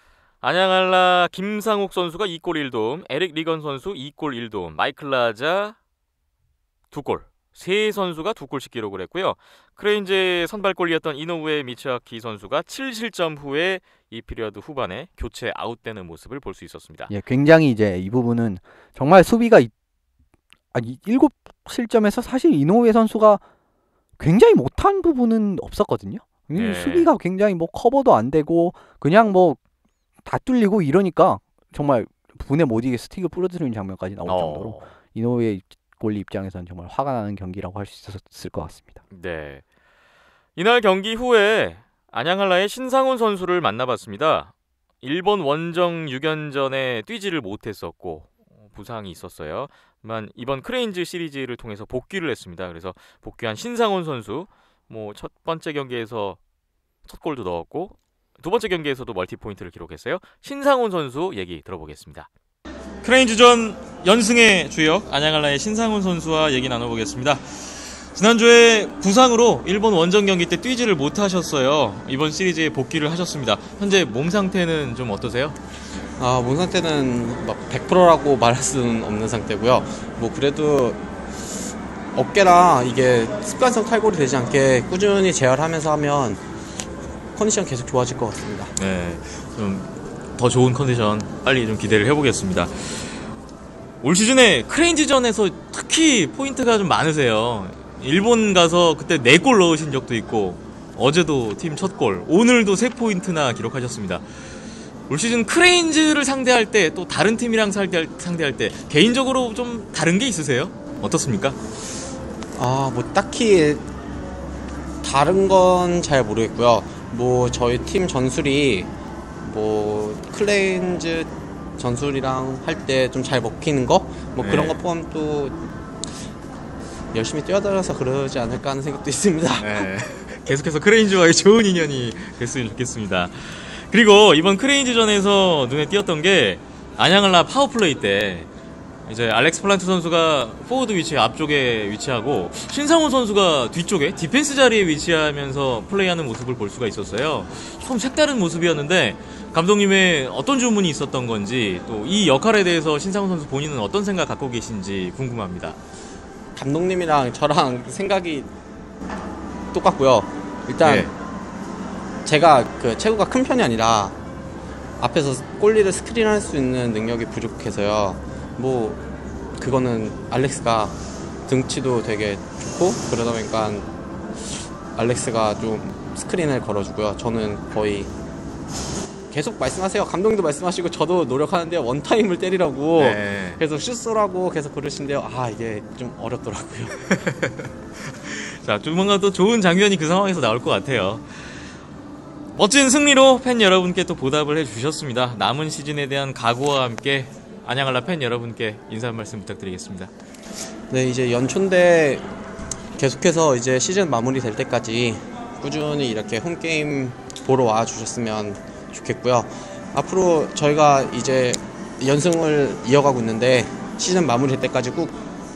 안양한라 김상욱 선수가 이 골 일 도움, 에릭 리건 선수 이 골 일 도움, 마이클 라자 두 골. 세 선수가 두 골씩 기록을 했고요. 크레인즈의 선발골이었던 이노우에 미츠아키 선수가 칠 실점 후에 이 피리어드 후반에 교체 아웃되는 모습을 볼 수 있었습니다. 예, 굉장히 이제 이 부분은 정말 수비가 이, 아니 일곱 실점에서 사실 이노우에 선수가 굉장히 못한 부분은 없었거든요. 네. 수비가 굉장히 뭐 커버도 안 되고 그냥 뭐 다 뚫리고 이러니까 정말 분에 못 이게 스틱을 부러뜨리는 장면까지 나올 정도로 어. 이노우에 골리 입장에서는 정말 화가 나는 경기라고 할 수 있었을 것 같습니다. 네. 이날 경기 후에 안양한라의 신상훈 선수를 만나봤습니다. 일본 원정 육 연전에 뛰지를 못했었고 부상이 있었어요. 하지만 이번 크레인즈 시리즈를 통해서 복귀를 했습니다. 그래서 복귀한 신상훈 선수 뭐 첫 번째 경기에서 첫 골도 넣었고 두 번째 경기에서도 멀티 포인트를 기록했어요. 신상훈 선수 얘기 들어보겠습니다. 크레인즈전 연승의 주역 안양한라의 신상훈 선수와 얘기 나눠보겠습니다. 지난주에 부상으로 일본 원정 경기 때 뛰지를 못하셨어요. 이번 시리즈에 복귀를 하셨습니다. 현재 몸 상태는 좀 어떠세요? 아, 몸 상태는 막 백 퍼센트라고 말할 수는 없는 상태고요. 뭐 그래도 어깨랑 이게 습관성 탈골이 되지 않게 꾸준히 재활하면서 하면 컨디션 계속 좋아질 것 같습니다. 네, 좀 더 좋은 컨디션 빨리 좀 기대를 해보겠습니다. 올 시즌에 크레인즈전에서 특히 포인트가 좀 많으세요. 일본 가서 그때 네 골 넣으신 적도 있고 어제도 팀 첫 골, 오늘도 세 포인트나 기록하셨습니다. 올 시즌 크레인즈를 상대할 때 또 다른 팀이랑 상대할, 상대할 때 개인적으로 좀 다른 게 있으세요? 어떻습니까? 아, 뭐 딱히 다른 건 잘 모르겠고요. 뭐 저희 팀 전술이 뭐 클레인즈 전술이랑 할 때 좀 잘 먹히는 거? 뭐 네. 그런 거 포함 또 열심히 뛰어들어서 그러지 않을까 하는 생각도 있습니다. 네. 계속해서 크레인즈와의 좋은 인연이 됐으면 좋겠습니다. 그리고 이번 크레인즈전에서 눈에 띄었던 게 안양한라 파워플레이 때 이제 알렉스 플란트 선수가 포워드 위치 앞쪽에 위치하고 신상훈 선수가 뒤쪽에 디펜스 자리에 위치하면서 플레이하는 모습을 볼 수가 있었어요. 좀 색다른 모습이었는데 감독님의 어떤 주문이 있었던 건지 또 이 역할에 대해서 신상훈 선수 본인은 어떤 생각 갖고 계신지 궁금합니다. 감독님이랑 저랑 생각이 똑같고요. 일단 네. 제가 그 체구가 큰 편이 아니라 앞에서 골리를 스크린할 수 있는 능력이 부족해서요. 뭐 그거는 알렉스가 등치도 되게 좋고 그러다 보니까 알렉스가 좀 스크린을 걸어주고요. 저는 거의 계속 말씀하세요. 감독님도 말씀하시고 저도 노력하는데 원타임을 때리라고 네. 계속 슛쏘라고 계속 그러신데요. 아, 이게 좀 어렵더라고요. 자, 조만간 또 좋은 장면이 그 상황에서 나올 것 같아요. 멋진 승리로 팬 여러분께 또 보답을 해주셨습니다. 남은 시즌에 대한 각오와 함께 안양한라 팬 여러분께 인사 한 말씀 부탁드리겠습니다. 네, 이제 연초인데 계속해서 이제 시즌 마무리 될 때까지 꾸준히 이렇게 홈게임 보러 와 주셨으면 좋겠고요. 앞으로 저희가 이제 연승을 이어가고 있는데 시즌 마무리 될 때까지 꼭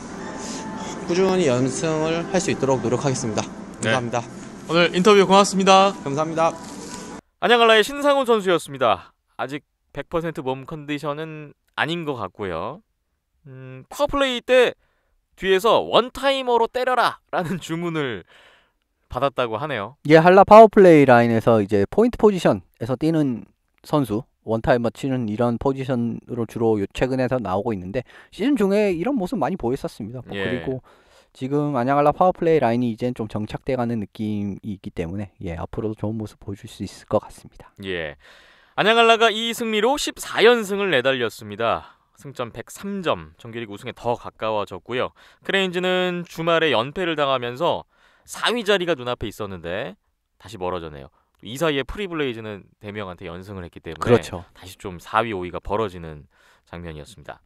꾸준히 연승을 할 수 있도록 노력하겠습니다. 감사합니다. 네. 오늘 인터뷰 고맙습니다. 감사합니다. 안양한라의 신상훈 선수였습니다. 아직 백 퍼센트 몸 컨디션은 아닌 것 같고요. 음, 파워플레이 때 뒤에서 원타이머로 때려라 라는 주문을 받았다고 하네요. 예, 한라 파워플레이 라인에서 이제 포인트 포지션에서 뛰는 선수, 원타임머 치는 이런 포지션으로 주로 요 최근에서 나오고 있는데 시즌 중에 이런 모습 많이 보였었습니다. 뭐 예. 그리고 지금 안양알라 파워플레이 라인이 이젠 좀 정착돼가는 느낌이 있기 때문에 예 앞으로도 좋은 모습 보여줄 수 있을 것 같습니다. 예. 안양알라가 이 승리로 십사 연승을 내달렸습니다. 승점 백삼 점, 정규리그 우승에 더 가까워졌고요. 크레인즈는 주말에 연패를 당하면서 사 위 자리가 눈앞에 있었는데 다시 멀어졌네요. 이 사이에 프리블레이즈는 대명한테 연승을 했기 때문에 그렇죠. 다시 좀 사 위, 오 위가 벌어지는 장면이었습니다.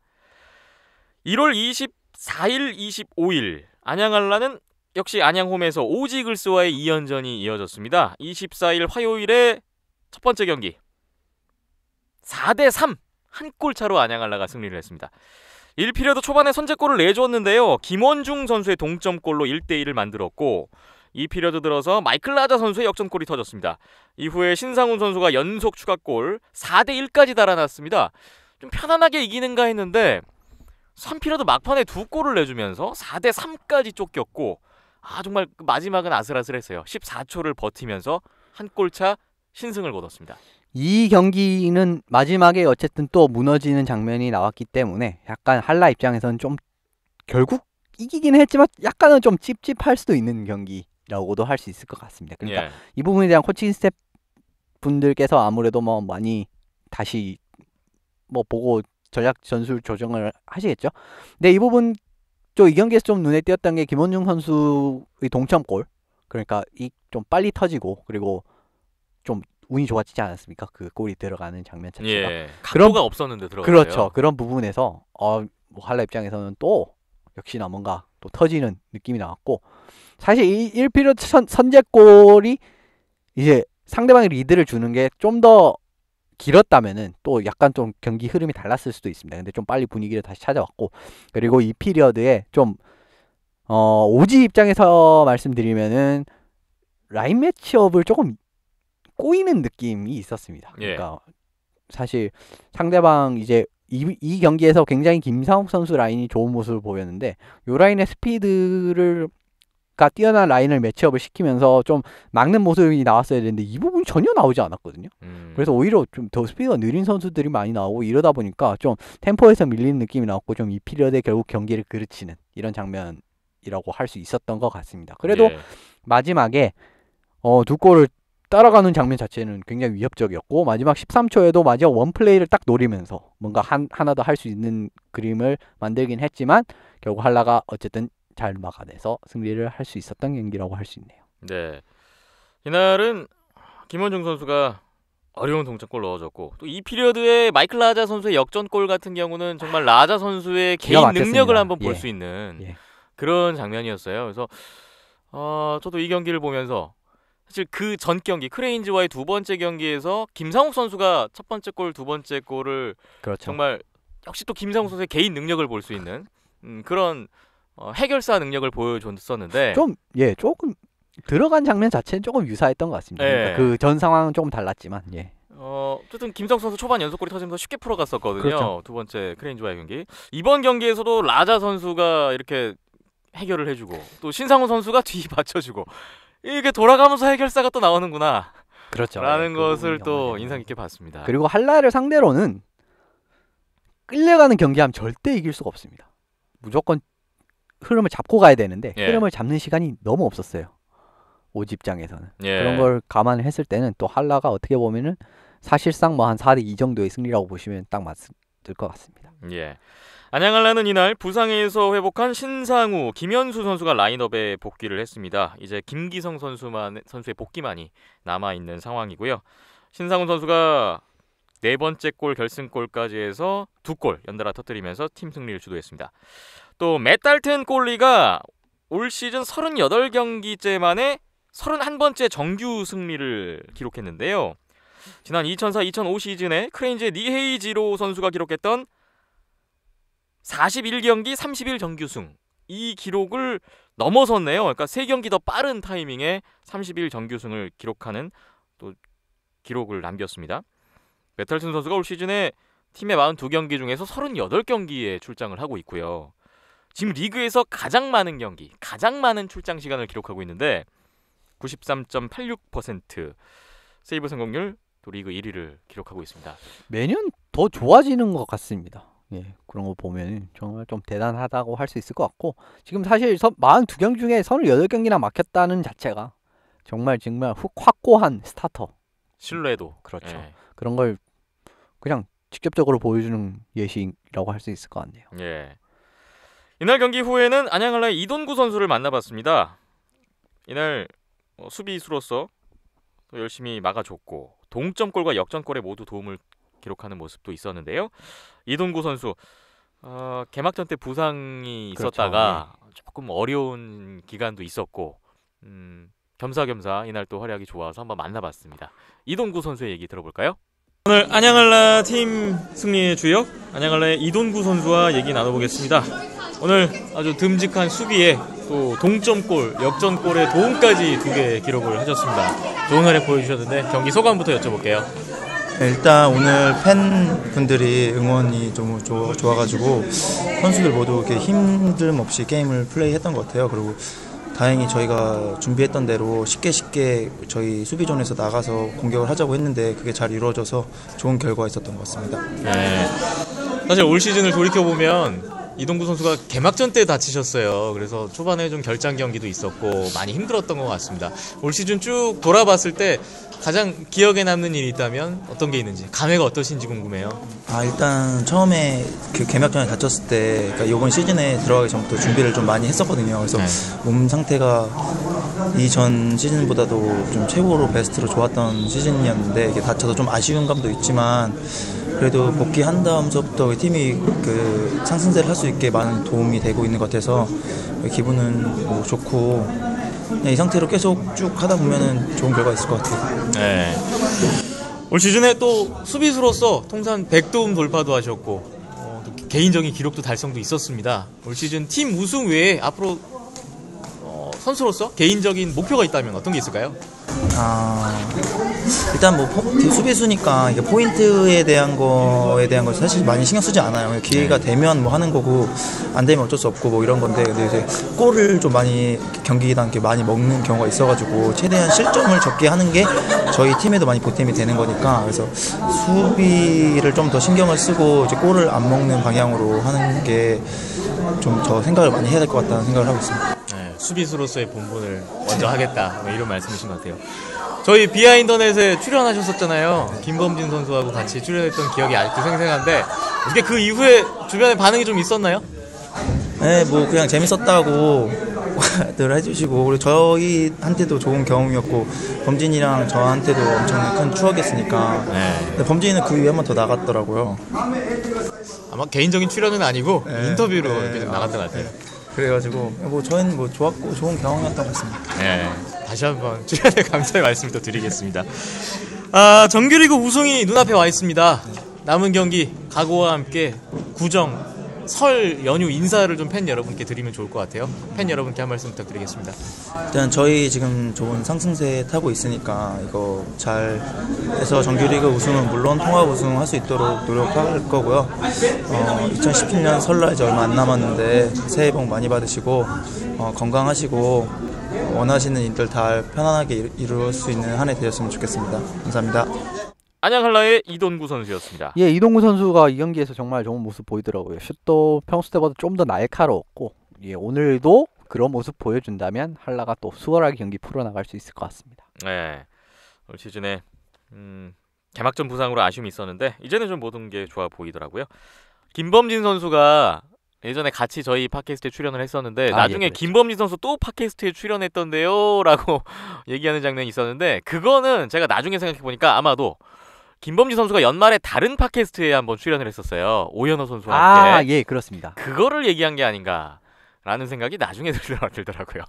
일월 이십사일, 이십오일 안양알라는 역시 안양홈에서 오지글스와의 이 연전이 이어졌습니다. 이십사일 화요일에 첫 번째 경기 사 대 삼 한 골 차로 안양알라가 승리를 했습니다. 일 피리어드 초반에 선제골을 내주었는데요. 김원중 선수의 동점골로 일 대 일을 만들었고 이 피리어드 들어서 마이클 라자 선수의 역전골이 터졌습니다. 이후에 신상훈 선수가 연속 추가골 사 대 일까지 달아났습니다. 좀 편안하게 이기는가 했는데 삼 피리어드 막판에 두 골을 내주면서 사 대 삼까지 쫓겼고 아 정말 마지막은 아슬아슬했어요. 십사 초를 버티면서 한 골차 신승을 거뒀습니다. 이 경기는 마지막에 어쨌든 또 무너지는 장면이 나왔기 때문에 약간 한라 입장에서는 좀 결국 이기긴 했지만 약간은 좀 찝찝할 수도 있는 경기라고도 할 수 있을 것 같습니다. 그러니까 예. 이 부분에 대한 코칭 스태프 분들께서 아무래도 뭐 많이 다시 뭐 보고 전략 전술 조정을 하시겠죠. 근데 이 부분 또 이 경기에서 좀 눈에 띄었던 게 김원중 선수의 동점골. 그러니까 이 좀 빨리 터지고 그리고 좀 운이 좋아지지 않았습니까? 그 골이 들어가는 장면 자체가. 예. 그런- 각도가 없었는데 들어갔어요. 그렇죠. 그런 부분에서 어, 뭐 한라 입장에서는 또 역시나 뭔가 또 터지는 느낌이 나왔고 사실 이 일 피리어드 선, 선제골이 이제 상대방의 리드를 주는 게 좀 더 길었다면은 또 약간 좀 경기 흐름이 달랐을 수도 있습니다. 근데 좀 빨리 분위기를 다시 찾아왔고 그리고 이 피리어드에 좀 어, 오지 입장에서 말씀드리면은 라인 매치업을 조금 꼬이는 느낌이 있었습니다. 예. 그러니까 사실 상대방 이제 이, 이 경기에서 굉장히 김상욱 선수 라인이 좋은 모습을 보였는데 요 라인의 스피드를 가 뛰어난 라인을 매치업을 시키면서 좀 막는 모습이 나왔어야 되는데 이 부분이 전혀 나오지 않았거든요. 음. 그래서 오히려 좀 더 스피드가 느린 선수들이 많이 나오고 이러다 보니까 좀 템포에서 밀리는 느낌이 나왔고 좀 이 피리어드에 결국 경기를 그르치는 이런 장면이라고 할 수 있었던 것 같습니다. 그래도 예. 마지막에 어, 두 골을 따라가는 장면 자체는 굉장히 위협적이었고 마지막 십삼 초에도 마지막 원플레이를 딱 노리면서 뭔가 한, 하나 더 할 수 있는 그림을 만들긴 했지만 결국 한라가 어쨌든 잘 막아내서 승리를 할 수 있었던 경기라고 할 수 있네요. 네. 이날은 김원중 선수가 어려운 동점골 넣어줬고 또 이 피리어드에 마이클 라자 선수의 역전골 같은 경우는 정말 라자 선수의 기가 개인 막혔습니다. 능력을 한번 볼 예. 수 있는 예. 그런 장면이었어요. 그래서 어, 저도 이 경기를 보면서 사실 그 전 경기 크레인즈와의 두 번째 경기에서 김상욱 선수가 첫 번째 골, 두 번째 골을 그렇죠. 정말 역시 또 김상욱 선수의 개인 능력을 볼 수 있는 음, 그런 어, 해결사 능력을 보여줬었는데 좀 예 조금 들어간 장면 자체는 조금 유사했던 것 같습니다. 예. 그러니까 그 전 상황은 조금 달랐지만 예. 어, 어쨌든 김상욱 선수 초반 연속골이 터지면서 쉽게 풀어갔었거든요. 그렇죠. 두 번째 크레인즈와의 경기. 이번 경기에서도 라자 선수가 이렇게 해결을 해주고 또 신상훈 선수가 뒤 받쳐주고 이게 돌아가면서 해결사가 또 나오는구나 그렇죠. 라는 예, 그 것을 부분이 또 정말 인상 깊게 봤습니다. 그리고 한라를 상대로는 끌려가는 경기하면 절대 이길 수가 없습니다. 무조건 흐름을 잡고 가야 되는데 예. 흐름을 잡는 시간이 너무 없었어요. 오지 입장에서는. 예. 그런 걸 감안을 했을 때는 또 한라가 어떻게 보면은 사실상 뭐 한 사 대 이 정도의 승리라고 보시면 딱 맞을 것 같습니다. 예. 안양한라는 이날 부상에서 회복한 신상우, 김현수 선수가 라인업에 복귀를 했습니다. 이제 김기성 선수만 선수의 복귀만이 남아 있는 상황이고요. 신상우 선수가 네 번째 골 결승골까지 해서 두 골 연달아 터뜨리면서 팀 승리를 주도했습니다. 또 맷달튼 골리가 올 시즌 서른여덟 경기째 만에 서른한 번째 정규 승리를 기록했는데요. 지난 이천사 이천오 시즌에 크레인즈의 니헤이지로 선수가 기록했던 사십일 경기 삼십일 정규승 이 기록을 넘어섰네요. 그러니까 세 경기 더 빠른 타이밍에 삼십일 정규승을 기록하는 또 기록을 남겼습니다. 맷달튼 선수가 올 시즌에 팀의 사십이 경기 중에서 서른여덟 경기에 출장을 하고 있고요. 지금 리그에서 가장 많은 경기, 가장 많은 출장 시간을 기록하고 있는데 구십삼 점 팔육 퍼센트 세이브 성공률 또 리그 일 위를 기록하고 있습니다. 매년 더 좋아지는 것 같습니다. 예, 그런 거 보면 정말 좀 대단하다고 할 수 있을 것 같고 지금 사실 사십이 경 중에 삼십팔 경기나 막혔다는 자체가 정말 정말 훅 확고한 스타터 신뢰도. 그렇죠. 예. 그런 걸 그냥 직접적으로 보여주는 예시라고 할 수 있을 것 같네요. 예. 이날 경기 후에는 안양알라의 이동구 선수를 만나봤습니다. 이날 어, 수비수로서 또 열심히 막아줬고 동점골과 역전골에 모두 도움을 기록하는 모습도 있었는데요. 이동구 선수 어, 개막전 때 부상이 있었다가 그렇죠. 조금 어려운 기간도 있었고 음, 겸사겸사 이날 또 활약이 좋아서 한번 만나봤습니다. 이동구 선수의 얘기 들어볼까요? 오늘 안양알라 팀 승리의 주역 안양알라의 이동구 선수와 얘기 나눠보겠습니다. 오늘 아주 듬직한 수비에 또 동점골, 역전골에 도움까지 두 개 기록을 하셨습니다. 좋은 활약 보여주셨는데 경기 소감부터 여쭤볼게요. 일단 오늘 팬분들이 응원이 좀 좋아, 좋아가지고 선수들 모두 이렇게 힘듦 없이 게임을 플레이했던 것 같아요. 그리고 다행히 저희가 준비했던 대로 쉽게 쉽게 저희 수비존에서 나가서 공격을 하자고 했는데 그게 잘 이루어져서 좋은 결과가 있었던 것 같습니다. 네. 사실 올 시즌을 돌이켜보면 이동구 선수가 개막전 때 다치셨어요. 그래서 초반에 좀 결장 경기도 있었고 많이 힘들었던 것 같습니다. 올 시즌 쭉 돌아봤을 때 가장 기억에 남는 일이 있다면 어떤 게 있는지, 감회가 어떠신지 궁금해요. 아 일단 처음에 그 개막전에 다쳤을 때 그러니까 이번 시즌에 들어가기 전부터 준비를 좀 많이 했었거든요. 그래서 네. 몸 상태가 이전 시즌보다도 좀 최고로 베스트로 좋았던 시즌이었는데 이게 다쳐서 좀 아쉬운 감도 있지만 그래도 복귀한 다음서부터 팀이 그 상승세를 할 수 있게 많은 도움이 되고 있는 것 같아서 기분은 뭐 좋고 그냥 이 상태로 계속 쭉 하다 보면은 좋은 결과 있을 것 같아요. 네. 올 시즌에 또 수비수로서 통산 백 도움 돌파도 하셨고 어, 또 개인적인 기록도 달성도 있었습니다. 올 시즌 팀 우승 외에 앞으로 어, 선수로서 개인적인 목표가 있다면 어떤 게 있을까요? 아 일단 뭐 포, 수비수니까 이게 포인트에 대한 거에 대한 거 사실 많이 신경 쓰지 않아요. 기회가 되면 뭐 하는 거고 안 되면 어쩔 수 없고 뭐 이런 건데 근데 이제 골을 좀 많이 경기당 이렇게 많이 먹는 경우가 있어가지고 최대한 실점을 적게 하는 게 저희 팀에도 많이 보탬이 되는 거니까 그래서 수비를 좀 더 신경을 쓰고 이제 골을 안 먹는 방향으로 하는 게 좀 저 생각을 많이 해야 될 것 같다는 생각을 하고 있습니다. 네, 수비수로서의 본분을 먼저 하겠다 뭐 이런 말씀이신 것 같아요. 저희 비하인더넷에 출연하셨었잖아요. 김범진 선수하고 같이 출연했던 기억이 아직도 생생한데 어떻게 그 이후에 주변에 반응이 좀 있었나요? 네, 뭐 그냥 재밌었다고 늘 해주시고 그리고 저희한테도 좋은 경험이었고 범진이랑 저한테도 엄청 큰 추억이었으니까 네. 근데 범진이는 그 위에 한 번 더 나갔더라고요. 아마 개인적인 출연은 아니고 네. 인터뷰로 네. 이렇게 좀 나갔던 것 같아요. 그래가지고 뭐 저희는 뭐 좋았고 좋은 경험이었던 것 같습니다. 네, 다시 한번 출연에 감사의 말씀을 또 드리겠습니다. 아, 정규리그 우승이 눈앞에 와 있습니다. 남은 경기 각오와 함께 구정 설 연휴 인사를 좀 팬 여러분께 드리면 좋을 것 같아요. 팬 여러분께 한 말씀 부탁드리겠습니다. 일단 저희 지금 좋은 상승세 타고 있으니까 이거 잘 해서 정규리그 우승은 물론 통합 우승할 수 있도록 노력할 거고요. 어, 이천십칠 년 설날 이제 얼마 안 남았는데 새해 복 많이 받으시고 어, 건강하시고 원하시는 일들 다 편안하게 이룰 수 있는 한 해 되셨으면 좋겠습니다. 감사합니다. 안양한라의 이동구 선수였습니다. 예, 이동구 선수가 이 경기에서 정말 좋은 모습 보이더라고요. 슛도 평소 때보다 좀 더 날카로웠고 예, 오늘도 그런 모습 보여준다면 한라가 또 수월하게 경기 풀어나갈 수 있을 것 같습니다. 네, 올 시즌에 음, 개막전 부상으로 아쉬움이 있었는데 이제는 좀 모든 게 좋아 보이더라고요. 김범진 선수가 예전에 같이 저희 팟캐스트에 출연을 했었는데 아, 나중에 예, 그랬죠. 김범진 선수 또 팟캐스트에 출연했던데요 라고 얘기하는 장면이 있었는데 그거는 제가 나중에 생각해보니까 아마도 김범진 선수가 연말에 다른 팟캐스트에 한번 출연을 했었어요. 오연호 선수와 함께. 아, 예, 그렇습니다. 그거를 얘기한 게 아닌가라는 생각이 나중에 들더라고요.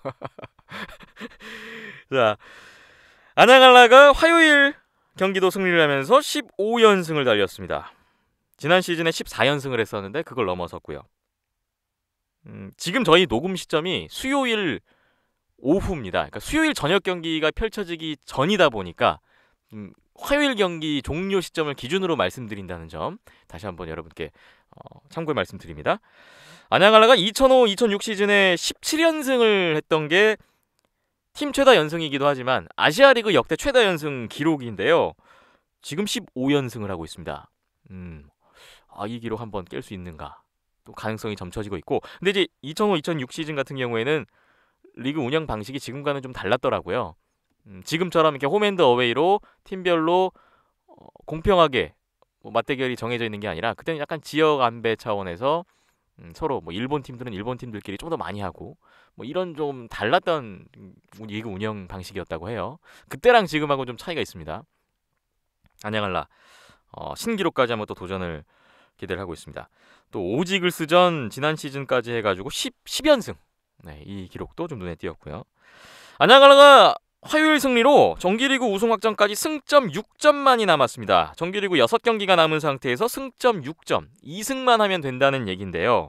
자, 안양한라가 화요일 경기도 승리를 하면서 십오 연승을 달렸습니다. 지난 시즌에 십사 연승을 했었는데 그걸 넘어섰고요. 음, 지금 저희 녹음 시점이 수요일 오후입니다. 그러니까 수요일 저녁 경기가 펼쳐지기 전이다 보니까 음, 화요일 경기 종료 시점을 기준으로 말씀드린다는 점 다시 한번 여러분께 어, 참고의 말씀드립니다. 안양한라가 이천오 이천육 시즌에 십칠 연승을 했던 게 팀 최다 연승이기도 하지만 아시아리그 역대 최다 연승 기록인데요. 지금 십오 연승을 하고 있습니다. 음, 아, 이 기록 한번 깰 수 있는가? 또 가능성이 점쳐지고 있고. 근데 이제 이천오 이천육 시즌 같은 경우에는 리그 운영 방식이 지금과는 좀 달랐더라고요. 음, 지금처럼 이렇게 홈앤드 어웨이로 팀별로 어, 공평하게 뭐 맞대결이 정해져 있는 게 아니라 그때는 약간 지역 안배 차원에서 음, 서로 뭐 일본 팀들은 일본 팀들끼리 좀 더 많이 하고 뭐 이런 좀 달랐던 리그 운영 방식이었다고 해요. 그때랑 지금하고 좀 차이가 있습니다. 안양알라 어, 신기록까지 한번 또 도전을 기대를 하고 있습니다. 또 오지글스전 지난 시즌까지 해가지고 십, 십 연승. 네, 이 기록도 좀 눈에 띄었고요. 안양알라가 화요일 승리로 정규리그 우승 확정까지 승점 육 점만이 남았습니다. 정규리그 여섯 경기가 남은 상태에서 승점 육 점, 이 승만 하면 된다는 얘긴데요.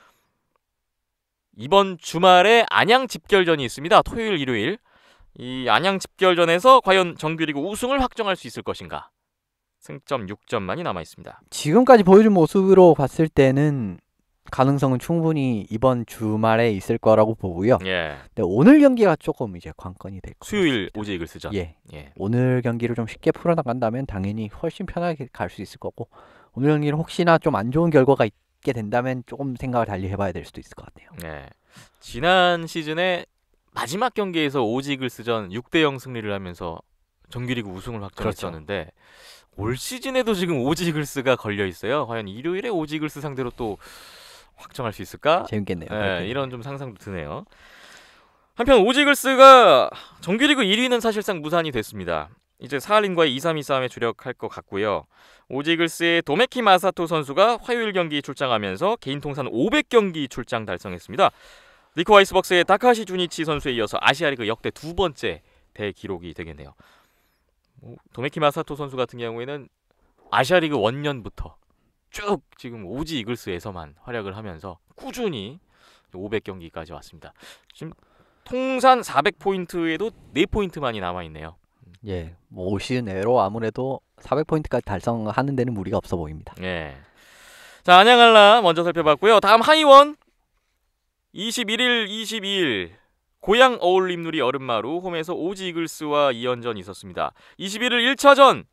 이번 주말에 안양 집결전이 있습니다. 토요일, 일요일. 이 안양 집결전에서 과연 정규리그 우승을 확정할 수 있을 것인가? 승점 육 점만이 남아 있습니다. 지금까지 보여준 모습으로 봤을 때는 가능성은 충분히 이번 주말에 있을 거라고 보고요. 예. 근데 오늘 경기가 조금 이제 관건이 될 거예요. 수요일 오지이글스전. 예. 예. 오늘 경기를 좀 쉽게 풀어나간다면 당연히 훨씬 편하게 갈 수 있을 거고, 오늘 경기를 혹시나 좀 안 좋은 결과가 있게 된다면 조금 생각을 달리 해봐야 될 수도 있을 것 같네요. 네. 지난 시즌에 마지막 경기에서 오지이글스전 육 대 영 승리를 하면서 정규리그 우승을 확정했었는데 올 시즌에도 지금 오지이글스가 걸려 있어요. 과연 일요일에 오지이글스 상대로 또 확정할 수 있을까? 재밌겠네요. 네, 이런 좀 상상도 드네요. 한편 오지이글스가 정규리그 일 위는 사실상 무산이 됐습니다. 이제 사할린과의 이, 삼 위 싸움에 주력할 것 같고요. 오지이글스의 도메키 마사토 선수가 화요일 경기 출장하면서 개인 통산 오백 경기 출장 달성했습니다. 니코 아이스박스의 다카시 주니치 선수에 이어서 아시아리그 역대 두 번째 대기록이 되겠네요. 도메키 마사토 선수 같은 경우에는 아시아리그 원년부터 쭉 지금 오지 이글스에서만 활약을 하면서 꾸준히 오백 경기까지 왔습니다. 지금 통산 사백 포인트에도 네 포인트만이 남아있네요. 예, 뭐 올 시즌 내로 아무래도 사백 포인트까지 달성하는 데는 무리가 없어 보입니다. 예. 자, 안양알라 먼저 살펴봤고요. 다음 하이원 이십일 일, 이십이 일 고양 어울림누리 얼음마루 홈에서 오지 이글스와 이 연전이 있었습니다. 이십일 일 일 차전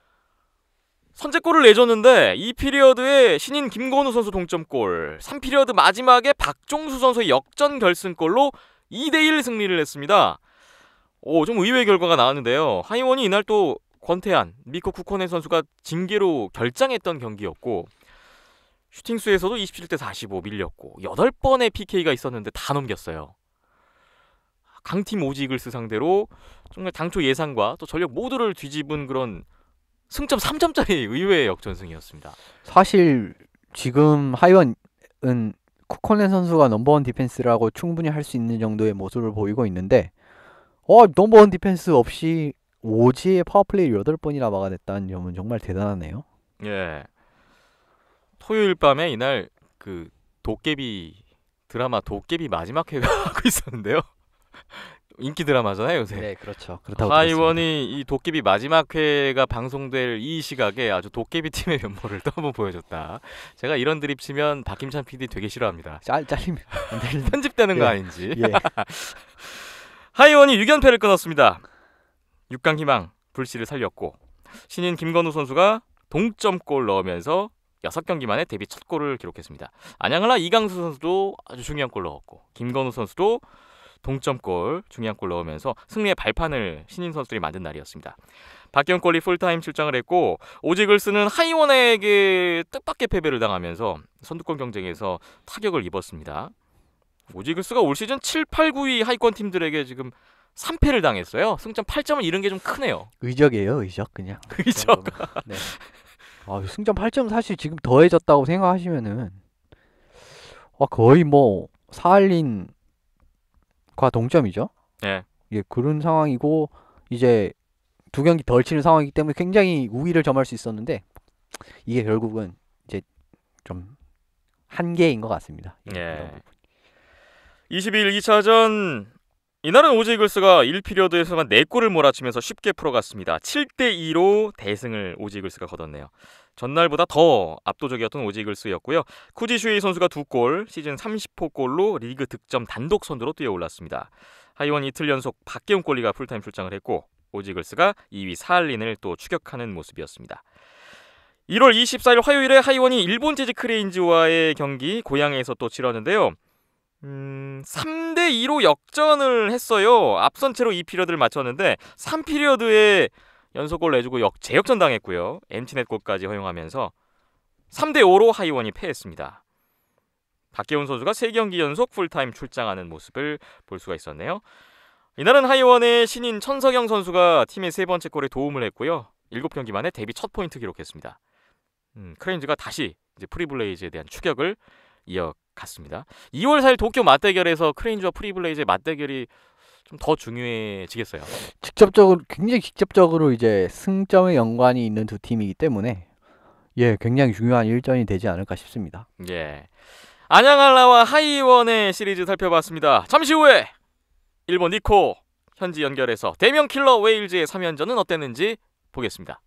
선제골을 내줬는데 이 피리어드에 신인 김건우 선수 동점골, 삼 피리어드 마지막에 박종수 선수의 역전 결승골로 이 대 일 승리를 했습니다. 오, 좀 의외의 결과가 나왔는데요. 하이원이 이날 또 권태한, 미코 쿠코네 선수가 징계로 결장했던 경기였고 슈팅수에서도 이십칠 대 사십오 밀렸고 여덟 번의 피케이가 있었는데 다 넘겼어요. 강팀 오지 이글스 상대로 정말 당초 예상과 또 전력 모두를 뒤집은 그런 승점 삼 점짜리 의외의 역전승이었습니다. 사실 지금 하이원은 쿠코넨 선수가 넘버원 디펜스라고 충분히 할 수 있는 정도의 모습을 보이고 있는데 어 넘버원 디펜스 없이 오지의 파워플레이를 여덟 번이나 막아냈다는 점은 정말 대단하네요. 예. 토요일 밤에 이날 그 도깨비 드라마 도깨비 마지막 회가 하고 있었는데요. 인기 드라마잖아요 요새. 네, 그렇죠. 그렇다고 하이원이 이 도깨비 마지막 회가 방송될 이 시각에 아주 도깨비 팀의 면모를 또 한번 보여줬다. 제가 이런 드립 치면 박김찬 피디 되게 싫어합니다. 짤 잘리면 안 되는데. 편집되는 예. 거 아닌지. 예. 하이원이 육 연패를 끊었습니다. 육 강 희망 불씨를 살렸고 신인 김건우 선수가 동점골 넣으면서 여섯 경기 만에 데뷔 첫 골을 기록했습니다. 안양알라 이강수 선수도 아주 중요한 골 넣었고 김건우 선수도 동점골 중요한 골 넣으면서 승리의 발판을 신인 선수들이 만든 날이었습니다. 박경골이 풀타임 출장을 했고 오지글스는 하이원에게 뜻밖의 패배를 당하면서 선두권 경쟁에서 타격을 입었습니다. 오지글스가 올 시즌 칠, 팔, 구 위 하위권 팀들에게 지금 삼 패를 당했어요. 승점 팔 점을 잃은 게 좀 크네요. 의적이에요, 의적 그냥. 의적. 네. 아, 승점 팔 점 사실 지금 더해졌다고 생각하시면은 아, 거의 뭐 사할린과 동점이죠. 네. 예, 그런 상황이고 이제 두 경기 덜 치는 상황이기 때문에 굉장히 우위를 점할 수 있었는데 이게 결국은 이제 좀 한계인 것 같습니다. 예. 이십이 일 이 차전 이날은 오지 이글스가 일 피리어드에서만 네 골을 몰아치면서 쉽게 풀어갔습니다. 칠 대 이로 대승을 오지 이글스가 거뒀네요. 전날보다 더 압도적이었던 오지 이글스였고요. 쿠지 슈에이 선수가 두 골, 시즌 삼십 호 골로 리그 득점 단독 선두로 뛰어올랐습니다. 하이원 이틀 연속 박계훈 골리가 풀타임 출장을 했고 오지 이글스가 이 위 사할린을 또 추격하는 모습이었습니다. 일월 이십사일 화요일에 하이원이 일본 재즈 크레인즈와의 경기 고향에서 또 치렀는데요. 음, 삼 대 이로 역전을 했어요. 앞선 채로 이 피리어드를 마쳤는데 삼 피리어드에 연속골 내주고 역, 재역전 당했고요. 엠티넷 골까지 허용하면서 삼 대 오로 하이원이 패했습니다. 박계훈 선수가 세 경기 연속 풀타임 출장하는 모습을 볼 수가 있었네요. 이날은 하이원의 신인 천석영 선수가 팀의 세 번째 골에 도움을 했고요. 일곱 경기 만에 데뷔 첫 포인트 기록했습니다. 음, 크레인즈가 다시 이제 프리블레이즈에 대한 추격을 이어갔습니다. 이월 사일 도쿄 맞대결에서 크레인즈와 프리블레이즈의 맞대결이 좀 더 중요해지겠어요. 직접적으로 굉장히 직접적으로 이제 승점에 연관이 있는 두 팀이기 때문에 예, 굉장히 중요한 일전이 되지 않을까 싶습니다. 예. 안양알라와 하이원의 시리즈 살펴봤습니다. 잠시 후에 일본 니코 현지 연결해서 대명 킬러 웨일즈의 삼 연전은 어땠는지 보겠습니다.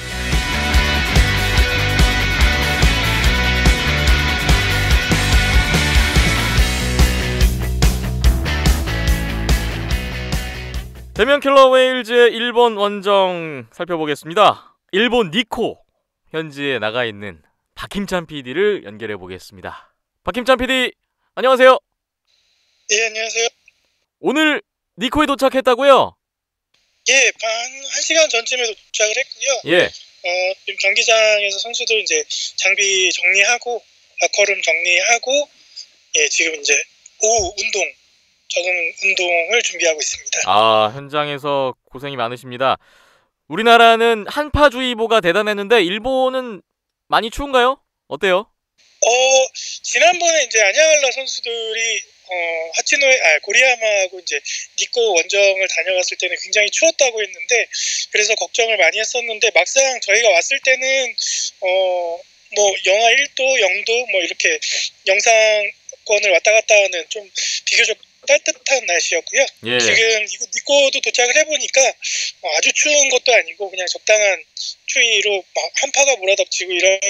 대명 킬러 웨일즈의 일본 원정 살펴보겠습니다. 일본 니코 현지에 나가 있는 박힘찬 피디를 연결해 보겠습니다. 박힘찬 피디, 안녕하세요. 예, 안녕하세요. 오늘 니코에 도착했다고요? 예, 한, 한 시간 전쯤에 도착을 했고요. 예. 어, 지금 경기장에서 선수들 이제 장비 정리하고, 라커룸 정리하고, 예, 지금 이제 오후 운동, 적응 운동을 준비하고 있습니다. 아, 현장에서 고생이 많으십니다. 우리나라는 한파주의보가 대단했는데 일본은 많이 추운가요? 어때요? 어, 지난번에 이제 안양알라 선수들이 어, 하치노에, 아, 고리야마하고 이제 니코 원정을 다녀갔을 때는 굉장히 추웠다고 했는데, 그래서 걱정을 많이 했었는데, 막상 저희가 왔을 때는, 어, 뭐, 영하 일 도, 영 도, 뭐, 이렇게 영상권을 왔다 갔다 하는 좀 비교적 따뜻한 날씨였고요. 예. 지금 이거 니코도 도착을 해보니까 어, 아주 추운 것도 아니고 그냥 적당한 추위로 막 한파가 몰아닥치고 이런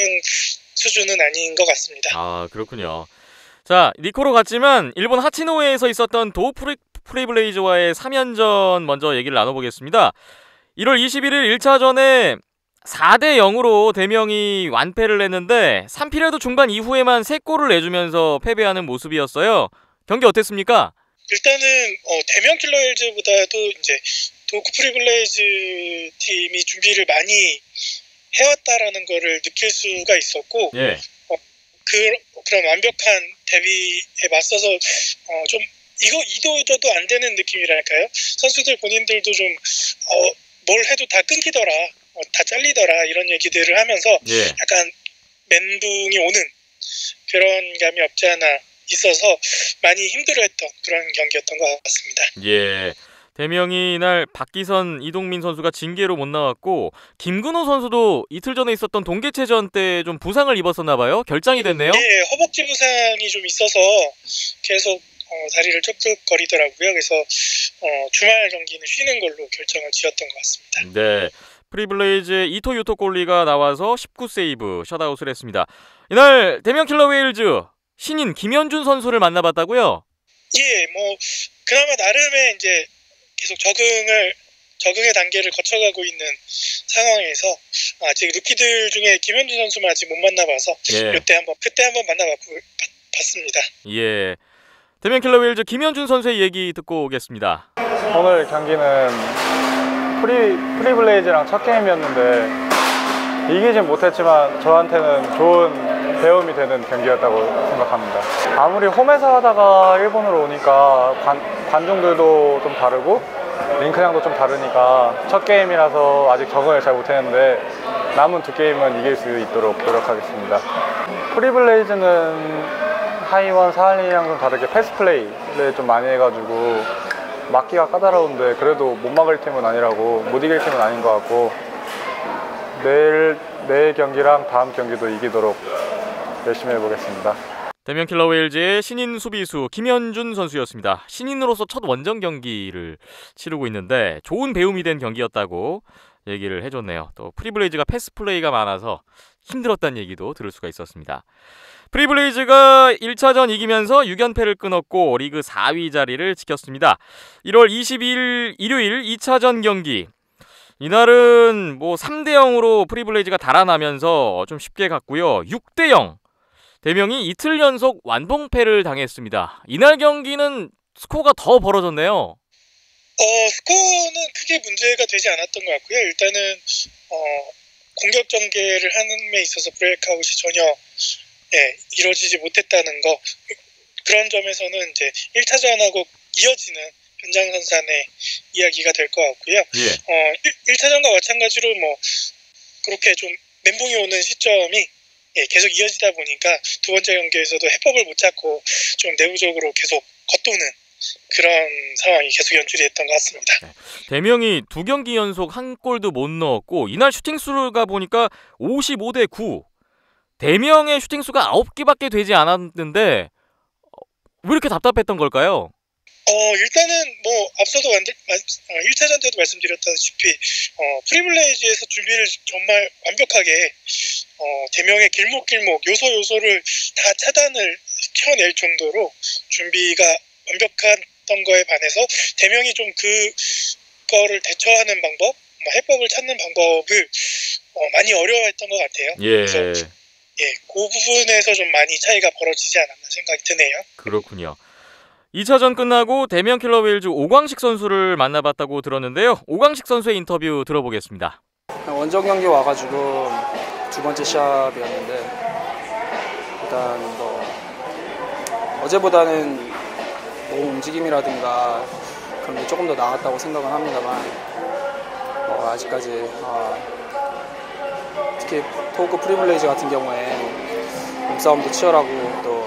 수준은 아닌 것 같습니다. 아, 그렇군요. 자, 니코로 갔지만 일본 하치노에에서 있었던 도 프리, 프리블레이즈와의 삼 연전 먼저 얘기를 나눠보겠습니다. 일월 이십일일 일 차전에 사 대 영으로 대명이 완패를 했는데 삼 피리어드 중반 이후에만 세 골을 내주면서 패배하는 모습이었어요. 경기 어땠습니까? 일단은 어, 대명 킬러힐즈보다도 이제 도쿠 프리블레이즈 팀이 준비를 많이 해왔다라는 거를 느낄 수가 있었고, 예. 어, 그, 그런 완벽한 데뷔에 맞서서 어, 좀 이거 이도저도 안 되는 느낌이랄까요? 선수들 본인들도 좀 어, 뭘 해도 다 끊기더라, 어, 다 잘리더라 이런 얘기들을 하면서 예. 약간 멘붕이 오는 그런 감이 없지 않아 있어서 많이 힘들어했던 그런 경기였던 것 같습니다. 예. 대명이 이날 박기선, 이동민 선수가 징계로 못 나왔고 김근호 선수도 이틀 전에 있었던 동계체전 때 좀 부상을 입었었나 봐요. 결장이 됐네요. 예, 허벅지 부상이 좀 있어서 계속 어, 다리를 쩍쩍거리더라고요. 그래서 어, 주말 경기는 쉬는 걸로 결정을 지었던 것 같습니다. 네. 프리블레이즈의 이토 유토 골리가 나와서 십구 세이브 셧아웃을 했습니다. 이날 대명 킬러 웨일즈 신인 김현준 선수를 만나봤다고요? 예, 뭐 그나마 나름의 이제 계속 적응을 적응의 단계를 거쳐가고 있는 상황에서 아직 루키들 중에 김현준 선수만 아직 못 만나봐서 예. 이때 한번 그때 한번 만나봤고 봤습니다. 예. 대명 킬러 웨일즈 김현준 선수의 얘기 듣고 오겠습니다. 오늘 경기는 프리, 프리블레이즈랑 첫 게임이었는데 이기진 못했지만 저한테는 좋은 배움이 되는 경기였다고 생각합니다. 아무리 홈에서 하다가 일본으로 오니까 관, 관중들도 좀 다르고 링크량도 좀 다르니까 첫 게임이라서 아직 적응을 잘 못했는데 남은 두 게임은 이길 수 있도록 노력하겠습니다. 프리블레이즈는 하이원, 사할리랑 좀 다르게 패스 플레이를 좀 많이 해가지고 막기가 까다로운데 그래도 못 막을 팀은 아니라고, 못 이길 팀은 아닌 것 같고 내일, 내일 경기랑 다음 경기도 이기도록 열심히 해보겠습니다. 대명 킬러 웨일즈의 신인 수비수 김현준 선수였습니다. 신인으로서 첫 원정 경기를 치르고 있는데 좋은 배움이 된 경기였다고 얘기를 해줬네요. 또 프리블레이즈가 패스 플레이가 많아서 힘들었다는 얘기도 들을 수가 있었습니다. 프리블레이즈가 일 차전 이기면서 육 연패를 끊었고 리그 사 위 자리를 지켰습니다. 일월 이십이일 일요일 이 차전 경기 이날은 뭐 삼 대 영으로 프리블레이즈가 달아나면서 좀 쉽게 갔고요. 육 대 영. 대명이 이틀 연속 완봉패를 당했습니다. 이날 경기는 스코어가 더 벌어졌네요. 어, 스코어는 크게 문제가 되지 않았던 것 같고요. 일단은 어, 공격 전개를 하는 데 있어서 브레이크아웃이 전혀 예, 이루어지지 못했다는 거, 그런 점에서는 이제 일 차전하고 이어지는 연장선상의 이야기가 될 것 같고요. 예. 어, 일 차전과 마찬가지로 뭐 그렇게 좀 멘붕이 오는 시점이 예, 계속 이어지다 보니까 두 번째 경기에서도 해법을 못 찾고 좀 내부적으로 계속 겉도는 그런 상황이 계속 연출이 됐던 것 같습니다. 네. 대명이 두 경기 연속 한 골도 못 넣었고 이날 슈팅 수가 보니까 오십오 대 구. 대명의 슈팅 수가 아홉 개밖에 되지 않았는데 왜 이렇게 답답했던 걸까요? 어, 일단은 뭐 앞서도 만들, 어, 일 차전 때도 말씀드렸다시피 어, 프리블레이즈에서 준비를 정말 완벽하게 어, 대명의 길목길목 요소 요소를 다 차단을 시켜낼 정도로 준비가 완벽했던 거에 반해서 대명이 좀 그거를 대처하는 방법, 뭐 해법을 찾는 방법을 어, 많이 어려워했던 것 같아요. 예. 그래서 예, 그 부분에서 좀 많이 차이가 벌어지지 않았나 생각이 드네요. 그렇군요. 이 차전 끝나고 대명 킬러 웨일즈 오광식 선수를 만나봤다고 들었는데요. 오광식 선수의 인터뷰 들어보겠습니다. 원정 경기 와가지고 두 번째 시합이었는데 일단 뭐 어제보다는 몸 움직임이라든가 그런 게 조금 더 나았다고 생각은 합니다만 어, 아직까지 어, 특히 토크 프리블레이즈 같은 경우에 몸싸움도 치열하고 또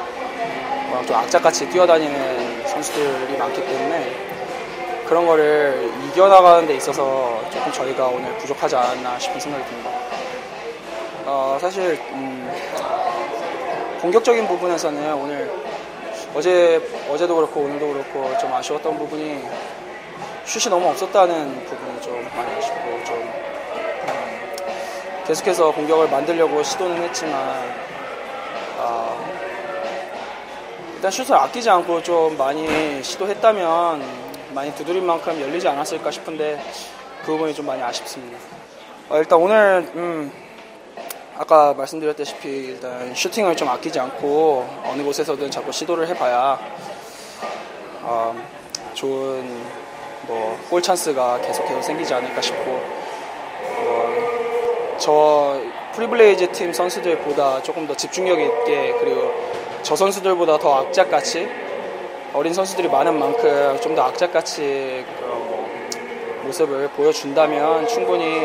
좀 악착같이 뛰어다니는 선수들이 많기 때문에 그런 거를 이겨나가는 데 있어서 조금 저희가 오늘 부족하지 않았나 싶은 생각이 듭니다. 어, 사실 음, 공격적인 부분에서는 오늘 어제, 어제도 그렇고 오늘도 그렇고 좀 아쉬웠던 부분이 슛이 너무 없었다는 부분이 좀 많이 아쉽고 좀 음, 계속해서 공격을 만들려고 시도는 했지만 어, 일단 슛을 아끼지 않고 좀 많이 시도했다면 많이 두드린 만큼 열리지 않았을까 싶은데 그 부분이 좀 많이 아쉽습니다. 어, 일단 오늘 음, 아까 말씀드렸다시피 일단 슈팅을 좀 아끼지 않고 어느 곳에서든 자꾸 시도를 해봐야 어, 좋은 뭐 골 찬스가 계속해서 생기지 않을까 싶고 어, 저 프리블레이즈 팀 선수들보다 조금 더 집중력 있게 그리고 저 선수들보다 더 악착같이 어린 선수들이 많은 만큼 좀 더 악착같이 그 뭐 모습을 보여준다면 충분히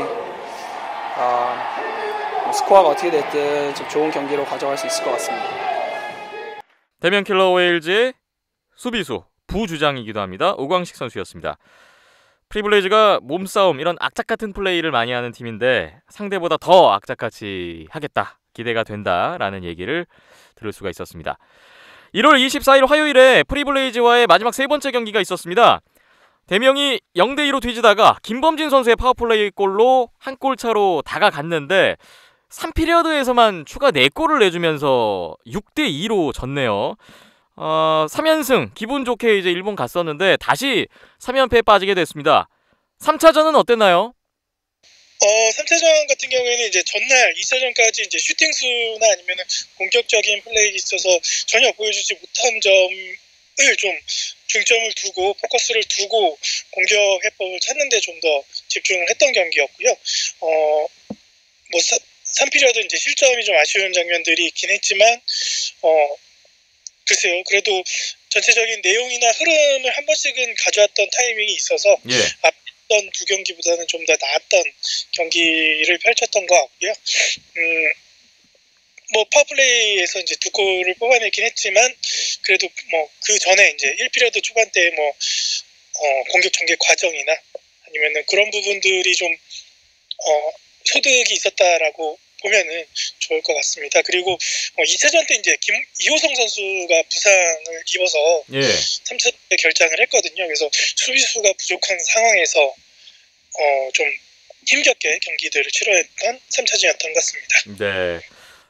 어, 뭐 스코어가 어떻게 됐든 좀 좋은 경기로 가져갈 수 있을 것 같습니다. 대명 킬러 웨일즈의 수비수 부주장이기도 합니다. 오광식 선수였습니다. 프리블레이즈가 몸싸움 이런 악착같은 플레이를 많이 하는 팀인데 상대보다 더 악착같이 하겠다, 기대가 된다라는 얘기를 들을 수가 있었습니다. 일월 이십사일 화요일에 프리블레이즈와의 마지막 세 번째 경기가 있었습니다. 대명이 영 대 이로 뒤지다가 김범진 선수의 파워플레이 골로 한 골 차로 다가갔는데 삼 피리어드에서만 추가 네 골을 내주면서 육 대 이로 졌네요. 어, 삼 연승 기분 좋게 이제 일본 갔었는데 다시 삼 연패에 빠지게 됐습니다. 삼 차전은 어땠나요? 어, 삼 차전 같은 경우에는 이제 전날 이 차전까지 이제 슈팅 수나 아니면은 공격적인 플레이에 있어서 전혀 보여주지 못한 점을 좀 중점을 두고 포커스를 두고 공격 해법을 찾는 데 좀 더 집중을 했던 경기였고요. 어, 뭐 삼 피리어드 이제 실점이 좀 아쉬운 장면들이 있긴 했지만 어, 글쎄요. 그래도 전체적인 내용이나 흐름을 한 번씩은 가져왔던 타이밍이 있어서 예. 앞선 두 경기보다는 좀 더 나았던 경기를 펼쳤던 것 같고요. 음, 뭐 파워플레이에서 이제 두 골을 뽑아내긴 했지만 그래도 뭐 그 전에 이제 일 피리어드 초반 때 뭐 어, 공격 전개 과정이나 아니면은 그런 부분들이 좀 어, 소득이 있었다라고 보면은 좋을 것 같습니다. 그리고 어, 이 차전 때 이제 김, 이호성 선수가 부상을 입어서 예. 삼 차전 때 결장을 했거든요. 그래서 수비수가 부족한 상황에서 어, 좀 힘겹게 경기들을 치러했던 삼 차전이었던 것 같습니다. 네.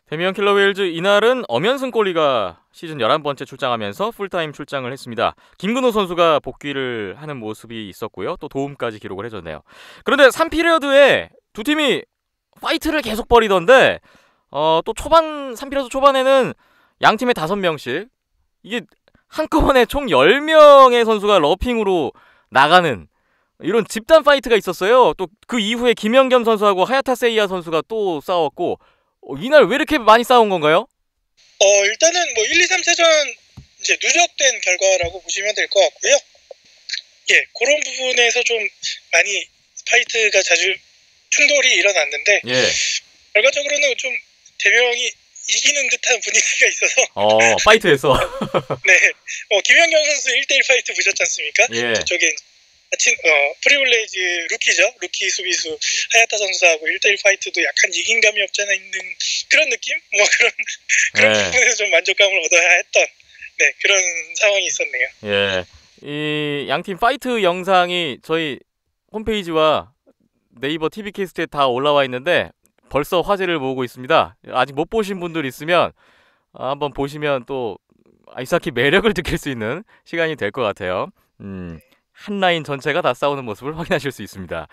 데미안 킬러 웨일즈 이날은 엄연승 골리가 시즌 열한 번째 출장하면서 풀타임 출장을 했습니다. 김근호 선수가 복귀를 하는 모습이 있었고요. 또 도움까지 기록을 해줬네요. 그런데 삼 피리어드에 두 팀이 파이트를 계속 벌이던데 어, 또 초반 삼 피리어드 초반에는 양 팀에 다섯 명씩 이게 한꺼번에 총 열 명의 선수가 러핑으로 나가는 이런 집단 파이트가 있었어요. 또 그 이후에 김영겸 선수하고 하야타 세이야 선수가 또 싸웠고 어, 이날 왜 이렇게 많이 싸운 건가요? 어, 일단은 뭐 일, 이, 삼 세전 이제 누적된 결과라고 보시면 될 것 같고요. 예, 그런 부분에서 좀 많이 파이트가 자주 충돌이 일어났는데 예. 결과적으로는 좀 대명이 이기는 듯한 분위기가 있어서 어, 파이트에서. 네, 어, 김연경 선수 일 대일 파이트 보셨지 않습니까? 예. 저쪽에 아침 어, 프리블레이즈 루키죠. 루키 수비수 하야타 선수하고 일 대일 파이트도 약간 이긴감이 없잖아 있는 그런 느낌? 뭐 그런 그런 네. 부분에서 좀 만족감을 얻어야 했던 네 그런 상황이 있었네요. 예. 이 양팀 파이트 영상이 저희 홈페이지와 네이버 티비캐스트에 다 올라와 있는데 벌써 화제를 모으고 있습니다. 아직 못 보신 분들 있으면 한번 보시면 또 아이스하키 매력을 느낄 수 있는 시간이 될 것 같아요. 음, 한 라인 전체가 다 싸우는 모습을 확인하실 수 있습니다.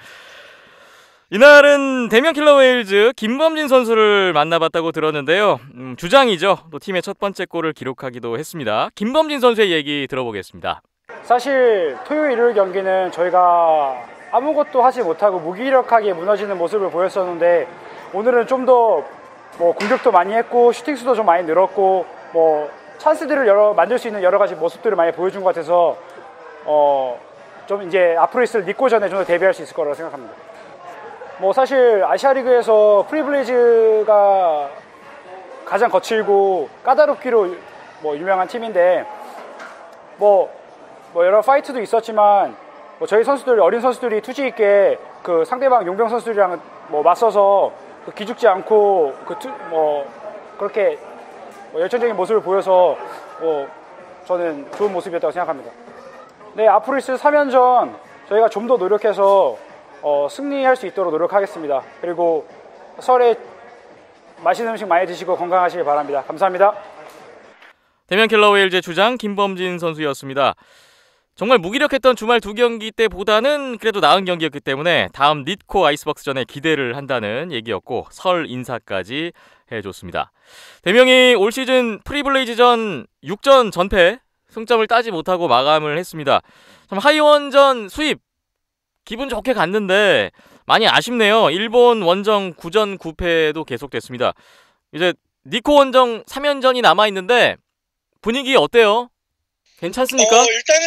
이날은 데미안 킬러 웨일즈 김범진 선수를 만나봤다고 들었는데요. 음, 주장이죠. 또 팀의 첫 번째 골을 기록하기도 했습니다. 김범진 선수의 얘기 들어보겠습니다. 사실 토요일 일요일 경기는 저희가 아무것도 하지 못하고 무기력하게 무너지는 모습을 보였었는데 오늘은 좀 더 뭐 공격도 많이 했고 슈팅 수도 좀 많이 늘었고 뭐 찬스들을 여러 만들 수 있는 여러 가지 모습들을 많이 보여준 것 같아서 어 좀 이제 앞으로 있을 니코전에 좀 더 대비할 수 있을 거라고 생각합니다. 뭐 사실 아시아리그에서 프리블레이즈가 가장 거칠고 까다롭기로 뭐 유명한 팀인데 뭐, 뭐 여러 파이트도 있었지만 뭐 저희 선수들 어린 선수들이 투지 있게 그 상대방 용병 선수들이랑 뭐 맞서서 그 기죽지 않고 그 뭐 그렇게 뭐 열정적인 모습을 보여서 뭐 저는 좋은 모습이었다고 생각합니다. 네, 앞으로 있을 삼 연전 저희가 좀 더 노력해서 어, 승리할 수 있도록 노력하겠습니다. 그리고 설에 맛있는 음식 많이 드시고 건강하시길 바랍니다. 감사합니다. 데미안 킬러 웨일즈의 주장 김범진 선수였습니다. 정말 무기력했던 주말 두 경기 때보다는 그래도 나은 경기였기 때문에 다음 니코 아이스박스전에 기대를 한다는 얘기였고 설 인사까지 해줬습니다. 데미안이 올 시즌 프리블레이즈전 육 전 전패 승점을 따지 못하고 마감을 했습니다. 참 하이원전 수입 기분 좋게 갔는데 많이 아쉽네요. 일본 원정 구 전 구 패도 계속됐습니다. 이제 니코 원정 삼 연전이 남아있는데 분위기 어때요? 괜찮습니까? 어, 일단은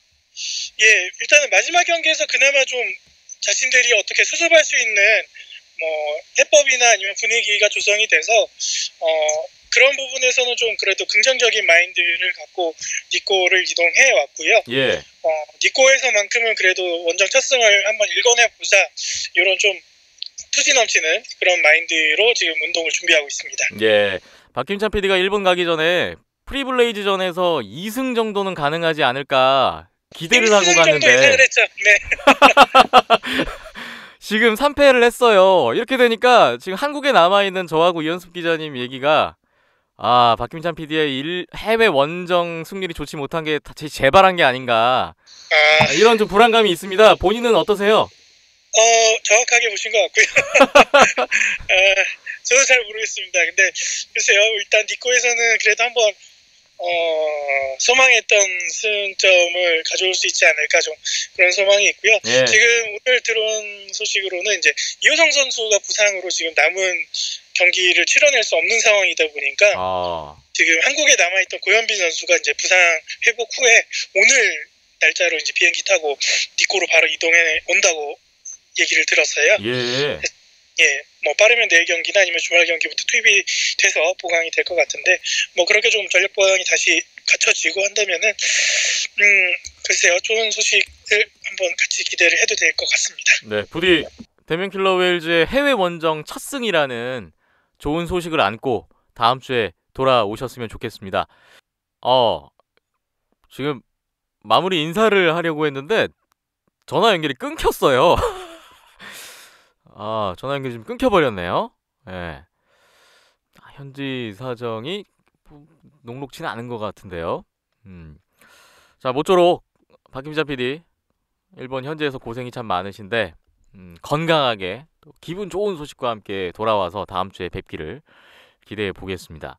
예, 일단은 마지막 경기에서 그나마 좀 자신들이 어떻게 수습할 수 있는 뭐 해법이나 아니면 분위기가 조성이 돼서 어 그런 부분에서는 좀 그래도 긍정적인 마인드를 갖고 니코를 이동해 왔고요. 예. 어, 니코에서만큼은 그래도 원정 첫 승을 한번 읽어내보자 이런 좀 투지 넘치는 그런 마인드로 지금 운동을 준비하고 있습니다. 예. 박김찬 피디가 일본 가기 전에 프리블레이즈전에서 이 승 정도는 가능하지 않을까 기대를 하고 정도 갔는데 예상을 했죠. 네. 지금 삼 패를 했어요. 이렇게 되니까 지금 한국에 남아있는 저하고 이현숙 기자님 얘기가 아 박김찬 피디의 일, 해외 원정 승률이 좋지 못한 게 제 재발한 게 아닌가 아, 이런 좀 불안감이 있습니다. 본인은 어떠세요? 어, 정확하게 보신 것 같고요. 어, 저도 잘 모르겠습니다. 근데 글쎄요, 일단 니코에서는 그래도 한번 어, 소망했던 승점을 가져올 수 있지 않을까 좀 그런 소망이 있고요. 예. 지금 오늘 들어온 소식으로는 이제 이호성 선수가 부상으로 지금 남은 경기를 치러낼 수 없는 상황이다 보니까 아, 지금 한국에 남아있던 고현빈 선수가 이제 부상 회복 후에 오늘 날짜로 이제 비행기 타고 니코로 바로 이동해 온다고 얘기를 들었어요. 예. 예, 뭐 빠르면 내일 경기나 아니면 주말 경기부터 투입이 돼서 보강이 될 것 같은데 뭐 그렇게 좀 전력 보강이 다시 갖춰지고 한다면은 음 글쎄요 좋은 소식을 한번 같이 기대를 해도 될 것 같습니다. 네, 부디 데미안 킬러 웨일즈의 해외 원정 첫 승이라는 좋은 소식을 안고 다음 주에 돌아오셨으면 좋겠습니다. 어, 지금 마무리 인사를 하려고 했는데 전화 연결이 끊겼어요. 아, 전화 연결이 좀 끊겨버렸네요. 예. 아, 현지 사정이 뭐 녹록치는 않은 것 같은데요. 음. 자, 모쪼록 박김자 피디 일본 현지에서 고생이 참 많으신데 음, 건강하게 또 기분 좋은 소식과 함께 돌아와서 다음 주에 뵙기를 기대해 보겠습니다.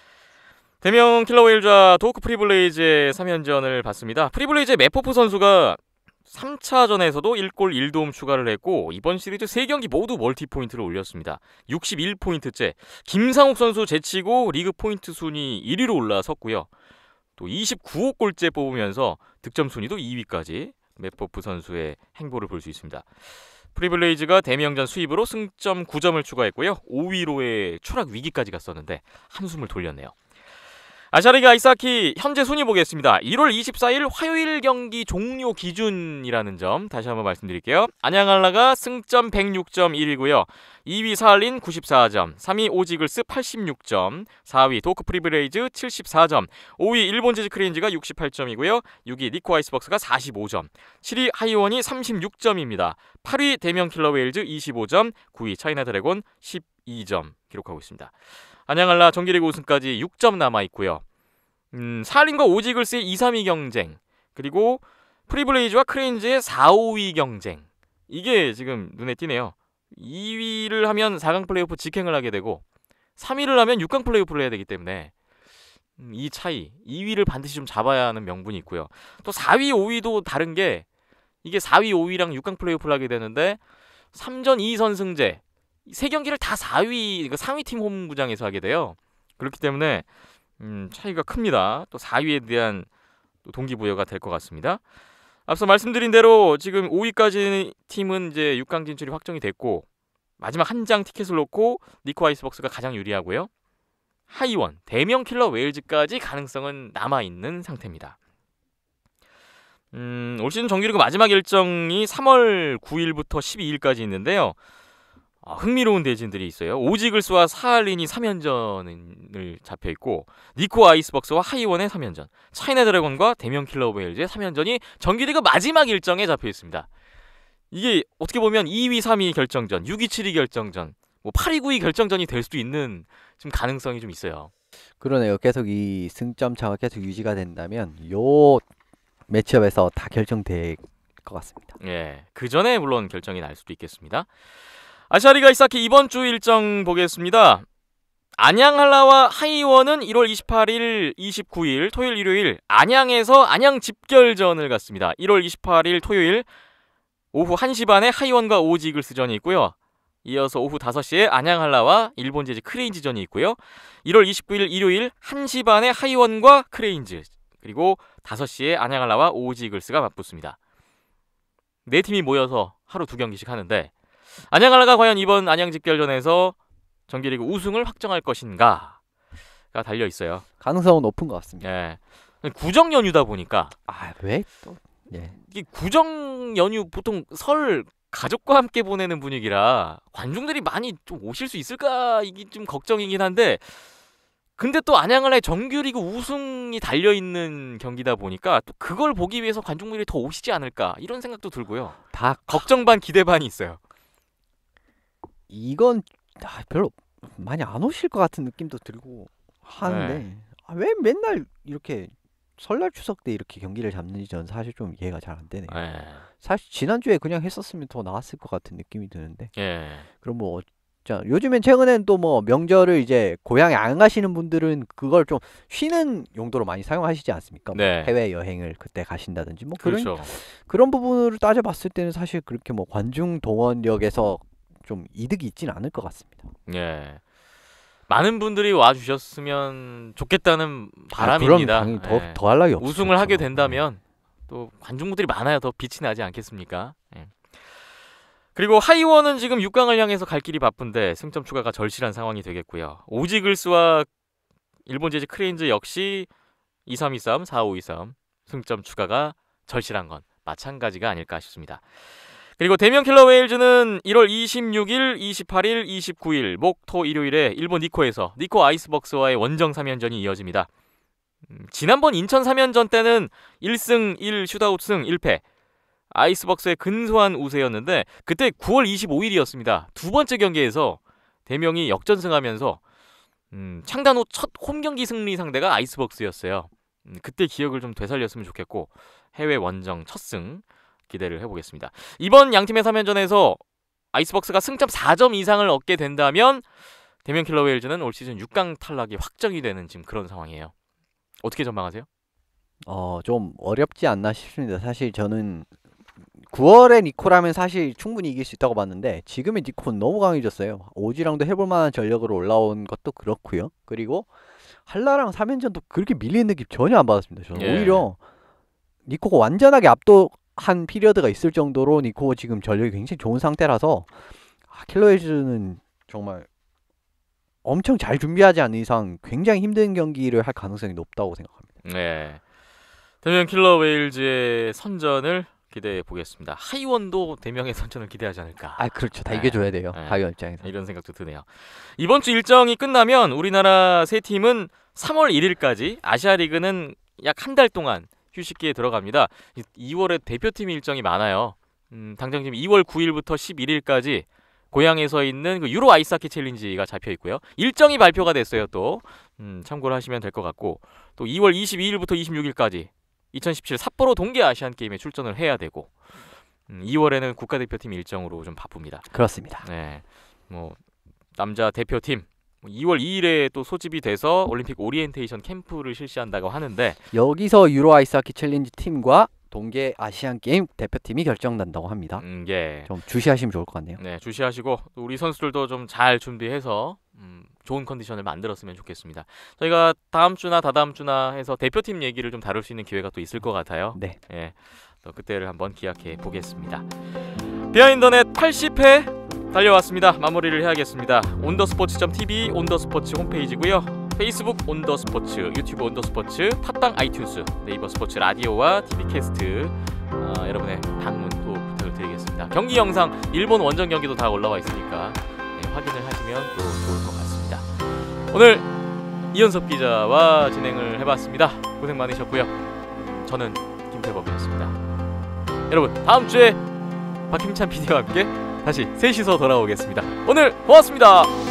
대명 킬러 웨일즈와 도크 프리블레이즈의 삼 연전을 봤습니다. 프리블레이즈의 메포프 선수가 삼 차전에서도 일 골 일 도움 추가를 했고 이번 시리즈 세 경기 모두 멀티포인트를 올렸습니다. 육십일 포인트째. 김상욱 선수 제치고 리그 포인트 순위 일 위로 올라섰고요. 또 이십구 호 골째 뽑으면서 득점 순위도 이 위까지 메포프 선수의 행보를 볼 수 있습니다. 프리블레이즈가 대명전 수입으로 승점 구 점을 추가했고요. 오 위로의 추락 위기까지 갔었는데 한숨을 돌렸네요. 아시아리그 아이스하키 현재 순위 보겠습니다. 일월 이십사일 화요일 경기 종료 기준이라는 점 다시 한번 말씀드릴게요. 안양알라가 승점 백육 점 일 위고요. 이 위 사할린 구십사 점, 삼 위 오지글스 팔십육 점, 사 위 도크 프리블레이즈 칠십사 점, 오 위 일본 재즈 크레인즈가 육십팔 점이고요. 육 위 니코 아이스박스가 사십오 점, 칠 위 하이원이 삼십육 점입니다. 팔 위 대명 킬러 웨일즈 이십오 점, 구 위 차이나 드래곤 십이 점 기록하고 있습니다. 안양알라 정기리그 우승까지 육 점 남아있고요. 음, 사할린과 오지글스의 이, 삼 위 경쟁, 그리고 프리블레이즈와 크레인즈의 사, 오 위 경쟁, 이게 지금 눈에 띄네요. 이 위를 하면 사 강 플레이오프 직행을 하게 되고 삼 위를 하면 육 강 플레이오프를 해야 되기 때문에 음, 이 차이, 이 위를 반드시 좀 잡아야 하는 명분이 있고요. 또 사 위, 오 위도 다른 게 이게 사 위, 오 위랑 육 강 플레이오프를 하게 되는데 삼 전 이 선승제 세 경기를 다 사 위, 상위 팀 홈구장에서 하게 돼요. 그렇기 때문에 음, 차이가 큽니다. 또 사 위에 대한 또 동기부여가 될 것 같습니다. 앞서 말씀드린 대로 지금 오 위까지 팀은 이제 육 강 진출이 확정이 됐고 마지막 한 장 티켓을 놓고 니코 아이스박스가 가장 유리하고요. 하이원, 대명 킬러 웨일즈까지 가능성은 남아있는 상태입니다. 음, 올 시즌 정규리그 마지막 일정이 삼월 구일부터 십이일까지 있는데요. 아, 흥미로운 대진들이 있어요. 오지글스와 사할린이 삼 연전을 잡혀있고 니코 아이스박스와 하이원의 삼 연전, 차이나 드래곤과 대명 킬러 웨일즈의 삼 연전이 정규리그 마지막 일정에 잡혀있습니다. 이게 어떻게 보면 이 위, 삼 위 결정전, 육 위, 칠 위 결정전, 뭐 팔 위, 구 위 결정전이 될 수도 있는 좀 가능성이 좀 있어요. 그러네요. 계속 이 승점 차가 계속 유지가 된다면 요 매치업에서 다 결정될 것 같습니다. 예, 그 전에 물론 결정이 날 수도 있겠습니다. 아시아리그 아이스하키 이번 주 일정 보겠습니다. 안양한라와 하이원은 일월 이십팔일, 이십구일 토요일, 일요일 안양에서 안양 집결전을 갖습니다. 일월 이십팔일 토요일 오후 한 시 반에 하이원과 오지글스전이 있고요. 이어서 오후 다섯 시에 안양한라와 일본 재즈 크레인즈전이 있고요. 일월 이십구일 일요일 한 시 반에 하이원과 크레인즈, 그리고 다섯 시에 안양한라와 오지글스가 맞붙습니다. 네 팀이 모여서 하루 두 경기씩 하는데 안양한라가 과연 이번 안양 집결전에서 정규리그 우승을 확정할 것인가가 달려 있어요. 가능성은 높은 것 같습니다. 예. 구정 연휴다 보니까 아, 왜 또? 예. 이게 구정 연휴 보통 설 가족과 함께 보내는 분위기라 관중들이 많이 좀 오실 수 있을까 이게 좀 걱정이긴 한데, 근데 또 안양한라의 정규리그 우승이 달려 있는 경기다 보니까 또 그걸 보기 위해서 관중들이 더 오시지 않을까 이런 생각도 들고요. 다 걱정 반 기대 반이 있어요. 이건 아, 별로 많이 안 오실 것 같은 느낌도 들고 하는데 네. 아, 왜 맨날 이렇게 설날 추석 때 이렇게 경기를 잡는지 저는 사실 좀 이해가 잘 안 되네요. 예. 사실 지난주에 그냥 했었으면 더 나았을 것 같은 느낌이 드는데 예. 그럼 뭐 자, 요즘엔 최근엔 또 뭐 명절을 이제 고향에 안 가시는 분들은 그걸 좀 쉬는 용도로 많이 사용하시지 않습니까? 뭐 네. 해외 여행을 그때 가신다든지 뭐 그런 그렇죠. 그런 부분을 따져봤을 때는 사실 그렇게 뭐 관중 동원력에서 좀 이득이 있지는 않을 것 같습니다. 예. 많은 분들이 와 주셨으면 좋겠다는 아, 바람입니다. 그럼 당연히 더, 예. 더 할 나위 없죠. 우승을 하게 된다면 또 관중분들이 많아야 더 빛이 나지 않겠습니까? 예. 그리고 하이원은 지금 육 강을 향해서 갈 길이 바쁜데 승점 추가가 절실한 상황이 되겠고요. 오지글스와 일본 재즈 크레인즈 역시 이, 삼, 이, 삼, 사, 오, 이, 삼 승점 추가가 절실한 건 마찬가지가 아닐까 싶습니다. 그리고 대명 킬러 웨일즈는 일월 이십육일, 이십팔일, 이십구일 목, 토, 일요일에 일본 니코에서 니코 아이스박스와의 원정 삼 연전이 이어집니다. 음, 지난번 인천 삼 연전 때는 일 승 일 슈트아웃 승 일 패 아이스박스의 근소한 우세였는데 그때 구월 이십오일이었습니다. 두 번째 경기에서 대명이 역전승하면서 음, 창단 후 첫 홈경기 승리 상대가 아이스벅스였어요. 음, 그때 기억을 좀 되살렸으면 좋겠고 해외 원정 첫 승 기대를 해보겠습니다. 이번 양팀의 삼 연전에서 아이스벅스가 승점 사 점 이상을 얻게 된다면 대면 킬러 웨일즈는 올 시즌 육 강 탈락이 확정이 되는 지금 그런 상황이에요. 어떻게 전망하세요? 어, 좀 어렵지 않나 싶습니다. 사실 저는 구월에 니코라면 사실 충분히 이길 수 있다고 봤는데 지금의 니코는 너무 강해졌어요. 오지랑도 해볼 만한 전력으로 올라온 것도 그렇고요. 그리고 한라랑 삼 연전도 그렇게 밀리는 느낌 전혀 안 받았습니다. 저는 예. 오히려 니코가 완전하게 압도한 피리어드가 있을 정도로 니코가 지금 전력이 굉장히 좋은 상태라서 아, 킬러웨일즈는 정말 엄청 잘 준비하지 않는 이상 굉장히 힘든 경기를 할 가능성이 높다고 생각합니다. 네. 대면 킬러 웨일즈의 선전을 기대해 보겠습니다. 하이원도 대명의 선전을 기대하지 않을까. 아 그렇죠. 다 네. 이겨줘야 돼요. 네. 하이원 입장에서. 이런 생각도 드네요. 이번 주 일정이 끝나면 우리나라 세 팀은 삼월 일일까지 아시아 리그는 약 한 달 동안 휴식기에 들어갑니다. 이월에 대표팀 일정이 많아요. 음, 당장 지금 이월 구일부터 십일일까지 고향에서 있는 그 유로 아이스하키 챌린지가 잡혀 있고요. 일정이 발표가 됐어요. 또 음, 참고를 하시면 될 것 같고 또 이월 이십이일부터 이십육일까지 이천십칠 삿포로 동계 아시안 게임에 출전을 해야 되고 음, 이월에는 국가대표팀 일정으로 좀 바쁩니다. 그렇습니다. 네, 뭐 남자 대표팀 이월 이일에 또 소집이 돼서 올림픽 오리엔테이션 캠프를 실시한다고 하는데 여기서 유로 아이스하키 챌린지 팀과 동계 아시안 게임 대표팀이 결정된다고 합니다. 음, 예. 좀 주시하시면 좋을 것 같네요. 네, 주시하시고 또 우리 선수들도 좀 잘 준비해서 음, 좋은 컨디션을 만들었으면 좋겠습니다. 저희가 다음 주나 다다음 주나 해서 대표팀 얘기를 좀 다룰 수 있는 기회가 또 있을 것 같아요. 네. 예, 또 그때를 한번 기약해 보겠습니다. 비하인더넷 팔십 회 달려왔습니다. 마무리를 해야겠습니다. 온더스포츠 점 티비 온더스포츠 홈페이지고요. 페이스북 온더스포츠, 유튜브 온더스포츠, 팟빵 아이튠스, 네이버 스포츠 라디오와 티비캐스트 어, 여러분의 방문 또 부탁을 드리겠습니다. 경기 영상, 일본 원정 경기도 다 올라와 있으니까 네, 확인을 하시면 또 좋을 것 같습니다. 오늘 이현섭 기자와 진행을 해봤습니다. 고생 많으셨고요. 저는 김태범이었습니다. 여러분 다음 주에 박힘찬 피디와 함께 다시 셋이서 돌아오겠습니다. 오늘 고맙습니다.